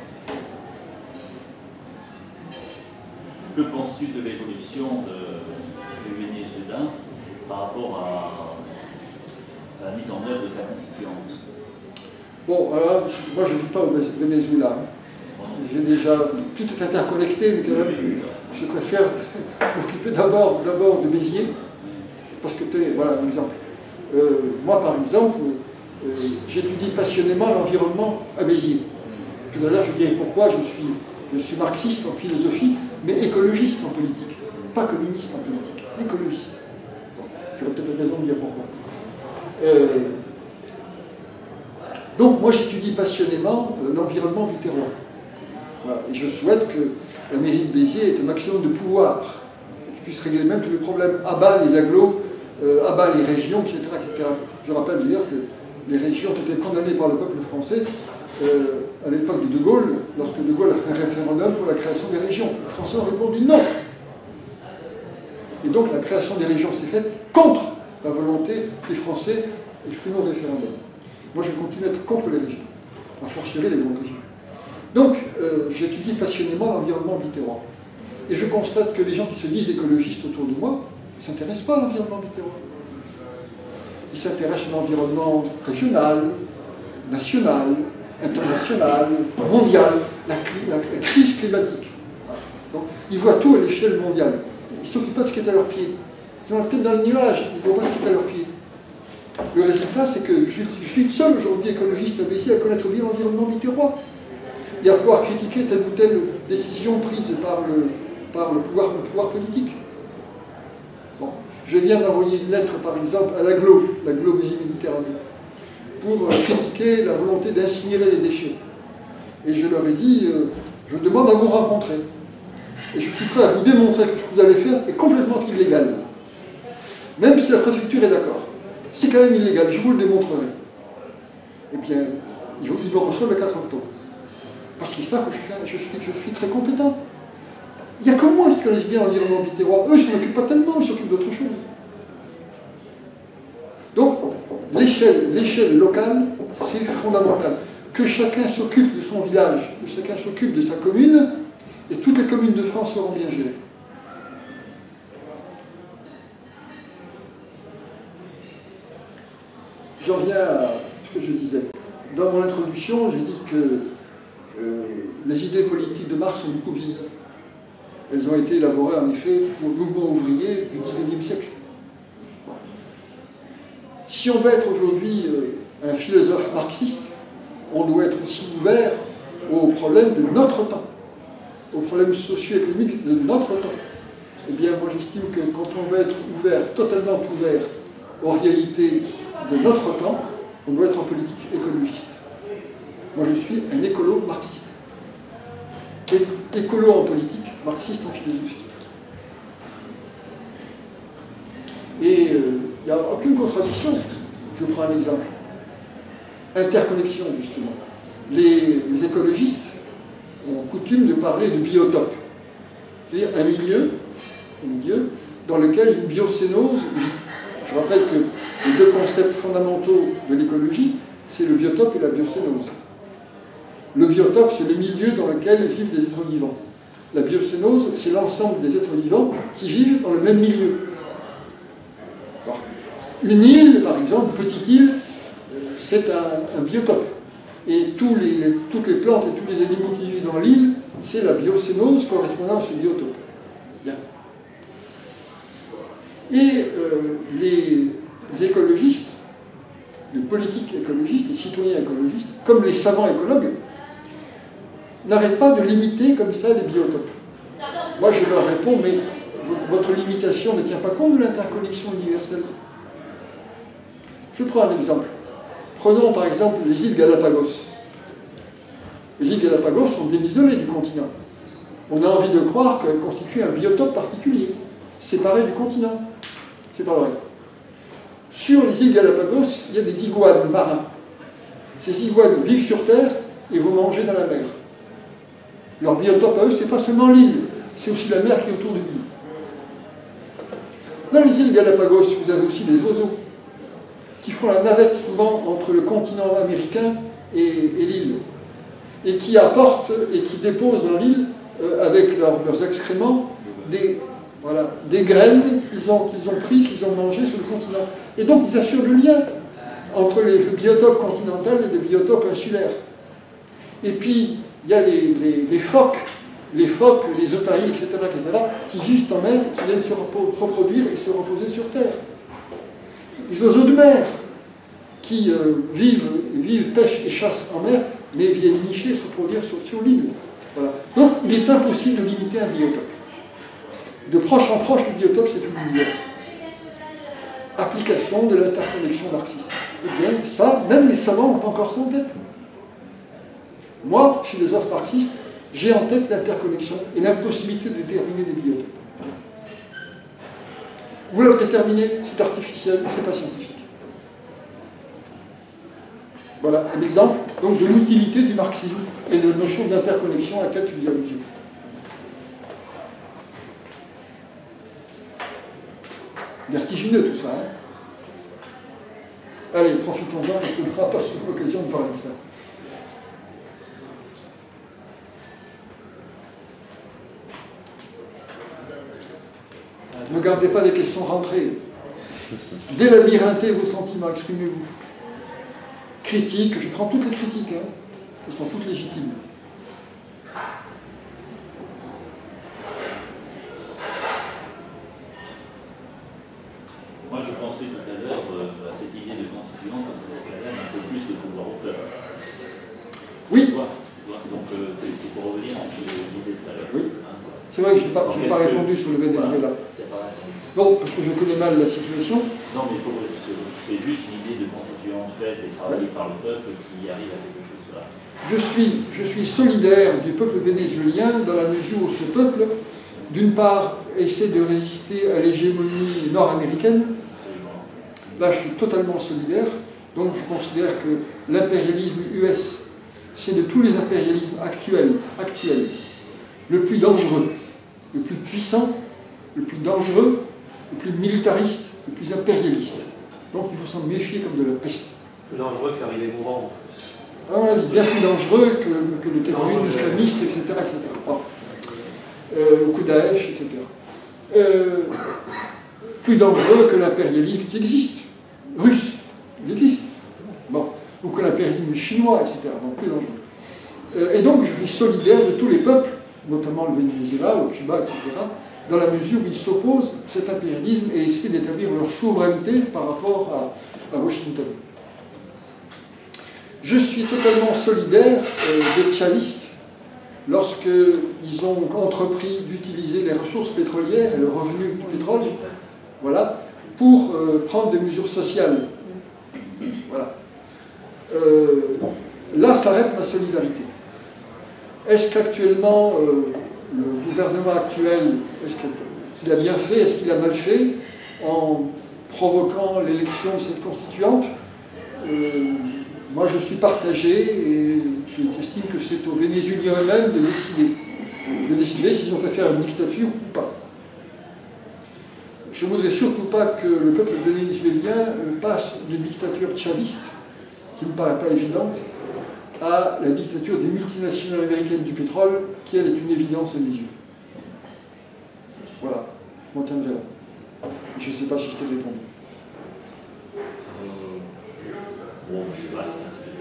Speaker 3: Que penses-tu de l'évolution du Venezuela par rapport à, à la mise en œuvre de sa constituante?
Speaker 1: Bon, alors, moi je ne vis pas au Venezuela. J'ai déjà... Tout est interconnecté, mais quand même, je préfère m'occuper d'abord de Béziers. Parce que, tenez, voilà un exemple. Euh, moi, par exemple, euh, j'étudie passionnément l'environnement à Béziers. Tout à l'heure, je disais pourquoi je suis, je suis marxiste en philosophie, mais écologiste en politique. Pas communiste en politique, écologiste. Bon, j'aurais peut-être raison de dire pourquoi. Euh, donc, moi, j'étudie passionnément euh, l'environnement biterrois. Voilà. Et je souhaite que la mairie de Béziers ait un maximum de pouvoir, et qu'il puisse régler même tous les problèmes, à bas les agglos, euh, à bas les régions, et cetera, et cetera. Je rappelle d'ailleurs que les régions ont été condamnées par le peuple français euh, à l'époque de De Gaulle, lorsque De Gaulle a fait un référendum pour la création des régions. Les Français ont répondu non. Et donc la création des régions s'est faite contre la volonté des Français exprimée au référendum. Moi, je continue à être contre les régions, à fortiori les grandes régions. Donc, euh, j'étudie passionnément l'environnement biterrois. Et je constate que les gens qui se disent écologistes autour de moi ne s'intéressent pas à l'environnement biterrois. Ils s'intéressent à l'environnement régional, national, international, mondial, la, la, la crise climatique. Voilà. Donc, ils voient tout à l'échelle mondiale. Ils ne s'occupent pas de ce qui est à leurs pieds. Ils ont la tête dans le nuage, ils ne voient pas ce qui est à leurs pieds. Le résultat, c'est que je suis, je suis le seul aujourd'hui écologiste à Béziers à connaître bien l'environnement biterrois. Et à pouvoir critiquer telle ou telle décision prise par le, par le, pouvoir, le pouvoir politique. Bon. Je viens d'envoyer une lettre, par exemple, à l'Aglo, l'Aglo Béziers-Méditerranée, pour euh, critiquer la volonté d'incinérer les déchets. Et je leur ai dit, euh, je demande à vous rencontrer. Et je suis prêt à vous démontrer que ce que vous allez faire est complètement illégal. Même si la préfecture est d'accord. C'est quand même illégal, je vous le démontrerai. Eh bien, ils me reçoivent le quatre octobre. Parce qu'ils savent que je suis, je, suis, je suis très compétent. Il n'y a que moi qui connaissent bien l'environnement biterrois. Eux, je ne m'occupe pas tellement, ils s'occupent d'autre chose. Donc, l'échelle locale, c'est fondamental. Que chacun s'occupe de son village, que chacun s'occupe de sa commune, et toutes les communes de France seront bien gérées. J'en viens à ce que je disais. Dans mon introduction, j'ai dit que les idées politiques de Marx ont beaucoup vieilli. Elles ont été élaborées en effet pour le mouvement ouvrier du dix-neuvième siècle. Bon. Si on veut être aujourd'hui euh, un philosophe marxiste, on doit être aussi ouvert aux problèmes de notre temps, aux problèmes socio-économiques de notre temps. Eh bien, moi j'estime que quand on veut être ouvert, totalement ouvert aux réalités de notre temps, on doit être en politique écologiste. Moi je suis un écolo marxiste. É- écolo en politique, marxiste en philosophie. Et il euh, n'y a aucune contradiction. Je prends un exemple. Interconnexion, justement. Les, les écologistes ont coutume de parler de biotope, c'est-à-dire un milieu, un milieu dans lequel une biocénose vit. Je rappelle que les deux concepts fondamentaux de l'écologie, c'est le biotope et la biocénose. Le biotope, c'est le milieu dans lequel vivent des êtres vivants. La biocénose, c'est l'ensemble des êtres vivants qui vivent dans le même milieu. Alors, une île, par exemple, une petite île, c'est un, un biotope. Et tous les, toutes les plantes et tous les animaux qui vivent dans l'île, c'est la biocénose correspondant à ce biotope. Bien. Et euh, les, les écologistes, les politiques écologistes, les citoyens écologistes, comme les savants écologues, n'arrêtent pas de limiter comme ça les biotopes. Moi je leur réponds, mais votre limitation ne tient pas compte de l'interconnexion universelle. Je prends un exemple. Prenons par exemple les îles Galapagos. Les îles Galapagos sont bien isolées du continent. On a envie de croire qu'elles constituent un biotope particulier, séparé du continent. C'est pas vrai. Sur les îles Galapagos, il y a des iguanes marins. Ces iguanes vivent sur Terre et vont manger dans la mer. Leur biotope à eux, c'est pas seulement l'île, c'est aussi la mer qui est autour de l'île. Dans les îles Galapagos, vous avez aussi des oiseaux qui font la navette souvent entre le continent américain et, et l'île, et qui apportent et qui déposent dans l'île, euh, avec leur, leurs excréments, des, voilà, des graines qu'ils ont, qu'ils ont prises, qu'ils ont mangées sur le continent. Et donc ils assurent le lien entre les, le biotope continental et le biotope insulaire. Et puis, il y a les, les, les phoques, les phoques, les otaries, et cetera, et cetera, qui vivent en mer, qui viennent se reproduire et se reposer sur Terre. Les oiseaux de mer, qui euh, vivent, vivent, pêchent et chassent en mer, mais viennent nicher et se reproduire sur, sur l'île. Voilà. Donc, il est impossible de limiter un biotope. De proche en proche, le biotope, c'est tout l'univers. Application de l'interconnexion marxiste. Eh bien, ça, même les savants ont encore ça en tête. Moi, philosophe marxiste, j'ai en tête l'interconnexion et l'impossibilité de déterminer des biotopes. Vous le déterminer, c'est artificiel, c'est pas scientifique. Voilà un exemple donc, de l'utilité du marxisme et de la notion d'interconnexion à laquelle tu vous alludes. Vertigineux tout ça. Hein. Allez, profitons-en parce qu'on n'aura pas souvent l'occasion de parler de ça. Ne gardez pas des questions rentrées. Délabyrinthez vos sentiments, exprimez-vous. Critique, je prends toutes les critiques, hein. Elles sont toutes légitimes.
Speaker 3: Moi, je pensais tout à l'heure euh, à cette idée de constituante, parce que c'est quand même un peu plus de pouvoir au peuple.
Speaker 1: Oui.
Speaker 3: Tu vois, tu vois, donc euh, c'est pour revenir à ce que je disais tout à l'heure.
Speaker 1: Oui.
Speaker 3: Hein,
Speaker 1: c'est vrai que je n'ai pas, pas répondu sur le Venezuela.
Speaker 3: Voilà.
Speaker 1: Non, parce que je connais mal la situation.
Speaker 3: Non, mais c'est juste une idée de constituante faite et travaillée ouais. par le peuple qui arrive à quelque chose là.
Speaker 1: Je suis, je suis solidaire du peuple vénézuélien dans la mesure où ce peuple, d'une part, essaie de résister à l'hégémonie nord-américaine. Là, je suis totalement solidaire. Donc, je considère que l'impérialisme U S, c'est de tous les impérialismes actuels, actuels, le plus dangereux, le plus puissant, le plus dangereux, le plus militariste, le plus impérialiste. Donc, il faut s'en méfier comme de la peste.
Speaker 5: Plus dangereux car il est mourant.
Speaker 1: Ah, il est bien plus dangereux que, que le terrorisme islamiste, et cetera, et cetera. Bon. Euh, ou que Daesh, et cetera. Euh, plus dangereux que l'impérialisme qui existe, russe, il existe. Bon. Ou que l'impérialisme chinois, et cetera. Donc plus dangereux. Euh, et donc je suis solidaire de tous les peuples, notamment le Venezuela, au Cuba, et cetera, dans la mesure où ils s'opposent à cet impérialisme et essaient d'établir leur souveraineté par rapport à, à Washington. Je suis totalement solidaire euh, des chavistes lorsqu'ils ont entrepris d'utiliser les ressources pétrolières et le revenu du pétrole, voilà, pour euh, prendre des mesures sociales. Voilà. Euh, là s'arrête ma solidarité. Est-ce qu'actuellement, euh, le gouvernement actuel, est-ce qu'il a bien fait, est-ce qu'il a mal fait en provoquant l'élection de cette constituante? euh, Moi, je suis partagé et j'estime que c'est aux Vénézuéliens eux-mêmes de décider, de décider s'ils ont affaire à une dictature ou pas. Je ne voudrais surtout pas que le peuple vénézuélien passe d'une dictature chaviste, qui ne me paraît pas évidente, à la dictature des multinationales américaines du pétrole, qui elle est une évidence à mes yeux. Voilà, je m'en tiendrai là. Je ne sais pas si je t'ai répondu.
Speaker 3: Bon, je passe.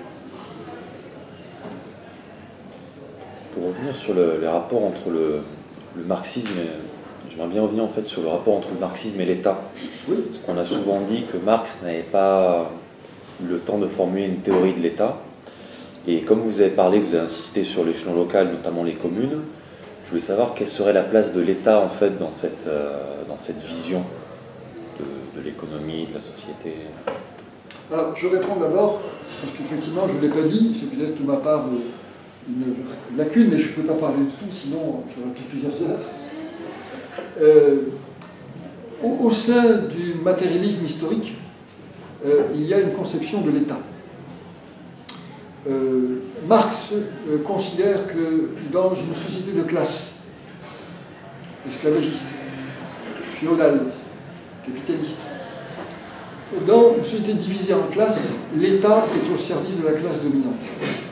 Speaker 4: Pour revenir sur le, les rapports entre le, le marxisme et... J'aimerais bien revenir en fait sur le rapport entre le marxisme et l'État.
Speaker 1: Oui.
Speaker 4: Parce qu'on a souvent dit que Marx n'avait pas eu le temps de formuler une théorie de l'État. Et comme vous avez parlé, vous avez insisté sur l'échelon local, notamment les communes, je voulais savoir quelle serait la place de l'État en fait dans cette, euh, dans cette vision de, de l'économie, de la société.
Speaker 1: Alors, je réponds d'abord, parce qu'effectivement, je ne l'ai pas dit, c'est peut-être de ma part une lacune, mais je ne peux pas parler de tout, sinon j'aurais plus plusieurs heures. Euh, au, au sein du matérialisme historique, euh, il y a une conception de l'État. Euh, Marx euh, considère que dans une société de classe, esclavagiste, féodale, capitaliste, dans une société divisée en classes, l'État est au service de la classe dominante.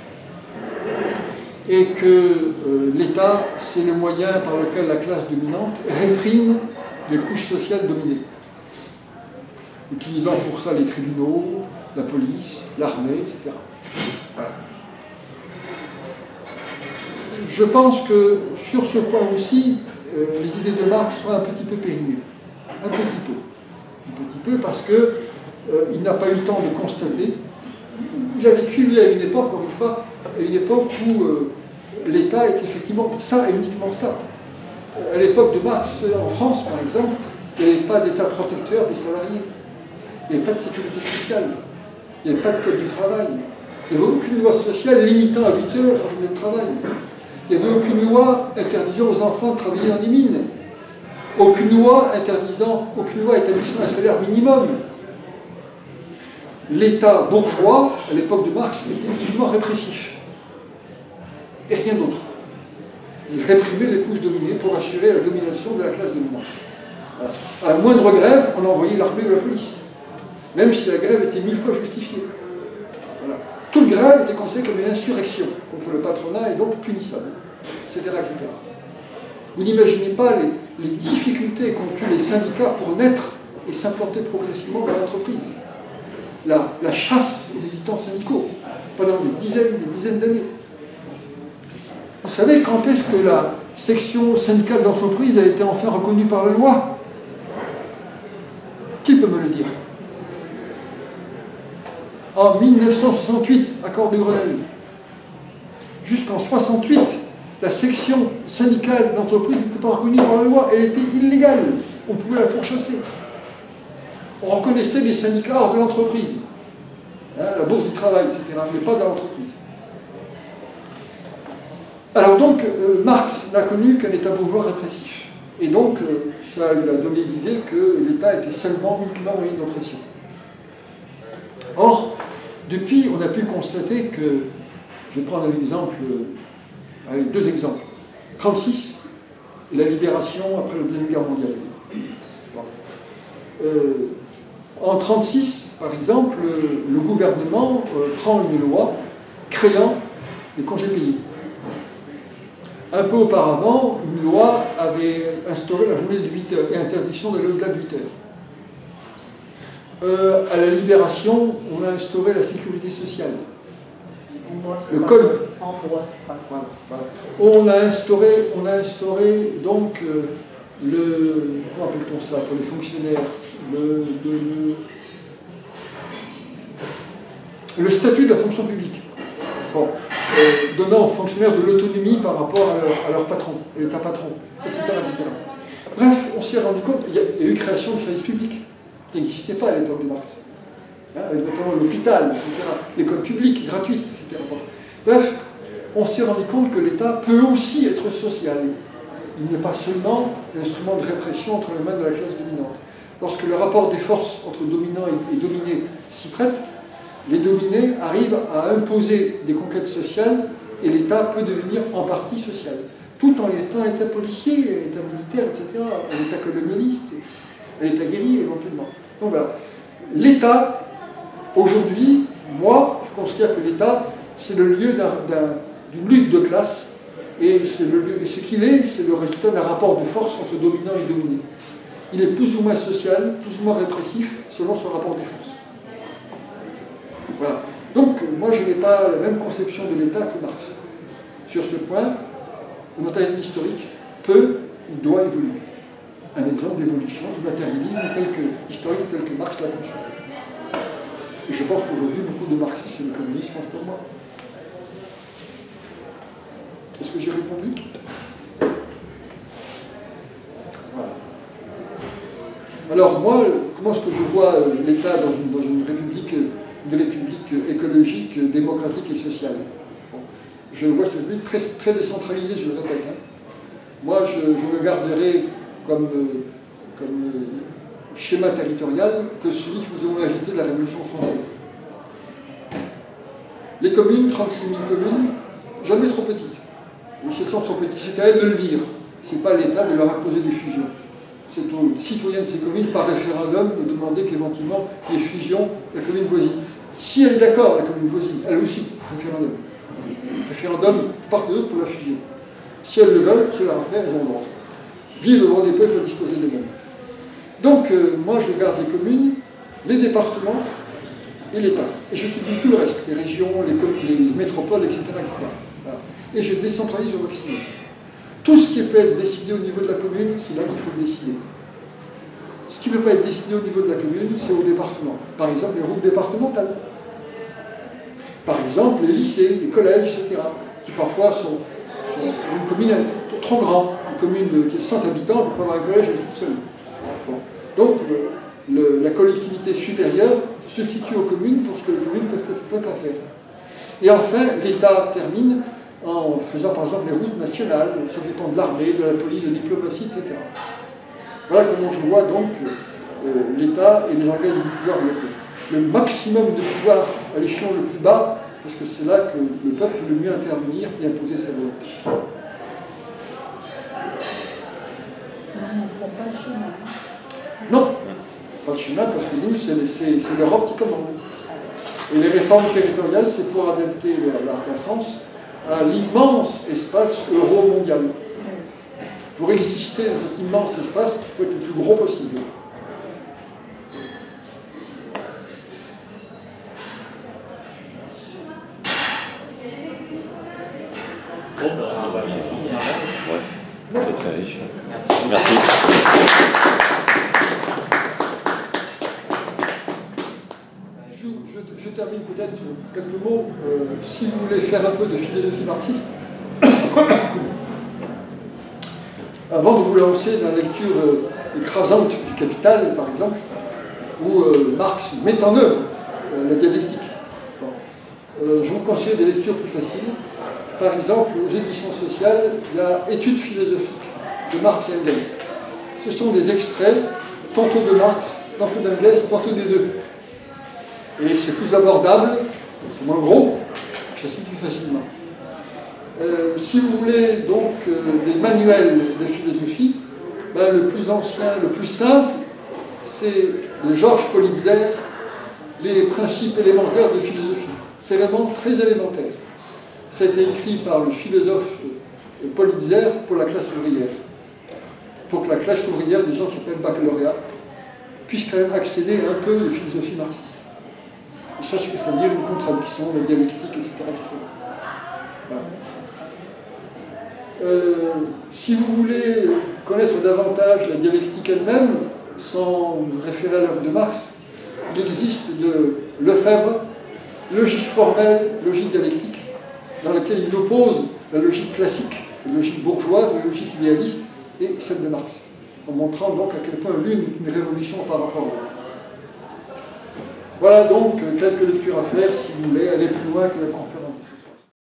Speaker 1: Et que euh, l'État, c'est le moyen par lequel la classe dominante réprime les couches sociales dominées, utilisant pour ça les tribunaux, la police, l'armée, et cetera. Voilà. Je pense que sur ce point aussi, euh, les idées de Marx sont un petit peu périmées. Un petit peu. Un petit peu parce qu'il euh, n'a pas eu le temps de constater. Il a vécu, lui, à une époque, encore une fois, à une époque où euh, l'État est effectivement ça et uniquement ça. À l'époque de Marx, en France, par exemple, il n'y avait pas d'État protecteur des salariés. Il n'y avait pas de sécurité sociale. Il n'y avait pas de code du travail. Il n'y avait aucune loi sociale limitant à huit heures la journée de travail. Il n'y avait aucune loi interdisant aux enfants de travailler dans les mines. Aucune loi interdisant, aucune loi établissant un salaire minimum. L'État bourgeois, à l'époque de Marx, était uniquement répressif. Et rien d'autre. Il réprimait les couches dominées pour assurer la domination de la classe dominante. Voilà. À la moindre grève, on envoyait l'armée ou la police. Même si la grève était mille fois justifiée. Voilà. Toute grève était considérée comme une insurrection contre le patronat et donc punissable, et cetera et cetera. Vous n'imaginez pas les, les difficultés qu'ont eu les syndicats pour naître et s'implanter progressivement dans l'entreprise. La, la chasse aux militants syndicaux pendant des dizaines des dizaines d'années. Vous savez quand est-ce que la section syndicale d'entreprise a été enfin reconnue par la loi? Qui peut me le dire? En mille neuf cent soixante-huit, accord de Grenelle. Jusqu'en soixante-huit, la section syndicale d'entreprise n'était pas reconnue par la loi, elle était illégale. On pouvait la pourchasser. On reconnaissait les syndicats hors de l'entreprise, hein, la bourse du travail, et cetera, mais pas dans l'entreprise. Alors donc, euh, Marx n'a connu qu'un État bourgeois répressif. Et donc, euh, ça lui a donné l'idée que l'État était seulement, uniquement moyen d'oppression. Or, depuis, on a pu constater que, je vais prendre un exemple, euh, allez, deux exemples. trente-six, et la libération après la Deuxième Guerre mondiale. Bon. Euh, en trente-six, par exemple, le, le gouvernement euh, prend une loi créant les congés payés. Un peu auparavant, une loi avait instauré la journée de huit heures et interdiction d'aller au-delà de huit heures. Euh, à la Libération, on a instauré la sécurité sociale. Le code,
Speaker 6: Ambroise Paré.
Speaker 1: Voilà, voilà. On a instauré, on a instauré donc euh, le, comment appelle-t-on ça pour les fonctionnaires, le, le, le, le statut de la fonction publique. Bon, euh, donnant aux fonctionnaires de l'autonomie par rapport à leur, à leur patron, l'État patron, et cetera, et cetera. Bref, on s'est rendu compte, il y, a, il y a eu création de services publics qui n'existaient pas à l'époque de Marx. Hein, avec notamment l'hôpital, et cetera, l'école publique, gratuite, et cetera. Bref, on s'est rendu compte que l'État peut aussi être social. Il n'est pas seulement l'instrument de répression entre les mains de la classe dominante. Lorsque le rapport des forces entre dominants et, et dominés s'y prête, les dominés arrivent à imposer des conquêtes sociales et l'État peut devenir en partie social, tout en étant un État policier, un État militaire, et cetera, un État colonialiste, un État guerrier éventuellement. Donc voilà. L'État, aujourd'hui, moi, je considère que l'État, c'est le lieu d'une lutte de classe, et, le, et ce qu'il est, c'est le résultat d'un rapport de force entre dominant et dominé. Il est plus ou moins social, plus ou moins répressif, selon son rapport de force. Voilà. Donc, moi, je n'ai pas la même conception de l'État que Marx. Sur ce point, le matérialisme historique peut, il doit évoluer. Un exemple d'évolution du matérialisme tel que, historique tel que Marx l'a conçu. Et je pense qu'aujourd'hui, beaucoup de marxistes et de communistes pensent pour moi. Est-ce que j'ai répondu? Voilà. Alors, moi, comment est-ce que je vois l'État dans une, dans une république, une république écologique, démocratique et sociale? Bon. Je vois cette république très, très décentralisée, je le répète. Hein. Moi, je, je me garderai comme, euh, comme euh, schéma territorial que celui que nous avons hérité de la Révolution française. Les communes, trente-six mille communes, jamais trop petites. Et si elles sont trop petites, c'est à elles de le dire. Ce n'est pas l'État de leur imposer des fusions. C'est aux citoyens de ces communes, par référendum, de demander qu'éventuellement il y ait fusion de la commune voisine. Si elle est d'accord, la commune voisine, elle aussi, référendum. Référendum de part et d'autre pour la fusion. Si elles le veulent, c'est leur affaire, elles ont le droit. Vive le droit des peuples à disposer d'eux-mêmes. Donc, euh, moi, je garde les communes, les départements et l'État. Et je subis tout le reste, les régions, les, les métropoles, et cetera et cetera. Voilà. Et je décentralise au maximum. Tout ce qui peut être décidé au niveau de la commune, c'est là qu'il faut le décider. Ce qui ne peut pas être décidé au niveau de la commune, c'est au département. Par exemple, les routes départementales. Par exemple, les lycées, les collèges, et cetera, qui parfois sont, sont une commune trop grande. Une commune de, qui est cent habitants, on peut pas avoir un collège, elle est toute seule. Bon. Donc, le, le, la collectivité supérieure se substitue aux communes pour ce que les communes ne peuvent, peuvent pas faire. Et enfin, l'État termine en faisant par exemple les routes nationales, s'occupant de l'armée, de la police, de la diplomatie, et cetera. Voilà comment je vois donc euh, l'État et les organes du pouvoir locaux. Le maximum de pouvoir à l'échelon le plus bas, parce que c'est là que le peuple peut le mieux intervenir et imposer sa volonté.
Speaker 6: On ne prend pas le chemin.
Speaker 1: Non, pas de chemin, parce que nous, c'est l'Europe qui commande. Et les réformes territoriales, c'est pour adapter la, la, la France à l'immense espace euro-mondial. Pour exister dans cet immense espace, il faut être le plus gros possible.
Speaker 3: Bon, ben, on va bien.
Speaker 4: Ouais, c'est très riche.
Speaker 2: Merci.
Speaker 4: Merci.
Speaker 1: Je, je, je termine peut-être quelques mots. Euh, si vous voulez faire un peu de philosophie marxiste, avant de vous lancer dans la lecture euh, écrasante du Capital, par exemple, où euh, Marx met en œuvre euh, la dialectique. Bon. Euh, je vous conseille des lectures plus faciles. Par exemple, aux éditions sociales, il y a Études philosophiques de Marx et Engels. Ce sont des extraits, tantôt de Marx, tantôt d'Engels, tantôt des deux. Et c'est plus abordable, c'est moins gros, ça se lit plus facilement. Euh, si vous voulez donc euh, des manuels de philosophie, ben, le plus ancien, le plus simple, c'est de Georges Politzer, Les principes élémentaires de philosophie. C'est vraiment très élémentaire. Ça a été écrit par le philosophe Politzer pour la classe ouvrière. Pour que la classe ouvrière, des gens qui ont le baccalauréat, puissent quand même accéder à un peu de philosophie marxiste. Et sachez que ça veut dire une contradiction, la dialectique, et cetera et cetera. Euh, si vous voulez connaître davantage la dialectique elle-même, sans vous référer à l'œuvre de Marx, il existe de Lefebvre, logique formelle, logique dialectique, dans laquelle il oppose la logique classique, la logique bourgeoise, la logique idéaliste, et celle de Marx, en montrant donc à quel point l'une est une révolution par rapport à l'autre. Voilà donc quelques lectures à faire si vous voulez aller plus loin que la conférence.